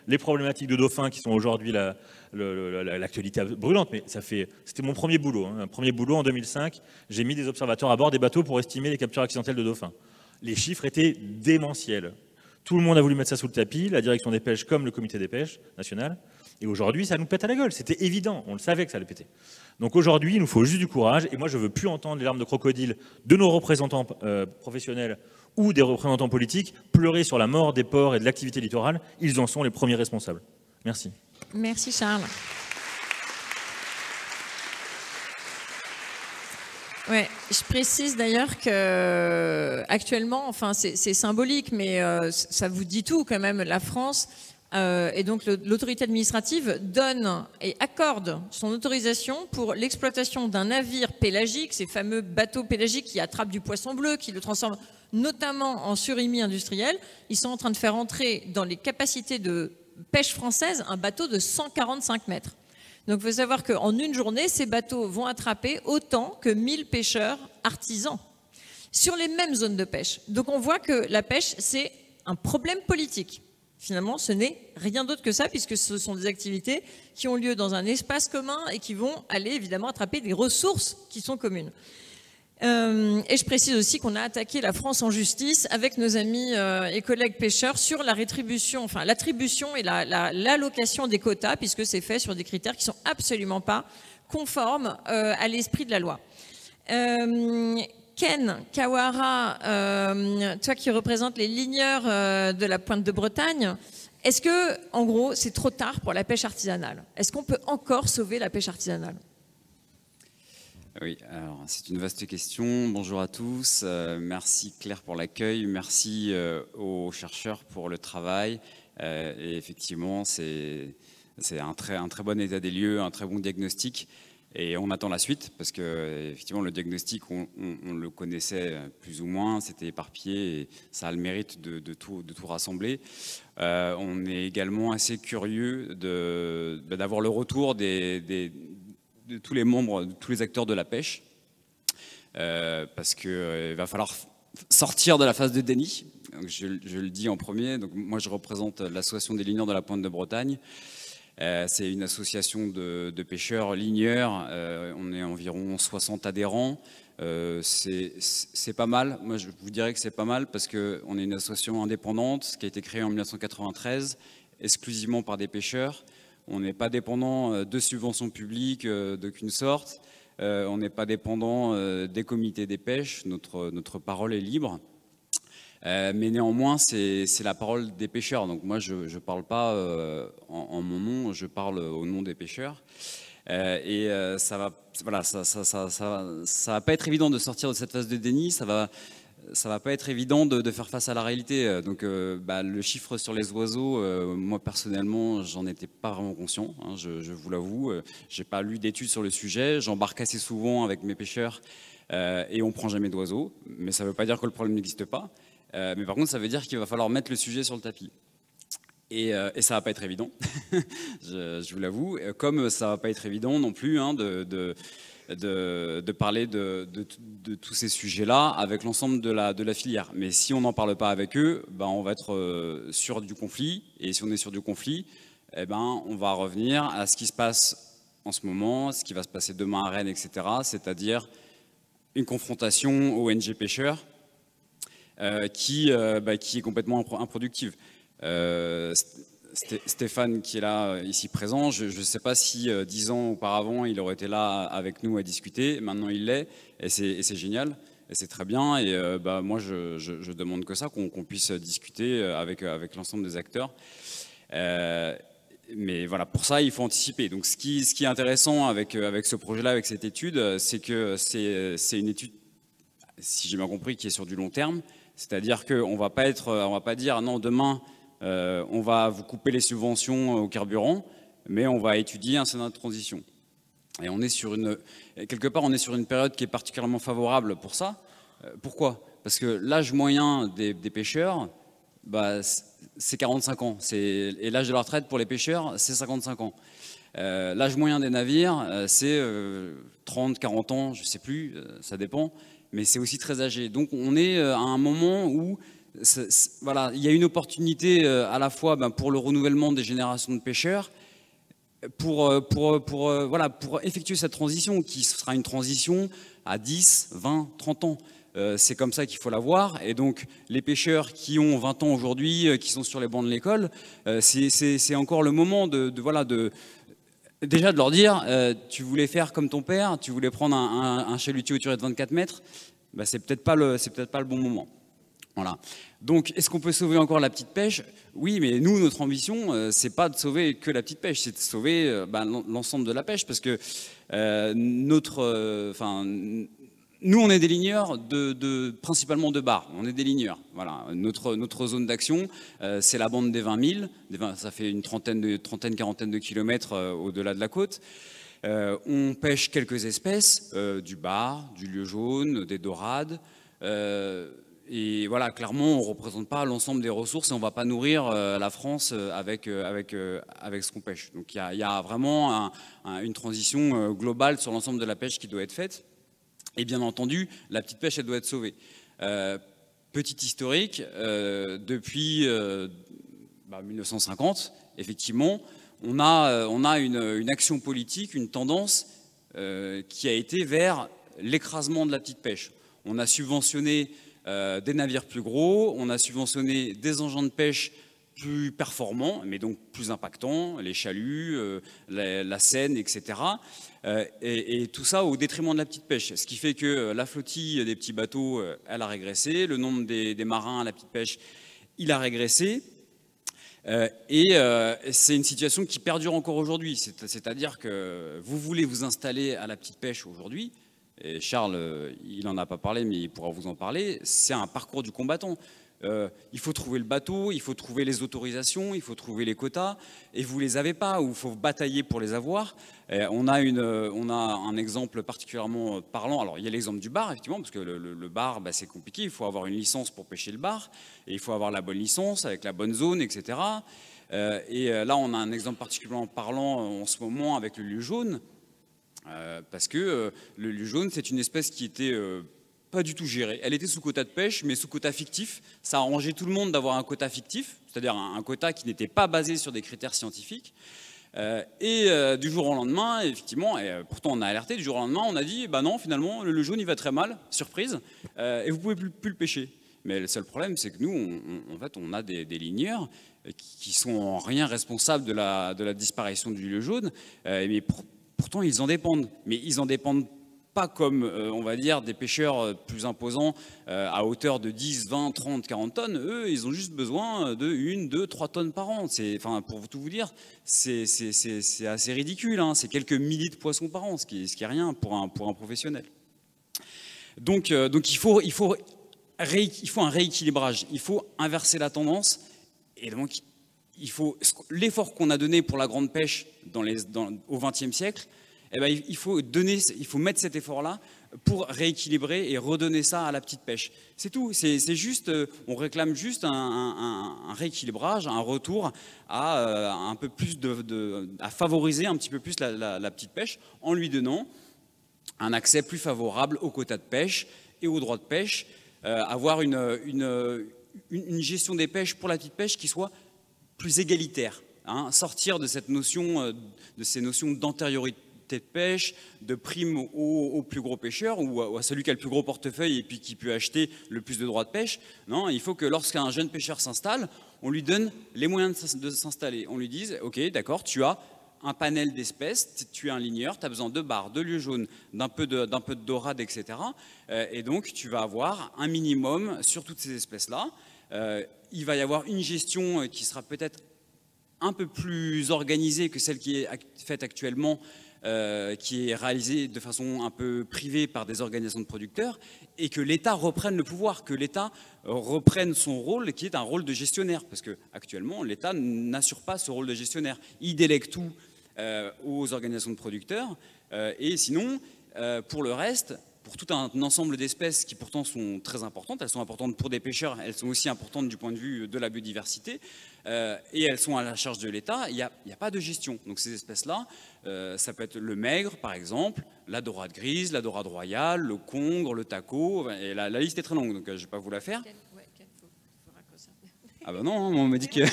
les problématiques de dauphins qui sont aujourd'hui l'actualité la, la, brûlante, mais ça fait, c'était mon premier boulot. Hein. Un premier boulot en deux mille cinq, j'ai mis des observateurs à bord des bateaux pour estimer les captures accidentelles de dauphins. Les chiffres étaient démentiels. Tout le monde a voulu mettre ça sous le tapis, la direction des pêches comme le comité des pêches national. Et aujourd'hui, ça nous pète à la gueule. C'était évident, on le savait que ça allait péter. Donc aujourd'hui, il nous faut juste du courage. Et moi, je ne veux plus entendre les larmes de crocodile de nos représentants euh, professionnels ou des représentants politiques pleurer sur la mort des ports et de l'activité littorale. Ils en sont les premiers responsables. Merci. Merci Charles. Ouais, je précise d'ailleurs que actuellement, enfin c'est symbolique, mais euh, ça vous dit tout quand même. La France euh, et donc l'autorité administrative donne et accorde son autorisation pour l'exploitation d'un navire pélagique, ces fameux bateaux pélagiques qui attrapent du poisson bleu, qui le transforment notamment en surimi industriel. Ils sont en train de faire entrer dans les capacités de pêche française un bateau de cent quarante-cinq mètres. Donc il faut savoir qu'en une journée, ces bateaux vont attraper autant que mille pêcheurs artisans sur les mêmes zones de pêche. Donc on voit que la pêche, c'est un problème politique. Finalement, ce n'est rien d'autre que ça, puisque ce sont des activités qui ont lieu dans un espace commun et qui vont aller évidemment attraper des ressources qui sont communes. Euh, et je précise aussi qu'on a attaqué la France en justice avec nos amis euh, et collègues pêcheurs sur la rétribution, enfin l'attribution et l'allocation la, la, des quotas, puisque c'est fait sur des critères qui ne sont absolument pas conformes euh, à l'esprit de la loi. Euh, Ken Kawara, euh, toi qui représentes les ligneurs euh, de la Pointe de Bretagne, est-ce que, en gros, c'est trop tard pour la pêche artisanale? Est-ce qu'on peut encore sauver la pêche artisanale? Oui, alors c'est une vaste question. Bonjour à tous. Euh, merci Claire pour l'accueil. Merci euh, aux chercheurs pour le travail. Euh, et effectivement, c'est un très, un très bon état des lieux, un très bon diagnostic. Et on attend la suite parce que effectivement le diagnostic, on, on, on le connaissait plus ou moins, c'était éparpillé et ça a le mérite de, de, tout, de tout rassembler. Euh, on est également assez curieux de, d'avoir le retour des, des de tous les membres, de tous les acteurs de la pêche, euh, parce qu'il euh, va falloir sortir de la phase de déni. Donc je, je le dis en premier, donc moi je représente l'association des ligneurs de la Pointe de Bretagne. Euh, c'est une association de, de pêcheurs ligneurs, euh, on est environ soixante adhérents. Euh, c'est pas mal, moi je vous dirais que c'est pas mal parce qu'on est une association indépendante qui a été créée en mille neuf cent quatre-vingt-treize, exclusivement par des pêcheurs. On n'est pas dépendant de subventions publiques d'aucune sorte. Euh, on n'est pas dépendant euh, des comités des pêches. Notre, notre parole est libre. Euh, mais néanmoins, c'est la parole des pêcheurs. Donc moi, je ne parle pas euh, en, en mon nom, je parle au nom des pêcheurs. Euh, et euh, ça va, voilà, ça, ça, ça, ça, ça va pas être évident de sortir de cette phase de déni. Ça va. Ça va pas être évident de, de faire face à la réalité. Donc, euh, bah, le chiffre sur les oiseaux, euh, moi personnellement, j'en étais pas vraiment conscient. Hein, je, je vous l'avoue, euh, j'ai pas lu d'études sur le sujet. J'embarque assez souvent avec mes pêcheurs euh, et on prend jamais d'oiseaux. Mais ça veut pas dire que le problème n'existe pas. Euh, mais par contre, ça veut dire qu'il va falloir mettre le sujet sur le tapis. Et, euh, et ça va pas être évident. je, je vous l'avoue. Comme ça va pas être évident non plus hein, de, de De, de parler de, de, de tous ces sujets-là avec l'ensemble de la, de la filière. Mais si on n'en parle pas avec eux, ben on va être euh, sûr du conflit. Et si on est sûr du conflit, eh ben on va revenir à ce qui se passe en ce moment, ce qui va se passer demain à Rennes, et cetera. C'est-à-dire une confrontation O N G pêcheurs euh, qui, euh, bah, qui est complètement improductive. Euh, Stéphane qui est là ici présent, je ne sais pas si euh, dix ans auparavant il aurait été là avec nous à discuter, maintenant il l'est et c'est génial et c'est très bien et euh, bah, moi je, je, je demande que ça, qu'on qu'on puisse discuter avec, avec l'ensemble des acteurs. Euh, mais voilà, pour ça il faut anticiper. Donc ce qui, ce qui est intéressant avec, avec ce projet-là, avec cette étude, c'est que c'est une étude, si j'ai bien compris, qui est sur du long terme, c'est-à-dire qu'on va pas être, on va pas dire non demain Euh, on va vous couper les subventions au carburant, mais on va étudier un scénario de transition. Et on est sur une, quelque part, on est sur une période qui est particulièrement favorable pour ça. Euh, pourquoi? Parce que l'âge moyen des, des pêcheurs, bah, c'est quarante-cinq ans. Et l'âge de la retraite pour les pêcheurs, c'est cinquante-cinq ans. Euh, l'âge moyen des navires, euh, c'est euh, trente, quarante ans, je ne sais plus, euh, ça dépend, mais c'est aussi très âgé. Donc on est à un moment où c'est, c'est, voilà, il y a une opportunité euh, à la fois ben, pour le renouvellement des générations de pêcheurs, pour, pour, pour, pour, voilà, pour effectuer cette transition qui sera une transition à dix, vingt, trente ans. Euh, c'est comme ça qu'il faut la voir. Et donc, les pêcheurs qui ont vingt ans aujourd'hui, euh, qui sont sur les bancs de l'école, euh, c'est, c'est, c'est encore le moment de, de, voilà, de, déjà de leur dire euh, tu voulais faire comme ton père, tu voulais prendre un, un, un chalutier hauteur de vingt-quatre mètres, ben, c'est peut-être pas le, c'est peut-être pas le bon moment. Voilà. Donc, est-ce qu'on peut sauver encore la petite pêche? Oui, mais nous, notre ambition, euh, c'est pas de sauver que la petite pêche, c'est de sauver euh, ben, l'ensemble de la pêche, parce que euh, notre, enfin, euh, nous, on est des ligneurs de, de, principalement de bar. On est des ligneurs. Voilà. Notre, notre zone d'action, euh, c'est la bande des vingt milles. Des vingt, ça fait une trentaine, de, trentaine, quarantaine de kilomètres euh, au-delà de la côte. Euh, on pêche quelques espèces, euh, du bar, du lieu jaune, des dorades. Euh, Et voilà, clairement, on ne représente pas l'ensemble des ressources et on ne va pas nourrir euh, la France avec, euh, avec, euh, avec ce qu'on pêche. Donc il y, y a vraiment un, un, une transition euh, globale sur l'ensemble de la pêche qui doit être faite. Et bien entendu, la petite pêche, elle doit être sauvée. Euh, petit historique, euh, depuis euh, bah, mille neuf cent cinquante, effectivement, on a, on a une, une action politique, une tendance euh, qui a été vers l'écrasement de la petite pêche. On a subventionné Euh, des navires plus gros, on a subventionné des engins de pêche plus performants, mais donc plus impactants, les chaluts, euh, la, la Seine, et cetera. Euh, et, et tout ça au détriment de la petite pêche. Ce qui fait que la flottille des petits bateaux, euh, elle a régressé, le nombre des, des marins à la petite pêche, il a régressé. Euh, et euh, c'est une situation qui perdure encore aujourd'hui. C'est, c'est-à-dire que vous voulez vous installer à la petite pêche aujourd'hui, et Charles, il n'en a pas parlé, mais il pourra vous en parler, c'est un parcours du combattant. Euh, il faut trouver le bateau, il faut trouver les autorisations, il faut trouver les quotas, et vous ne les avez pas, ou il faut batailler pour les avoir. Et on, a une, on a un exemple particulièrement parlant. Alors, il y a l'exemple du bar, effectivement, parce que le, le, le bar, bah, c'est compliqué, il faut avoir une licence pour pêcher le bar, et il faut avoir la bonne licence, avec la bonne zone, et cetera. Euh, et là, on a un exemple particulièrement parlant en ce moment avec le lieu jaune. Euh, parce que euh, le lieu jaune, c'est une espèce qui était euh, pas du tout gérée. Elle était sous quota de pêche, mais sous quota fictif. Ça a arrangé tout le monde d'avoir un quota fictif, c'est-à-dire un, un quota qui n'était pas basé sur des critères scientifiques. Euh, et euh, du jour au lendemain, effectivement, et euh, pourtant on a alerté, du jour au lendemain, on a dit, bah non, finalement, le lieu jaune, il va très mal, surprise, euh, et vous pouvez plus, plus le pêcher. Mais le seul problème, c'est que nous, on, on, en fait, on a des, des ligneurs qui sont en rien responsables de la, de la disparition du lieu jaune, euh, mais pour, pourtant, ils en dépendent, mais ils en dépendent pas comme, euh, on va dire, des pêcheurs plus imposants euh, à hauteur de dix, vingt, trente, quarante tonnes. Eux, ils ont juste besoin de une, deux, trois tonnes par an. C'est, enfin, pour tout vous dire, c'est, c'est, c'est, c'est assez ridicule. Hein. C'est quelques milliers de poissons par an, ce qui est, ce qui est rien pour un, pour un professionnel. Donc, euh, donc il, faut, il, faut ré, il faut un rééquilibrage. Il faut inverser la tendance. Et donc, il faut, l'effort qu'on a donné pour la grande pêche dans les, dans, au vingtième siècle, eh ben, il, faut donner, il faut mettre cet effort-là pour rééquilibrer et redonner ça à la petite pêche. C'est tout. C'est, c'est juste, on réclame juste un, un, un rééquilibrage, un retour à euh, un peu plus de, de, à favoriser un petit peu plus la, la, la petite pêche en lui donnant un accès plus favorable aux quotas de pêche et aux droits de pêche, euh, avoir une, une, une, une gestion des pêches pour la petite pêche qui soit plus égalitaire, hein, sortir de cette notion, de ces notions d'antériorité de pêche, de prime au, au plus gros pêcheur ou à, ou à celui qui a le plus gros portefeuille et puis qui peut acheter le plus de droits de pêche. Non, il faut que lorsqu'un jeune pêcheur s'installe, on lui donne les moyens de s'installer. On lui dise, ok, d'accord, tu as un panel d'espèces, tu es un ligneur, tu as besoin de barres, de lieux jaunes, d'un peu de, d'un peu de dorade, et cetera. Euh, et donc, tu vas avoir un minimum sur toutes ces espèces-là. Euh, il va y avoir une gestion qui sera peut-être un peu plus organisée que celle qui est faite actuellement, euh, qui est réalisée de façon un peu privée par des organisations de producteurs, et que l'État reprenne le pouvoir, que l'État reprenne son rôle, qui est un rôle de gestionnaire, parce qu'actuellement, l'État n'assure pas ce rôle de gestionnaire. Il délègue tout euh, aux organisations de producteurs, euh, et sinon, euh, pour le reste, pour tout un ensemble d'espèces qui pourtant sont très importantes, elles sont importantes pour des pêcheurs, elles sont aussi importantes du point de vue de la biodiversité, euh, et elles sont à la charge de l'État, il n'y a, a pas de gestion. Donc ces espèces-là, euh, ça peut être le maigre par exemple, la dorade grise, la dorade royale, le congre, le taco, et la, la liste est très longue, donc je ne vais pas vous la faire. Ah bah non, on m'a dit que...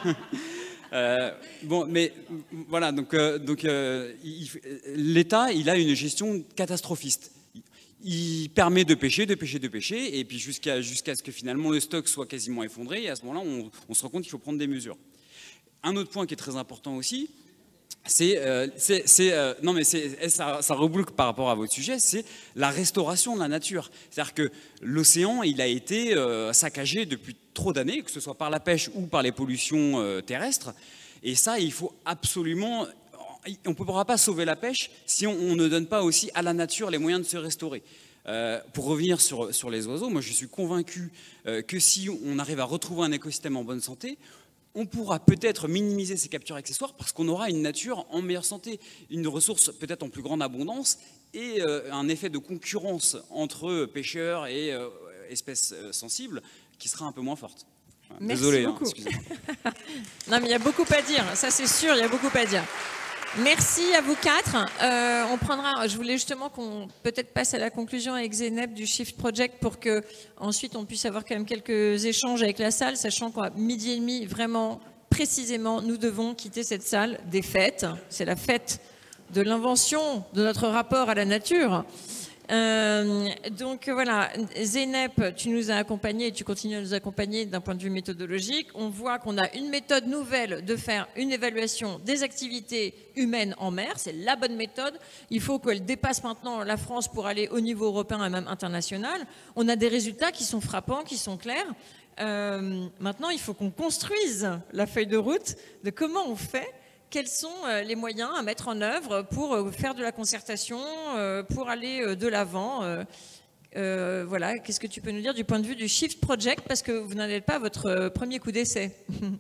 euh, bon, mais voilà, donc, euh, donc euh, l'État, il a une gestion catastrophiste. Il permet de pêcher, de pêcher, de pêcher, et puis jusqu'à jusqu'à ce que finalement le stock soit quasiment effondré, et à ce moment-là, on, on se rend compte qu'il faut prendre des mesures. Un autre point qui est très important aussi, c'est, euh, euh, non mais ça, ça reboucle par rapport à votre sujet, c'est la restauration de la nature. C'est-à-dire que l'océan, il a été euh, saccagé depuis trop d'années, que ce soit par la pêche ou par les pollutions euh, terrestres, et ça, il faut absolument... On ne pourra pas sauver la pêche si on, on ne donne pas aussi à la nature les moyens de se restaurer. Euh, pour revenir sur, sur les oiseaux, moi je suis convaincu euh, que si on arrive à retrouver un écosystème en bonne santé, on pourra peut-être minimiser ces captures accessoires parce qu'on aura une nature en meilleure santé, une ressource peut-être en plus grande abondance et euh, un effet de concurrence entre pêcheurs et euh, espèces sensibles qui sera un peu moins forte. Merci Désolé, beaucoup. Hein, excusez-moi. Non mais il y a beaucoup à dire, ça c'est sûr, il y a beaucoup à dire. Merci à vous quatre. Euh, on prendra. Je voulais justement qu'on peut-être passe à la conclusion avec Zeynep du Shift Project pour que ensuite on puisse avoir quand même quelques échanges avec la salle, sachant qu'à midi et demi, vraiment précisément, nous devons quitter cette salle des fêtes. C'est la fête de l'invention de notre rapport à la nature. Euh, donc voilà, Zeynep, tu nous as accompagnés et tu continues à nous accompagner d'un point de vue méthodologique. On voit qu'on a une méthode nouvelle de faire une évaluation des activités humaines en mer. C'est la bonne méthode. Il faut qu'elle dépasse maintenant la France pour aller au niveau européen et même international. On a des résultats qui sont frappants, qui sont clairs. Euh, maintenant, il faut qu'on construise la feuille de route de comment on fait. Quels sont les moyens à mettre en œuvre pour faire de la concertation, pour aller de l'avant? euh, Voilà, qu'est-ce que tu peux nous dire du point de vue du Shift Project, parce que vous n'en êtes pas à votre premier coup d'essai.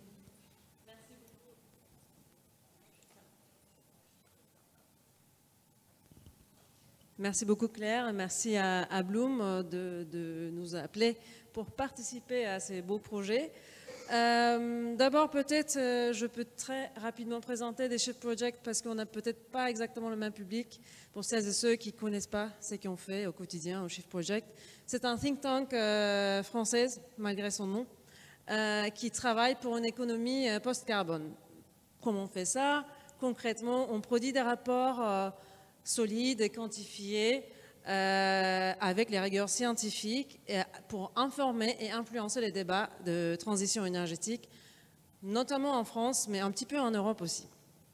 Merci beaucoup Claire, merci à, à Bloom de, de nous appeler pour participer à ces beaux projets. Euh, D'abord, peut-être, euh, je peux très rapidement présenter des Shift Project parce qu'on n'a peut-être pas exactement le même public pour celles et ceux qui ne connaissent pas ce qu'on fait au quotidien au Shift Project. C'est un think tank euh, française, malgré son nom, euh, qui travaille pour une économie euh, post-carbone. Comment on fait ça? Concrètement, on produit des rapports euh, solides et quantifiés Euh, avec les rigueurs scientifiques et pour informer et influencer les débats de transition énergétique, notamment en France, mais un petit peu en Europe aussi.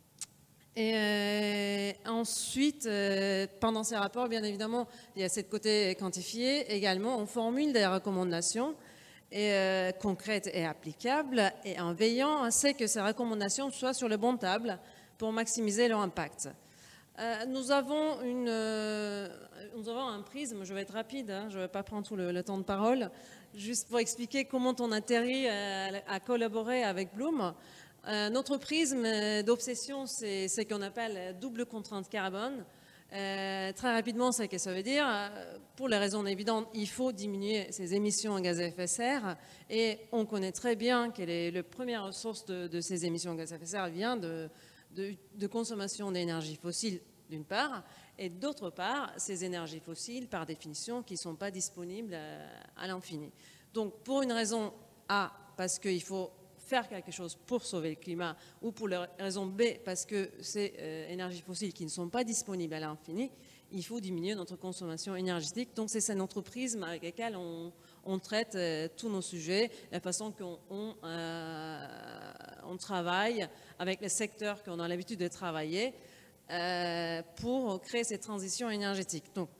Et euh, ensuite, euh, pendant ces rapports, bien évidemment, il y a ce côté quantifié. Également, on formule des recommandations et, euh, concrètes et applicables, et en veillant à ce que ces recommandations soient sur les bonnes tables pour maximiser leur impact. Euh, nous, avons une, euh, nous avons un prisme, je vais être rapide, hein, je ne vais pas prendre tout le, le temps de parole, juste pour expliquer comment on atterrit à, à collaborer avec Bloom. Euh, notre prisme d'obsession, c'est ce qu'on appelle double contrainte carbone. Euh, très rapidement, c'est ce que ça veut dire. Pour les raisons évidentes, il faut diminuer ses émissions en gaz à effet de serre. Et on connaît très bien que les, la première source de, de ces émissions en gaz à effet de serre vient de, de, de consommation d'énergie fossile, d'une part, et d'autre part, ces énergies fossiles, par définition, qui ne sont pas disponibles à, à l'infini. Donc, pour une raison A, parce qu'il faut faire quelque chose pour sauver le climat, ou pour la raison B, parce que ces euh, énergies fossiles qui ne sont pas disponibles à l'infini, il faut diminuer notre consommation énergétique. Donc, c'est notre prisme avec lequel on, on traite euh, tous nos sujets, la façon qu'on on, euh, on travaille avec les secteurs qu'on a l'habitude de travailler, Euh, pour créer ces transitions énergétiques. Donc,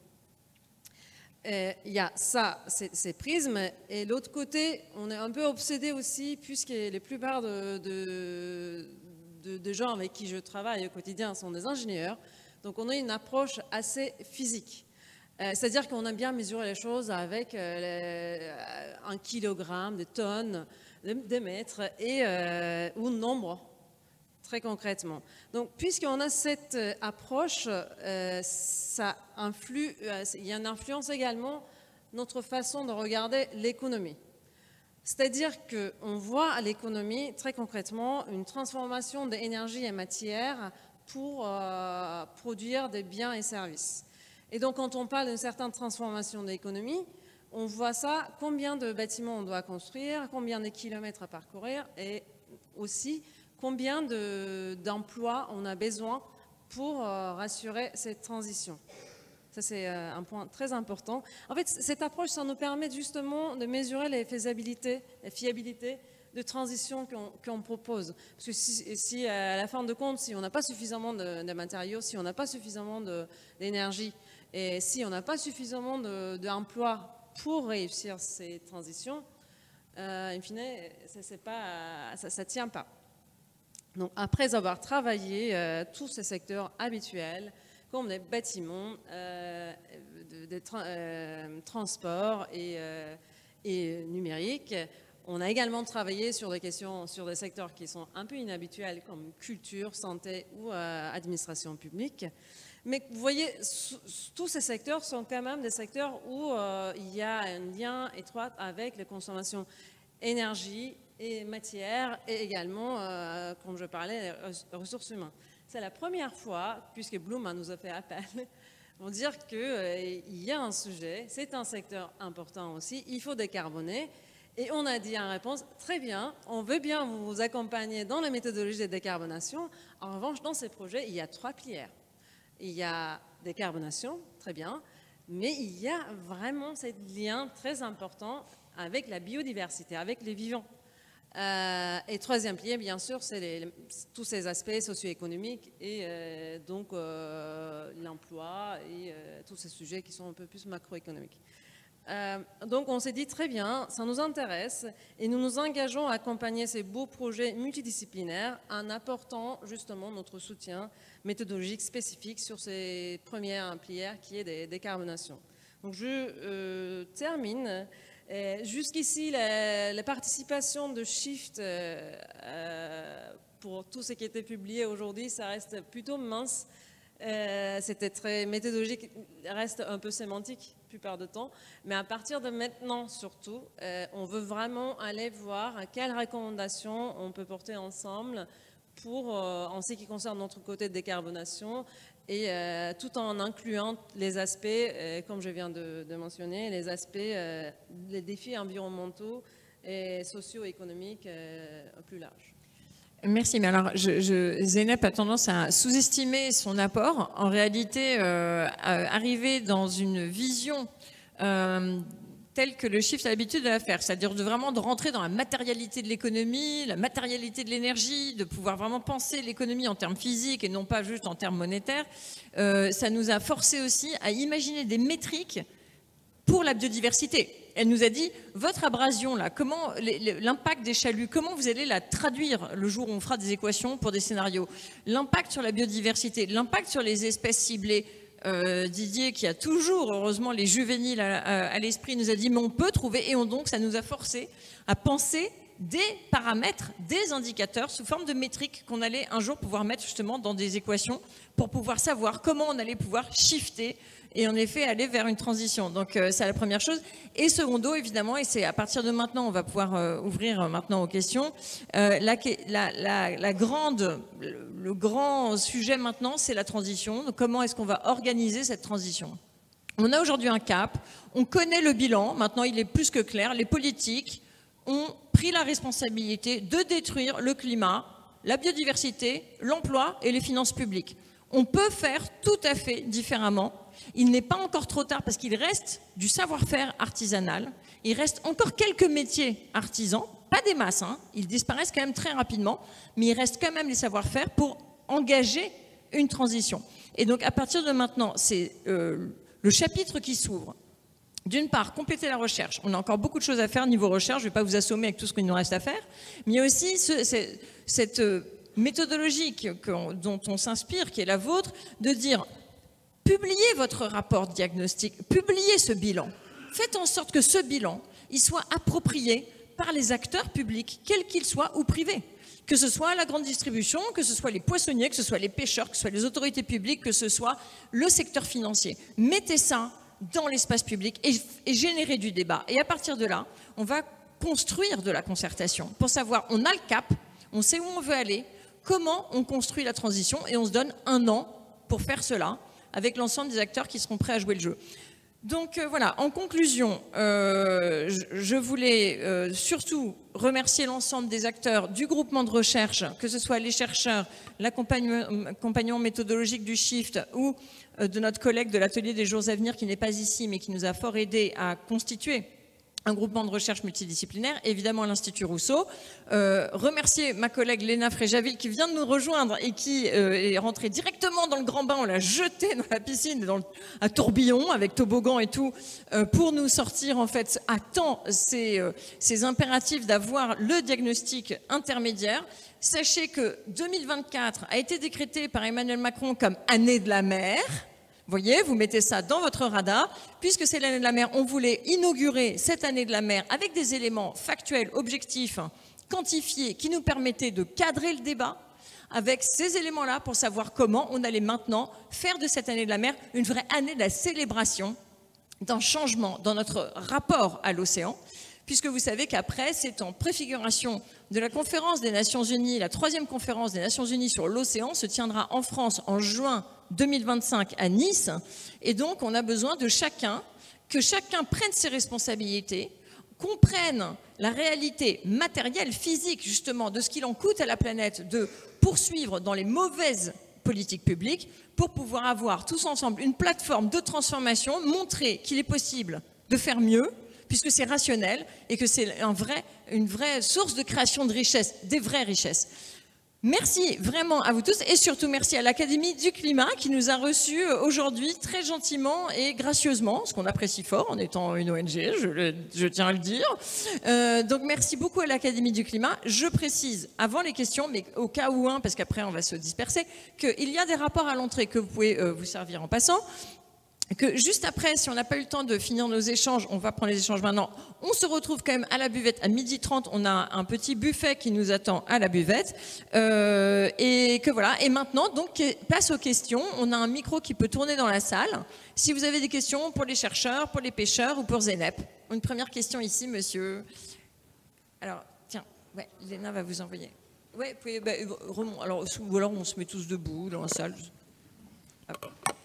euh, il y a ça, ces, ces prismes, et l'autre côté, on est un peu obsédé aussi, puisque la plupart de, de, de, de gens avec qui je travaille au quotidien sont des ingénieurs, donc on a une approche assez physique. Euh, C'est-à-dire qu'on aime bien mesurer les choses avec euh, les, un kilogramme, des tonnes, des mètres, et, euh, ou nombre, très concrètement. Donc, puisqu'on a cette euh, approche, euh, ça influe, euh, il y a une influence également notre façon de regarder l'économie. C'est-à-dire qu'on voit à l'économie, très concrètement, une transformation d'énergie et matière pour euh, produire des biens et services. Et donc, quand on parle d'une certaine transformation de l'économie, on voit ça, combien de bâtiments on doit construire, combien de kilomètres à parcourir et aussi combien d'emplois on a besoin pour euh, rassurer cette transition. Ça, c'est euh, un point très important. En fait, cette approche, ça nous permet justement de mesurer les faisabilités, la fiabilité de transition qu'on qu'on propose. Parce que si, si, à la fin de compte, si on n'a pas suffisamment de, de matériaux, si on n'a pas suffisamment d'énergie, et si on n'a pas suffisamment d'emplois pour réussir ces transitions, euh, in fine, ça ne tient pas. Donc, après avoir travaillé euh, tous ces secteurs habituels, comme les bâtiments, euh, de, de tra euh, transport et, euh, et numérique, on a également travaillé sur des questions, sur des secteurs qui sont un peu inhabituels, comme culture, santé ou euh, administration publique. Mais vous voyez, tous ces secteurs sont quand même des secteurs où euh, il y a un lien étroit avec les consommations énergie et matière, et également, euh, comme je parlais, les ressources humaines. C'est la première fois, puisque Bloom nous a fait appel, pour dire qu'il euh, y a un sujet, c'est un secteur important aussi, il faut décarboner. Et on a dit en réponse, très bien, on veut bien vous accompagner dans la méthodologie de décarbonation. En revanche, dans ces projets, il y a trois piliers. Il y a décarbonation, très bien, mais il y a vraiment ce lien très important avec la biodiversité, avec les vivants. Euh, et troisième pilier, bien sûr, c'est tous ces aspects socio-économiques et euh, donc euh, l'emploi et euh, tous ces sujets qui sont un peu plus macroéconomiques. Euh, donc on s'est dit très bien, ça nous intéresse et nous nous engageons à accompagner ces beaux projets multidisciplinaires en apportant justement notre soutien méthodologique spécifique sur ces premières piliers qui est des décarbonations. Donc je euh, termine. Jusqu'ici, la, la participation de Shift euh, euh, pour tout ce qui était publié aujourd'hui, ça reste plutôt mince. Euh, C'était très méthodologique, reste un peu sémantique la plupart du temps. Mais à partir de maintenant, surtout, euh, on veut vraiment aller voir quelles recommandations on peut porter ensemble pour, euh, en ce qui concerne notre côté de décarbonation, et euh, tout en incluant les aspects, euh, comme je viens de, de mentionner, les aspects, euh, les défis environnementaux et socio-économiques euh, plus larges. Merci, mais alors je, je, Zeynep a tendance à sous-estimer son apport. En réalité, euh, arriver dans une vision euh, telle que le Shift a l'habitude de la faire, c'est-à-dire de vraiment de rentrer dans la matérialité de l'économie, la matérialité de l'énergie, de pouvoir vraiment penser l'économie en termes physiques et non pas juste en termes monétaires, euh, ça nous a forcé aussi à imaginer des métriques pour la biodiversité. Elle nous a dit, votre abrasion, là, comment l'impact des chaluts, comment vous allez la traduire le jour où on fera des équations pour des scénarios? L'impact sur la biodiversité, l'impact sur les espèces ciblées. Euh, Didier, qui a toujours, heureusement, les juvéniles à, à, à l'esprit, nous a dit, mais on peut trouver, et on, donc ça nous a forcé à penser des paramètres, des indicateurs sous forme de métriques qu'on allait un jour pouvoir mettre justement dans des équations pour pouvoir savoir comment on allait pouvoir shifter et en effet aller vers une transition. Donc euh, c'est la première chose. Et secondo, évidemment, et c'est à partir de maintenant, on va pouvoir euh, ouvrir euh, maintenant aux questions, euh, la, la, la, la grande, le, le grand sujet maintenant, c'est la transition. Donc, comment est-ce qu'on va organiser cette transition? On a aujourd'hui un cap, on connaît le bilan, maintenant il est plus que clair, les politiques ont pris la responsabilité de détruire le climat, la biodiversité, l'emploi et les finances publiques. On peut faire tout à fait différemment. Il n'est pas encore trop tard parce qu'il reste du savoir-faire artisanal. Il reste encore quelques métiers artisans, pas des masses, hein, ils disparaissent quand même très rapidement, mais il reste quand même les savoir-faire pour engager une transition. Et donc à partir de maintenant, c'est euh, le chapitre qui s'ouvre. D'une part, compléter la recherche. On a encore beaucoup de choses à faire niveau recherche, je ne vais pas vous assommer avec tout ce qu'il nous reste à faire, mais il y a aussi ce, cette, cette méthodologie que, dont on s'inspire, qui est la vôtre, de dire publiez votre rapport diagnostic, publiez ce bilan. Faites en sorte que ce bilan il soit approprié par les acteurs publics, quels qu'ils soient, ou privés. Que ce soit la grande distribution, que ce soit les poissonniers, que ce soit les pêcheurs, que ce soit les autorités publiques, que ce soit le secteur financier. Mettez ça dans l'espace public et, et générer du débat. Et à partir de là, on va construire de la concertation pour savoir, on a le cap, on sait où on veut aller, comment on construit la transition et on se donne un an pour faire cela avec l'ensemble des acteurs qui seront prêts à jouer le jeu. Donc euh, voilà, en conclusion, euh, je, je voulais euh, surtout remercier l'ensemble des acteurs du groupement de recherche, que ce soit les chercheurs, l'accompagnement méthodologique du Shift ou euh, de notre collègue de l'atelier des jours à venir qui n'est pas ici mais qui nous a fort aidé à constituer un groupement de recherche multidisciplinaire, évidemment l'Institut Rousseau. Euh, remercier ma collègue Léna Fréjaville qui vient de nous rejoindre et qui euh, est rentrée directement dans le grand bain, on l'a jetée dans la piscine, dans le, à tourbillon avec toboggan et tout, euh, pour nous sortir en fait à temps ces, euh, ces impératifs d'avoir le diagnostic intermédiaire. Sachez que deux mille vingt-quatre a été décrété par Emmanuel Macron comme année de la mer. Vous voyez, vous mettez ça dans votre radar. Puisque c'est l'année de la mer, on voulait inaugurer cette année de la mer avec des éléments factuels, objectifs, quantifiés, qui nous permettaient de cadrer le débat avec ces éléments-là pour savoir comment on allait maintenant faire de cette année de la mer une vraie année de la célébration d'un changement dans notre rapport à l'océan. Puisque vous savez qu'après, c'est en préfiguration de la conférence des Nations Unies, la troisième conférence des Nations Unies sur l'océan se tiendra en France en juin deux mille vingt-cinq à Nice. Et donc, on a besoin de chacun, que chacun prenne ses responsabilités, comprenne la réalité matérielle, physique, justement, de ce qu'il en coûte à la planète de poursuivre dans les mauvaises politiques publiques pour pouvoir avoir tous ensemble une plateforme de transformation, montrer qu'il est possible de faire mieux, puisque c'est rationnel et que c'est un vrai, une vraie source de création de richesses, des vraies richesses. Merci vraiment à vous tous et surtout merci à l'Académie du Climat qui nous a reçus aujourd'hui très gentiment et gracieusement, ce qu'on apprécie fort en étant une O N G, je, le, je tiens à le dire. Euh, donc merci beaucoup à l'Académie du Climat. Je précise avant les questions, mais au cas où un, parce qu'après on va se disperser, qu'il y a des rapports à l'entrée que vous pouvez euh, vous servir en passant. Que juste après, si on n'a pas eu le temps de finir nos échanges, on va prendre les échanges maintenant, on se retrouve quand même à la buvette à midi trente, on a un petit buffet qui nous attend à la buvette, euh, et que voilà, et maintenant, donc, place aux questions, on a un micro qui peut tourner dans la salle, si vous avez des questions pour les chercheurs, pour les pêcheurs ou pour Zeynep. Une première question ici, monsieur. Alors, tiens, ouais, Léna va vous envoyer. Ouais, vous pouvez, bah, remont, alors, ou alors on se met tous debout dans la salle. Hop.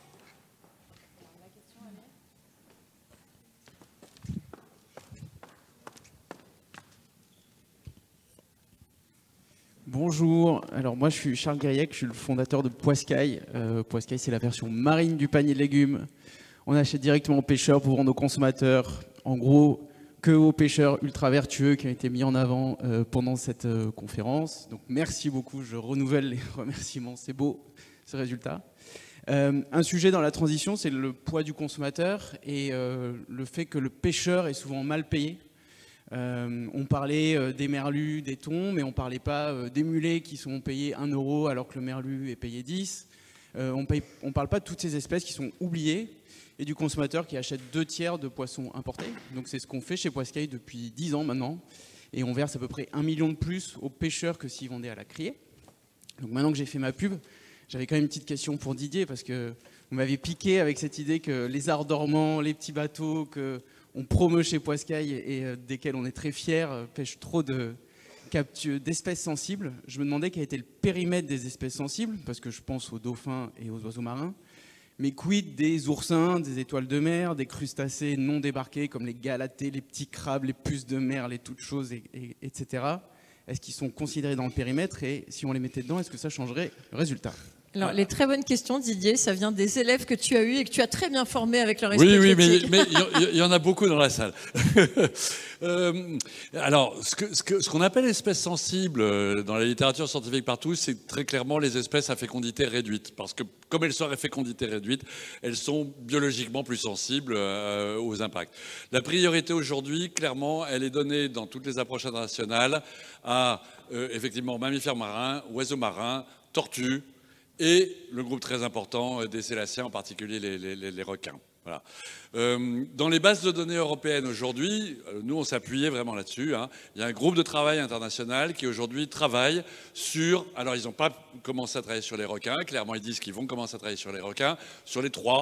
Bonjour, alors moi je suis Charles Gaillec, je suis le fondateur de Poiscaille. Euh, Poiscaille c'est la version marine du panier de légumes. On achète directement aux pêcheurs pour vendre aux consommateurs. En gros, que aux pêcheurs ultra vertueux qui ont été mis en avant euh, pendant cette euh, conférence. Donc merci beaucoup, je renouvelle les remerciements, c'est beau ce résultat. Euh, un sujet dans la transition, c'est le poids du consommateur et euh, le fait que le pêcheur est souvent mal payé. Euh, on parlait euh, des merlus, des thons, mais on ne parlait pas euh, des mulets qui sont payés un euro alors que le merlu est payé dix. Euh, on ne parle pas de toutes ces espèces qui sont oubliées et du consommateur qui achète deux tiers de poissons importés. Donc c'est ce qu'on fait chez Poiscaille depuis dix ans maintenant. Et on verse à peu près un million de plus aux pêcheurs que s'ils vendaient à la criée. Donc maintenant que j'ai fait ma pub, j'avais quand même une petite question pour Didier parce que vous m'avez piqué avec cette idée que les arts dormants, les petits bateaux, que on promeut chez Poiscaille et euh, desquels on est très fiers, euh, pêchent trop de, d'espèces sensibles. Je me demandais quel était le périmètre des espèces sensibles, parce que je pense aux dauphins et aux oiseaux marins. Mais quid des oursins, des étoiles de mer, des crustacés non débarqués comme les galatées, les petits crabes, les puces de mer, les toutes choses, et, et, etc. Est-ce qu'ils sont considérés dans le périmètre et si on les mettait dedans, est-ce que ça changerait le résultat ? Alors, les très bonnes questions, Didier, ça vient des élèves que tu as eus et que tu as très bien formés avec leur esprit Oui, oui, critique. mais il y, y en a beaucoup dans la salle. euh, alors, ce qu'on ce que, ce qu'on appelle espèces sensibles dans la littérature scientifique partout, c'est très clairement les espèces à fécondité réduite. Parce que comme elles sont à fécondité réduite, elles sont biologiquement plus sensibles euh, aux impacts. La priorité aujourd'hui, clairement, elle est donnée dans toutes les approches internationales à, euh, effectivement, mammifères marins, oiseaux marins, tortues, et le groupe très important des célaciens, en particulier les, les, les requins. Voilà. Euh, dans les bases de données européennes aujourd'hui, nous on s'appuyait vraiment là-dessus. Hein. Il y a un groupe de travail international qui aujourd'hui travaille sur, alors ils n'ont pas commencé à travailler sur les requins, clairement ils disent qu'ils vont commencer à travailler sur les requins, sur les trois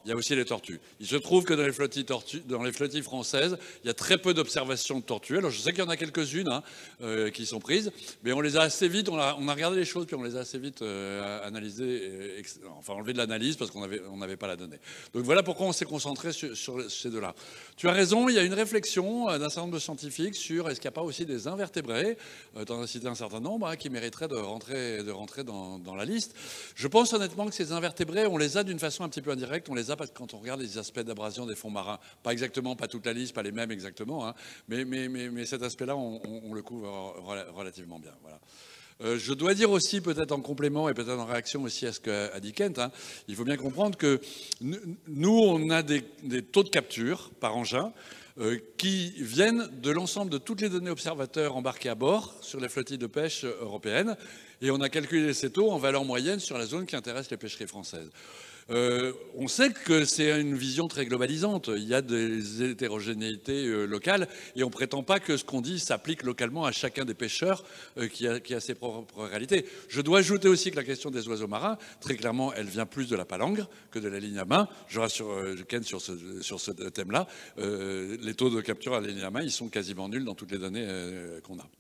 il y a aussi les tortues. Il se trouve que dans les flottilles, tortues, dans les flottilles françaises, il y a très peu d'observations de tortues. Alors je sais qu'il y en a quelques-unes hein, euh, qui sont prises, mais on les a assez vite, on a, on a regardé les choses, puis on les a assez vite euh, analysées, et, enfin enlevées de l'analyse parce qu'on n'avait on n'avait pas la donnée. Donc voilà pourquoi on s'est concentré sur, sur ces deux-là. Tu as raison, il y a une réflexion d'un certain nombre de scientifiques sur est-ce qu'il n'y a pas aussi des invertébrés, euh, tu en as cité un certain nombre, hein, qui mériteraient de rentrer, de rentrer dans, dans la liste. Je pense honnêtement que ces invertébrés, on les a d'une façon un petit peu indirecte, on les a parce que quand on regarde les aspects d'abrasion des fonds marins, pas exactement, pas toute la liste, pas les mêmes exactement, hein, mais, mais, mais, mais cet aspect-là, on, on, on le couvre relativement bien. Voilà. Euh, je dois dire aussi, peut-être en complément et peut-être en réaction aussi à ce qu'a dit Kent, hein, il faut bien comprendre que nous, on a des, des taux de capture par engin euh, qui viennent de l'ensemble de toutes les données observateurs embarqués à bord sur les flottilles de pêche européennes, et on a calculé ces taux en valeur moyenne sur la zone qui intéresse les pêcheries françaises. Euh, on sait que c'est une vision très globalisante. Il y a des hétérogénéités euh, locales et on ne prétend pas que ce qu'on dit s'applique localement à chacun des pêcheurs euh, qui, a, qui a ses propres réalités. Je dois ajouter aussi que la question des oiseaux marins, très clairement, elle vient plus de la palangre que de la ligne à main. Je rassure euh, Ken sur ce, sur ce thème-là. Euh, les taux de capture à la ligne à main, ils sont quasiment nuls dans toutes les données euh, qu'on a.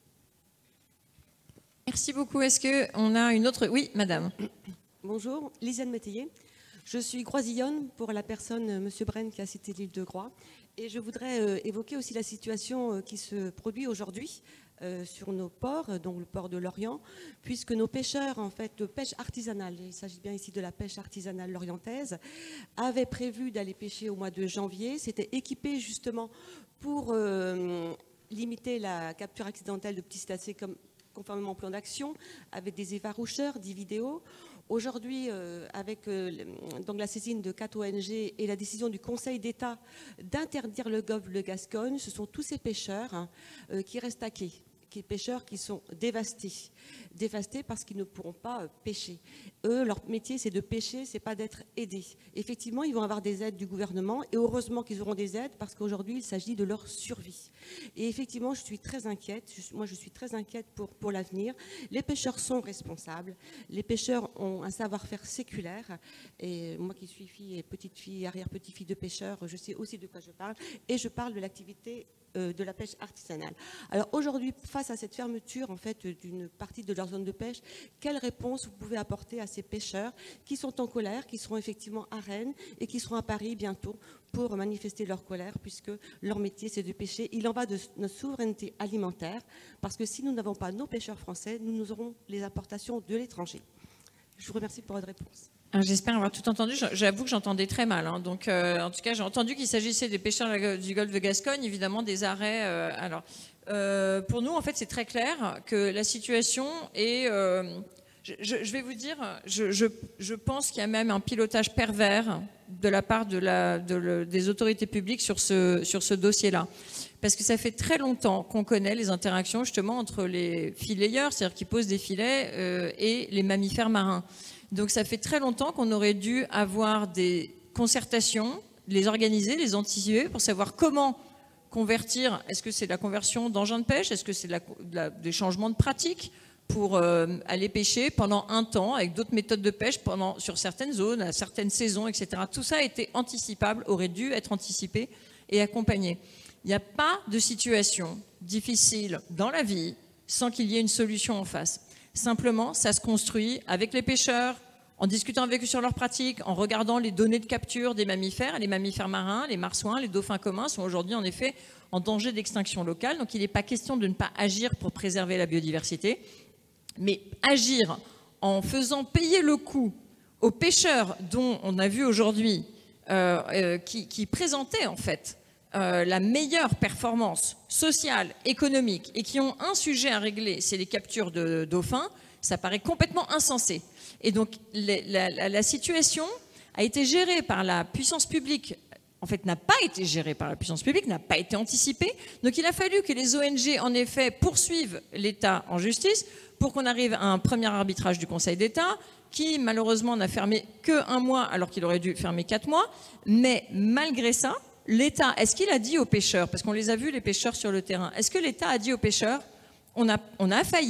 Merci beaucoup. Est-ce qu'on a une autre... Oui, madame. Bonjour, Lisiane Métayer. Je suis groisillonne pour la personne, M. Brenne, qui a cité l'île de Groix. Et je voudrais euh, évoquer aussi la situation euh, qui se produit aujourd'hui euh, sur nos ports, dont le port de Lorient, puisque nos pêcheurs, en fait, de pêche artisanale, il s'agit bien ici de la pêche artisanale lorientaise, avaient prévu d'aller pêcher au mois de janvier. C'était équipé justement pour euh, limiter la capture accidentelle de petits cétacés comme conformément au plan d'action, avec des effaroucheurs, des vidéos. Aujourd'hui, euh, avec euh, donc la saisine de quatre O N G et la décision du Conseil d'État d'interdire le golfe de Gascogne, ce sont tous ces pêcheurs hein, euh, qui restent à quai, qui pêcheurs qui sont dévastés, dévastés parce qu'ils ne pourront pas euh, pêcher. Eux, leur métier, c'est de pêcher, c'est pas d'être aidés. Effectivement, ils vont avoir des aides du gouvernement et heureusement qu'ils auront des aides parce qu'aujourd'hui, il s'agit de leur survie. Et effectivement, je suis très inquiète. Je, moi, je suis très inquiète pour, pour l'avenir. Les pêcheurs sont responsables. Les pêcheurs ont un savoir-faire séculaire. Et moi qui suis fille et petite fille, arrière-petite-fille de pêcheurs, je sais aussi de quoi je parle. Et je parle de l'activité euh, de la pêche artisanale. Alors aujourd'hui, face à cette fermeture en fait d'une partie de leur zone de pêche, quelle réponse vous pouvez apporter à ces pêcheurs qui sont en colère, qui seront effectivement à Rennes et qui seront à Paris bientôt pour manifester leur colère, puisque leur métier c'est de pêcher. Il en va de notre souveraineté alimentaire, parce que si nous n'avons pas nos pêcheurs français, nous, nous aurons les importations de l'étranger. Je vous remercie pour votre réponse. J'espère avoir tout entendu. J'avoue que j'entendais très mal. Hein. Donc, euh, en tout cas, j'ai entendu qu'il s'agissait des pêcheurs du golfe de Gascogne, évidemment des arrêts. Euh, alors, euh, pour nous, en fait, c'est très clair que la situation est... Euh, je, je, je vais vous dire, je, je, je pense qu'il y a même un pilotage pervers de la part de la, de le, des autorités publiques sur ce, sur ce dossier-là. Parce que ça fait très longtemps qu'on connaît les interactions justement entre les fileyeurs, c'est-à-dire qui posent des filets, euh, et les mammifères marins. Donc ça fait très longtemps qu'on aurait dû avoir des concertations, les organiser, les anticiper pour savoir comment convertir. Est-ce que c'est de la conversion d'engins de pêche? Est-ce que c'est de la, de la, des changements de pratiques pour euh, aller pêcher pendant un temps avec d'autres méthodes de pêche pendant, sur certaines zones, à certaines saisons, et cetera. Tout ça a été anticipable, aurait dû être anticipé et accompagné. Il n'y a pas de situation difficile dans la vie sans qu'il y ait une solution en face. Simplement, ça se construit avec les pêcheurs, en discutant avec eux sur leurs pratiques, en regardant les données de capture des mammifères. Les mammifères marins, les marsouins, les dauphins communs sont aujourd'hui en effet en danger d'extinction locale. Donc il n'est pas question de ne pas agir pour préserver la biodiversité, mais agir en faisant payer le coût aux pêcheurs dont on a vu aujourd'hui, euh, euh, qui, qui présentaient en fait Euh, la meilleure performance sociale, économique, et qui ont un sujet à régler, c'est les captures de dauphins, ça paraît complètement insensé. Et donc les, la, la, la situation a été gérée par la puissance publique, en fait n'a pas été gérée par la puissance publique, n'a pas été anticipée. Donc il a fallu que les O N G en effet poursuivent l'État en justice pour qu'on arrive à un premier arbitrage du Conseil d'État qui malheureusement n'a fermé qu'un mois alors qu'il aurait dû fermer quatre mois. Mais malgré ça, l'État, est-ce qu'il a dit aux pêcheurs, parce qu'on les a vus les pêcheurs sur le terrain, est-ce que l'État a dit aux pêcheurs, on a, on a failli,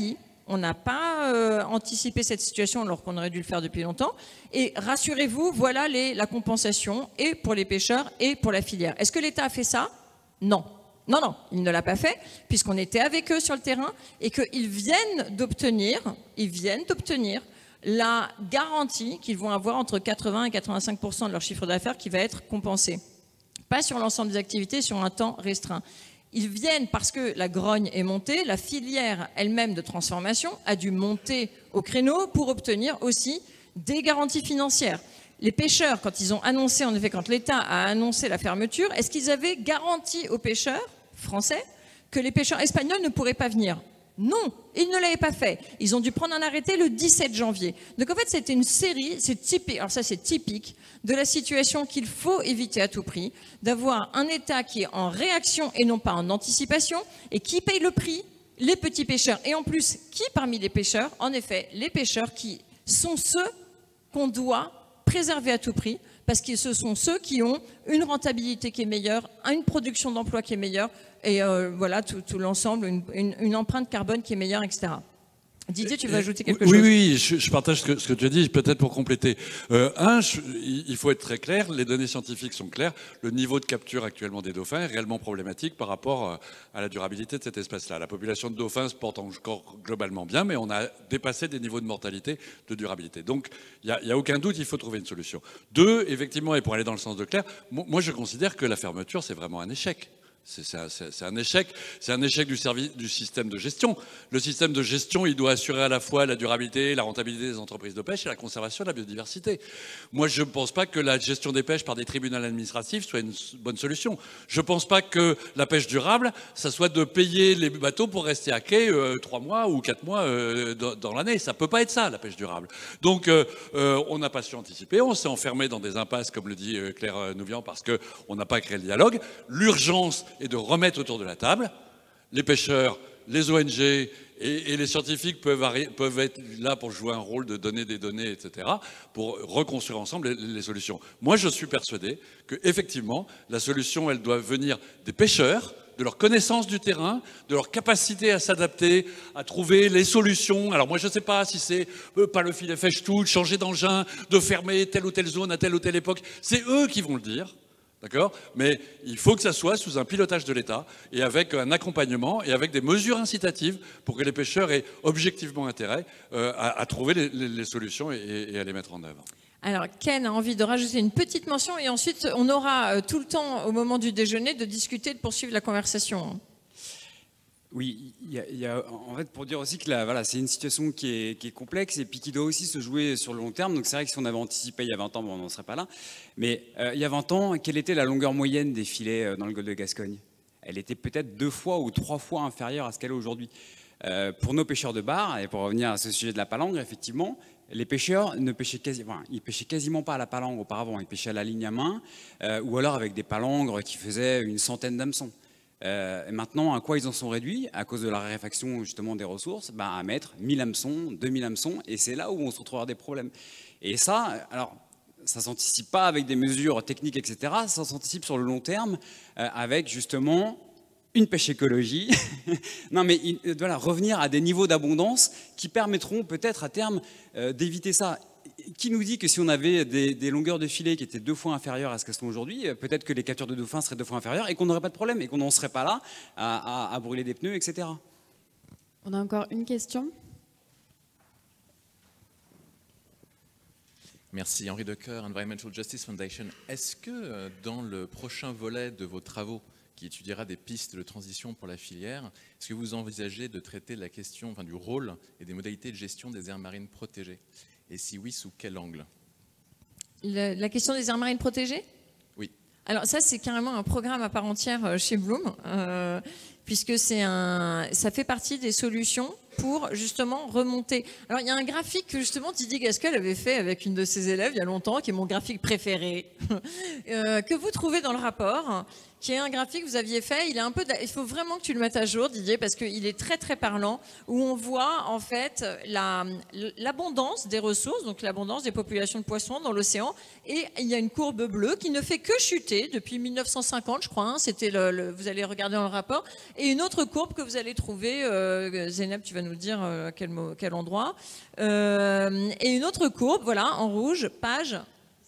On n'a pas euh, anticipé cette situation alors qu'on aurait dû le faire depuis longtemps. Et rassurez-vous, voilà les, la compensation et pour les pêcheurs et pour la filière. Est-ce que l'État a fait ça? Non. Non, non, il ne l'a pas fait, puisqu'on était avec eux sur le terrain et qu'ils viennent d'obtenir, ils viennent d'obtenir la garantie qu'ils vont avoir entre quatre-vingts et quatre-vingt-cinq pour cent de leur chiffre d'affaires qui va être compensé. Pas sur l'ensemble des activités, sur un temps restreint. Ils viennent parce que la grogne est montée, la filière elle-même de transformation a dû monter au créneau pour obtenir aussi des garanties financières. Les pêcheurs, quand ils ont annoncé, en effet, quand l'État a annoncé la fermeture, est-ce qu'ils avaient garanti aux pêcheurs français que les pêcheurs espagnols ne pourraient pas venir? Non, ils ne l'avaient pas fait. Ils ont dû prendre un arrêté le dix-sept janvier. Donc en fait, c'était une série, c'est typique, alors ça c'est typique de la situation qu'il faut éviter à tout prix, d'avoir un État qui est en réaction et non pas en anticipation, et qui paye le prix, les petits pêcheurs. Et en plus, qui parmi les pêcheurs? En effet, les pêcheurs qui sont ceux qu'on doit préserver à tout prix, parce que ce sont ceux qui ont une rentabilité qui est meilleure, une production d'emploi qui est meilleure, et euh, voilà, tout, tout l'ensemble, une, une, une empreinte carbone qui est meilleure, et cetera. Didier, tu veux ajouter quelque oui, chose? Oui, oui, je, je partage ce que, ce que tu as dit, peut-être pour compléter. Euh, un, je, il faut être très clair, les données scientifiques sont claires, le niveau de capture actuellement des dauphins est réellement problématique par rapport à la durabilité de cette espèce-là. La population de dauphins se porte encore globalement bien, mais on a dépassé des niveaux de mortalité, de durabilité. Donc, il n'y a, a aucun doute, il faut trouver une solution. Deux, effectivement, et pour aller dans le sens de Claire, moi je considère que la fermeture, c'est vraiment un échec. C'est un, un échec, c'est un échec du, service, du système de gestion. Le système de gestion, il doit assurer à la fois la durabilité, la rentabilité des entreprises de pêche et la conservation de la biodiversité. Moi, je ne pense pas que la gestion des pêches par des tribunaux administratifs soit une bonne solution. Je ne pense pas que la pêche durable, ça soit de payer les bateaux pour rester à quai euh, trois mois ou quatre mois euh, dans, dans l'année. Ça ne peut pas être ça, la pêche durable. Donc, euh, euh, on n'a pas su anticiper, on s'est enfermé dans des impasses, comme le dit euh, Claire Nouvian, parce qu'on n'a pas créé le dialogue. L'urgence et de remettre autour de la table. Les pêcheurs, les O N G et, et les scientifiques peuvent, peuvent être là pour jouer un rôle de donner des données, et cetera, pour reconstruire ensemble les, les solutions. Moi, je suis persuadé qu'effectivement, la solution, elle doit venir des pêcheurs, de leur connaissance du terrain, de leur capacité à s'adapter, à trouver les solutions. Alors moi, je ne sais pas si c'est euh, pas le filet fèche-tout, de changer d'engin, de fermer telle ou telle zone à telle ou telle époque. C'est eux qui vont le dire. D'accord ? Mais il faut que ça soit sous un pilotage de l'État et avec un accompagnement et avec des mesures incitatives pour que les pêcheurs aient objectivement intérêt euh, à, à trouver les, les, les solutions et, et à les mettre en œuvre. Alors, Ken a envie de rajouter une petite mention et ensuite on aura euh, tout le temps au moment du déjeuner de discuter, de poursuivre la conversation. Oui, il y a, il y a, en fait, pour dire aussi que là, voilà, c'est une situation qui est, qui est complexe et puis qui doit aussi se jouer sur le long terme. Donc c'est vrai que si on avait anticipé il y a vingt ans, bon, on n'en serait pas là. Mais euh, il y a vingt ans, quelle était la longueur moyenne des filets dans le golfe de Gascogne? Elle était peut-être deux fois ou trois fois inférieure à ce qu'elle est aujourd'hui. Euh, pour nos pêcheurs de bar, et pour revenir à ce sujet de la palangre, effectivement, les pêcheurs ne pêchaient quasiment, enfin, ils pêchaient quasiment pas à la palangre auparavant. Ils pêchaient à la ligne à main euh, ou alors avec des palangres qui faisaient une centaine d'hameçons. Euh, et maintenant, à quoi ils en sont réduits à cause de la raréfaction justement des ressources? Ben, à mettre mille hameçons, deux mille hameçons, et c'est là où on se retrouvera des problèmes. Et ça, alors, ça ne s'anticipe pas avec des mesures techniques, et cetera. Ça s'anticipe sur le long terme euh, avec justement une pêche écologie. Non, mais voilà, revenir à des niveaux d'abondance qui permettront peut-être à terme euh, d'éviter ça. Qui nous dit que si on avait des, des longueurs de filet qui étaient deux fois inférieures à ce qu'elles sont aujourd'hui, peut-être que les captures de dauphins seraient deux fois inférieures et qu'on n'aurait pas de problème et qu'on n'en serait pas là à, à, à brûler des pneus, et cetera. On a encore une question. Merci. Henri Decoeur, Environmental Justice Foundation. Est-ce que dans le prochain volet de vos travaux qui étudiera des pistes de transition pour la filière, est-ce que vous envisagez de traiter la question, enfin, du rôle et des modalités de gestion des aires marines protégées? Et si oui, sous quel angle? La, la question des aires marines protégées? Oui. Alors ça, c'est carrément un programme à part entière chez Bloom, euh, puisque c'est un, ça fait partie des solutions pour justement remonter. Alors il y a un graphique que justement Didier Gasquel avait fait avec une de ses élèves il y a longtemps, qui est mon graphique préféré, euh, que vous trouvez dans le rapport, qui est un graphique que vous aviez fait. Il est un peu, il faut vraiment que tu le mettes à jour, Didier, parce qu'il est très très parlant, où on voit en fait la, l'abondance des ressources, donc l'abondance des populations de poissons dans l'océan, et il y a une courbe bleue qui ne fait que chuter depuis mille neuf cent cinquante, je crois. Hein, c'était le, le, vous allez regarder dans le rapport, et une autre courbe que vous allez trouver, euh, Zeynep, tu vas nous dire à quel, quel endroit. Euh, et une autre courbe, voilà, en rouge, page,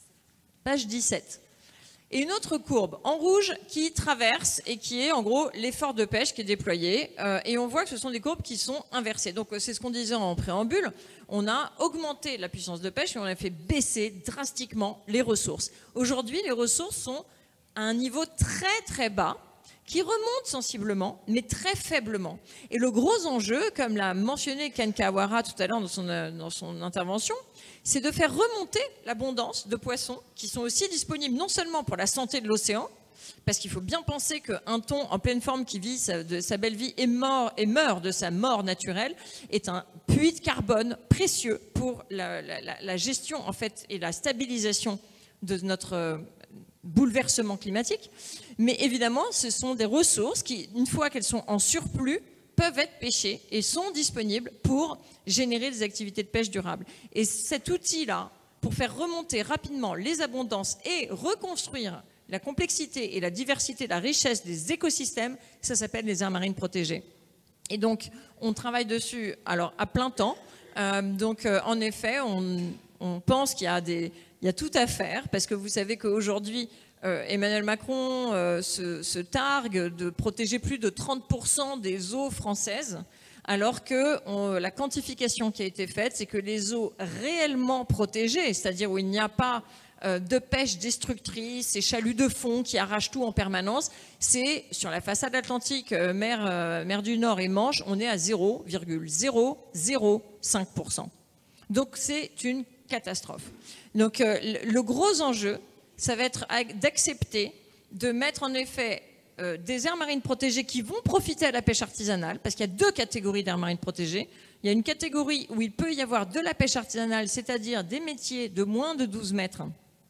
page dix-sept. Et une autre courbe en rouge qui traverse et qui est en gros l'effort de pêche qui est déployé. Euh, et on voit que ce sont des courbes qui sont inversées. Donc c'est ce qu'on disait en préambule. On a augmenté la puissance de pêche et on a fait baisser drastiquement les ressources. Aujourd'hui, les ressources sont à un niveau très très bas qui remonte sensiblement, mais très faiblement. Et le gros enjeu, comme l'a mentionné Ken Kawara tout à l'heure dans son, dans son intervention, c'est de faire remonter l'abondance de poissons qui sont aussi disponibles non seulement pour la santé de l'océan, parce qu'il faut bien penser qu'un thon en pleine forme qui vit sa, de sa belle vie et, mort, et meurt de sa mort naturelle est un puits de carbone précieux pour la, la, la gestion en fait, et la stabilisation de notre bouleversement climatique. Mais évidemment, ce sont des ressources qui, une fois qu'elles sont en surplus, peuvent être pêchées et sont disponibles pour générer des activités de pêche durables. Et cet outil-là, pour faire remonter rapidement les abondances et reconstruire la complexité et la diversité, la richesse des écosystèmes, ça s'appelle les aires marines protégées. Et donc, on travaille dessus alors à plein temps. Euh, donc, euh, en effet, on, on pense qu'il y a des, il y a tout à faire, parce que vous savez qu'aujourd'hui, Euh, Emmanuel Macron euh, se, se targue de protéger plus de trente pour cent des eaux françaises, alors que on, la quantification qui a été faite, c'est que les eaux réellement protégées, c'est-à-dire où il n'y a pas euh, de pêche destructrice et chaluts de fond qui arrachent tout en permanence, c'est sur la façade atlantique, euh, mer, euh, mer du Nord et Manche, on est à zéro virgule zéro zéro cinq pour cent. Donc c'est une catastrophe. Donc euh, le gros enjeu, ça va être d'accepter de mettre en effet euh, des aires marines protégées qui vont profiter à la pêche artisanale, parce qu'il y a deux catégories d'aires marines protégées. Il y a une catégorie où il peut y avoir de la pêche artisanale, c'est-à-dire des métiers de moins de douze mètres,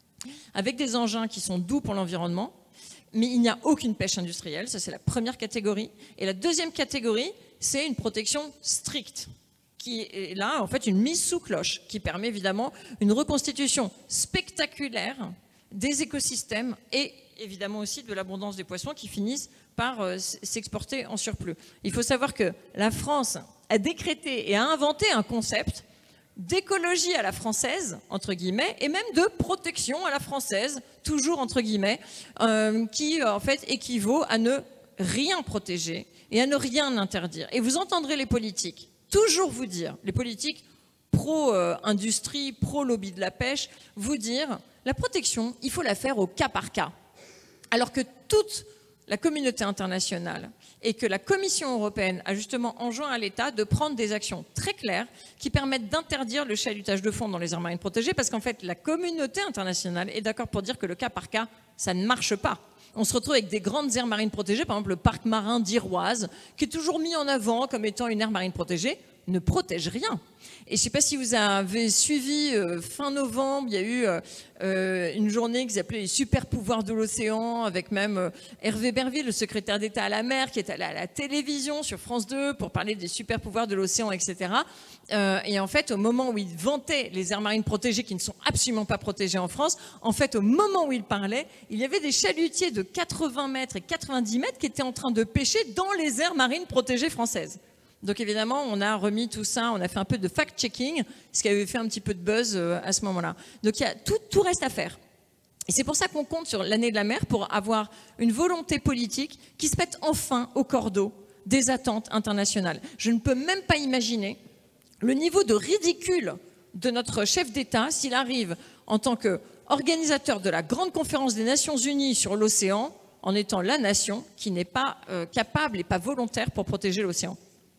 avec des engins qui sont doux pour l'environnement, mais il n'y a aucune pêche industrielle, ça c'est la première catégorie. Et la deuxième catégorie, c'est une protection stricte, qui est là en fait une mise sous cloche, qui permet évidemment une reconstitution spectaculaire des écosystèmes et évidemment aussi de l'abondance des poissons qui finissent par euh, s'exporter en surplus. Il faut savoir que la France a décrété et a inventé un concept d'écologie à la française, entre guillemets, et même de protection à la française, toujours entre guillemets, euh, qui en fait équivaut à ne rien protéger et à ne rien interdire. Et vous entendrez les politiques toujours vous dire, les politiques pro-industrie, pro-lobby de la pêche, vous dire la protection, il faut la faire au cas par cas. Alors que toute la communauté internationale et que la Commission européenne a justement enjoint à l'État de prendre des actions très claires qui permettent d'interdire le chalutage de fond dans les aires marines protégées, parce qu'en fait, la communauté internationale est d'accord pour dire que le cas par cas, ça ne marche pas. On se retrouve avec des grandes aires marines protégées, par exemple le parc marin d'Iroise, qui est toujours mis en avant comme étant une aire marine protégée, ne protège rien. Et je ne sais pas si vous avez suivi, euh, fin novembre, il y a eu euh, une journée qu'ils appelaient les super pouvoirs de l'océan, avec même euh, Hervé Berville, le secrétaire d'État à la mer, qui est allé à la télévision sur France deux pour parler des super pouvoirs de l'océan, et cetera. Euh, et en fait, au moment où il vantait les aires marines protégées qui ne sont absolument pas protégées en France, en fait, au moment où il parlait, il y avait des chalutiers de quatre-vingts mètres et quatre-vingt-dix mètres qui étaient en train de pêcher dans les aires marines protégées françaises. Donc évidemment, on a remis tout ça, on a fait un peu de fact-checking, ce qui avait fait un petit peu de buzz à ce moment-là. Donc il y a tout, tout reste à faire. Et c'est pour ça qu'on compte sur l'année de la mer pour avoir une volonté politique qui se mette enfin au cordeau des attentes internationales. Je ne peux même pas imaginer le niveau de ridicule de notre chef d'État s'il arrive en tant qu'organisateur de la grande conférence des Nations Unies sur l'océan, en étant la nation qui n'est pas euh, capable et pas volontaire pour protéger l'océan.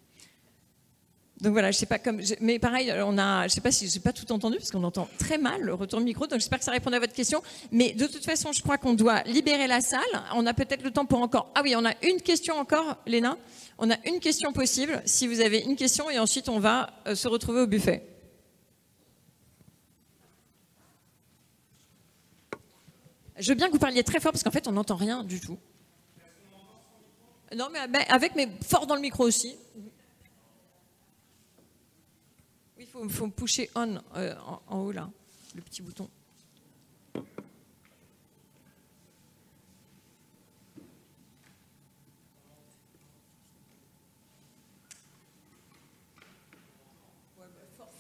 Donc voilà, je sais pas comme, mais pareil, on a, je sais pas si j'ai pas tout entendu parce qu'on entend très mal le retour de micro, donc j'espère que ça répond à votre question. Mais de toute façon, je crois qu'on doit libérer la salle. On a peut-être le temps pour encore. Ah oui, on a une question encore, Léna. On a une question possible. Si vous avez une question, et ensuite on va euh, se retrouver au buffet. Je veux bien que vous parliez très fort parce qu'en fait, on n'entend rien du tout. Non, mais avec, mais fort dans le micro aussi. Il faut, faut pusher on euh, en, en haut là, le petit bouton.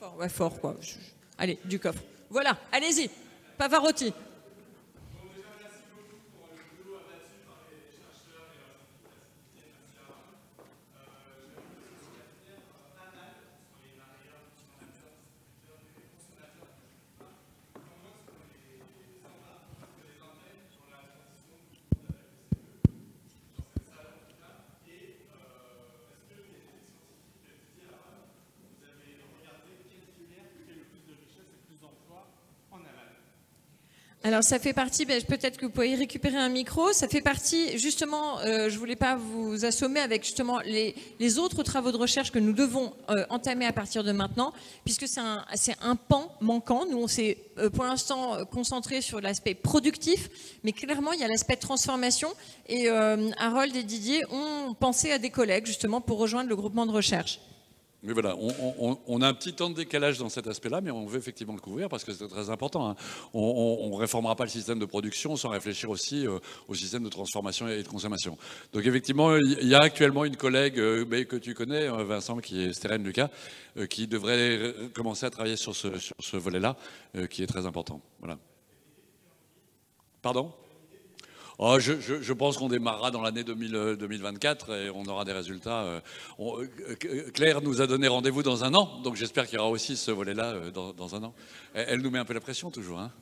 Fort, ouais, fort, quoi. Allez, du coffre. Voilà, allez-y, Pavarotti. Alors ça fait partie, ben, peut-être que vous pouvez récupérer un micro, ça fait partie justement, euh, je ne voulais pas vous assommer avec justement les, les autres travaux de recherche que nous devons euh, entamer à partir de maintenant, puisque c'est un, c'est un pan manquant. Nous on s'est euh, pour l'instant concentré sur l'aspect productif, mais clairement il y a l'aspect transformation et euh, Harold et Didier ont pensé à des collègues justement pour rejoindre le groupement de recherche. Mais voilà, on, on, on a un petit temps de décalage dans cet aspect-là, mais on veut effectivement le couvrir parce que c'est très important. Hein. On ne réformera pas le système de production sans réfléchir aussi euh, au système de transformation et de consommation. Donc effectivement, il y a actuellement une collègue euh, que tu connais, Vincent, qui est Stérène Lucas, euh, qui devrait commencer à travailler sur ce, sur ce volet-là, euh, qui est très important. Voilà. Pardon ? Oh, je, je, je pense qu'on démarrera dans l'année deux mille vingt-quatre et on aura des résultats. Euh, on, Claire nous a donné rendez-vous dans un an, donc j'espère qu'il y aura aussi ce volet-là euh, dans, dans un an. Elle, elle nous met un peu la pression toujours. Hein.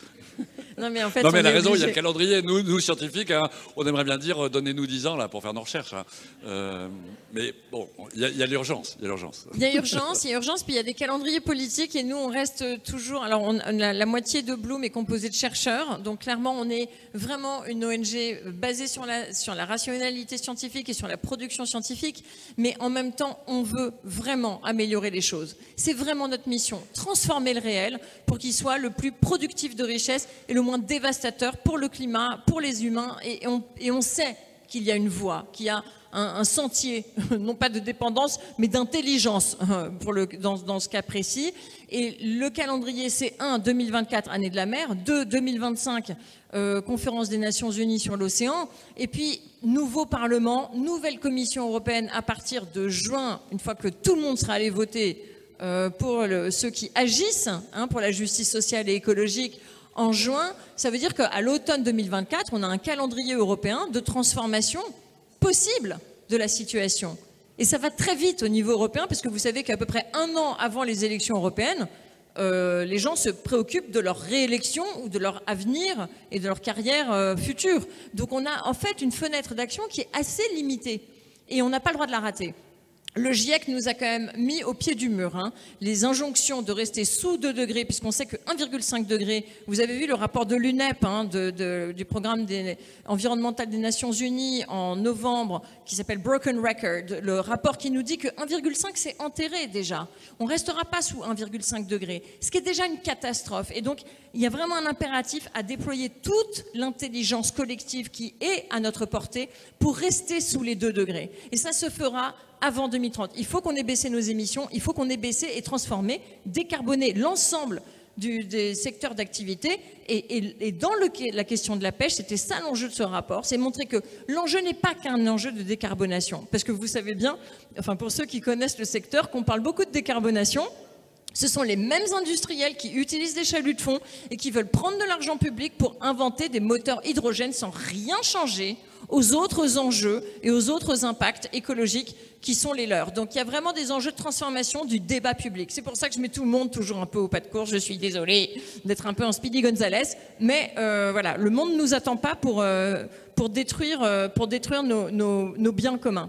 Non mais en fait, non, mais elle a raison, obligé. Il y a le calendrier. Nous, nous scientifiques, hein, on aimerait bien dire donnez-nous dix ans là, pour faire nos recherches. Hein. Euh, mais bon, il y a, il y a l'urgence. Il y a l'urgence. Il y a urgence, il y a urgence, puis il y a des calendriers politiques et nous on reste toujours. Alors on, la, la moitié de Bloom est composée de chercheurs, donc clairement on est vraiment une O N G basée sur la, sur la rationalité scientifique et sur la production scientifique, mais en même temps on veut vraiment améliorer les choses. C'est vraiment notre mission, transformer le réel pour qu'il soit le plus productif de richesse et le moins dévastateur pour le climat, pour les humains, et on, et on sait qu'il y a une voie, qu'il y a un, un sentier, non pas de dépendance, mais d'intelligence pour le, dans, dans ce cas précis. Et le calendrier, c'est un, deux mille vingt-quatre, année de la mer, deux, deux mille vingt-cinq, euh, conférence des Nations Unies sur l'océan, et puis nouveau Parlement, nouvelle Commission européenne à partir de juin, une fois que tout le monde sera allé voter euh, pour le, ceux qui agissent hein, pour la justice sociale et écologique. En juin, ça veut dire qu'à l'automne deux mille vingt-quatre, on a un calendrier européen de transformation possible de la situation. Et ça va très vite au niveau européen, parce que vous savez qu'à peu près un an avant les élections européennes, euh, les gens se préoccupent de leur réélection ou de leur avenir et de leur carrière euh, future. Donc on a en fait une fenêtre d'action qui est assez limitée et on n'a pas le droit de la rater. Le GIEC nous a quand même mis au pied du mur hein, les injonctions de rester sous deux degrés, puisqu'on sait que un virgule cinq degrés, vous avez vu le rapport de l'U N E P, hein, de, de, du programme des, environnemental des Nations Unies en novembre, qui s'appelle Broken Record, le rapport qui nous dit que un virgule cinq c'est enterré déjà. On ne restera pas sous un virgule cinq degrés, ce qui est déjà une catastrophe. Et donc, il y a vraiment un impératif à déployer toute l'intelligence collective qui est à notre portée pour rester sous les deux degrés. Et ça se fera avant deux mille trente. Il faut qu'on ait baissé nos émissions, il faut qu'on ait baissé et transformé, décarboné l'ensemble du, des secteurs d'activité. Et, et, et dans le, la question de la pêche, c'était ça l'enjeu de ce rapport, c'est montrer que l'enjeu n'est pas qu'un enjeu de décarbonation. Parce que vous savez bien, enfin pour ceux qui connaissent le secteur, qu'on parle beaucoup de décarbonation, ce sont les mêmes industriels qui utilisent des chaluts de fond et qui veulent prendre de l'argent public pour inventer des moteurs hydrogène sans rien changer aux autres enjeux et aux autres impacts écologiques qui sont les leurs. Donc il y a vraiment des enjeux de transformation du débat public. C'est pour ça que je mets tout le monde toujours un peu au pas de course. Je suis désolée d'être un peu en Speedy Gonzalez, mais euh, voilà, le monde ne nous attend pas pour, euh, pour détruire, euh, pour détruire nos, nos, nos biens communs.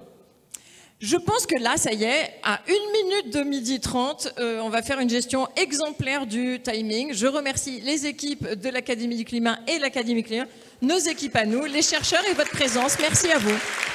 Je pense que là, ça y est, à une minute de midi trente, euh, on va faire une gestion exemplaire du timing. Je remercie les équipes de l'Académie du Climat et l'Académie du Climat, nos équipes à nous, les chercheurs et votre présence. Merci à vous.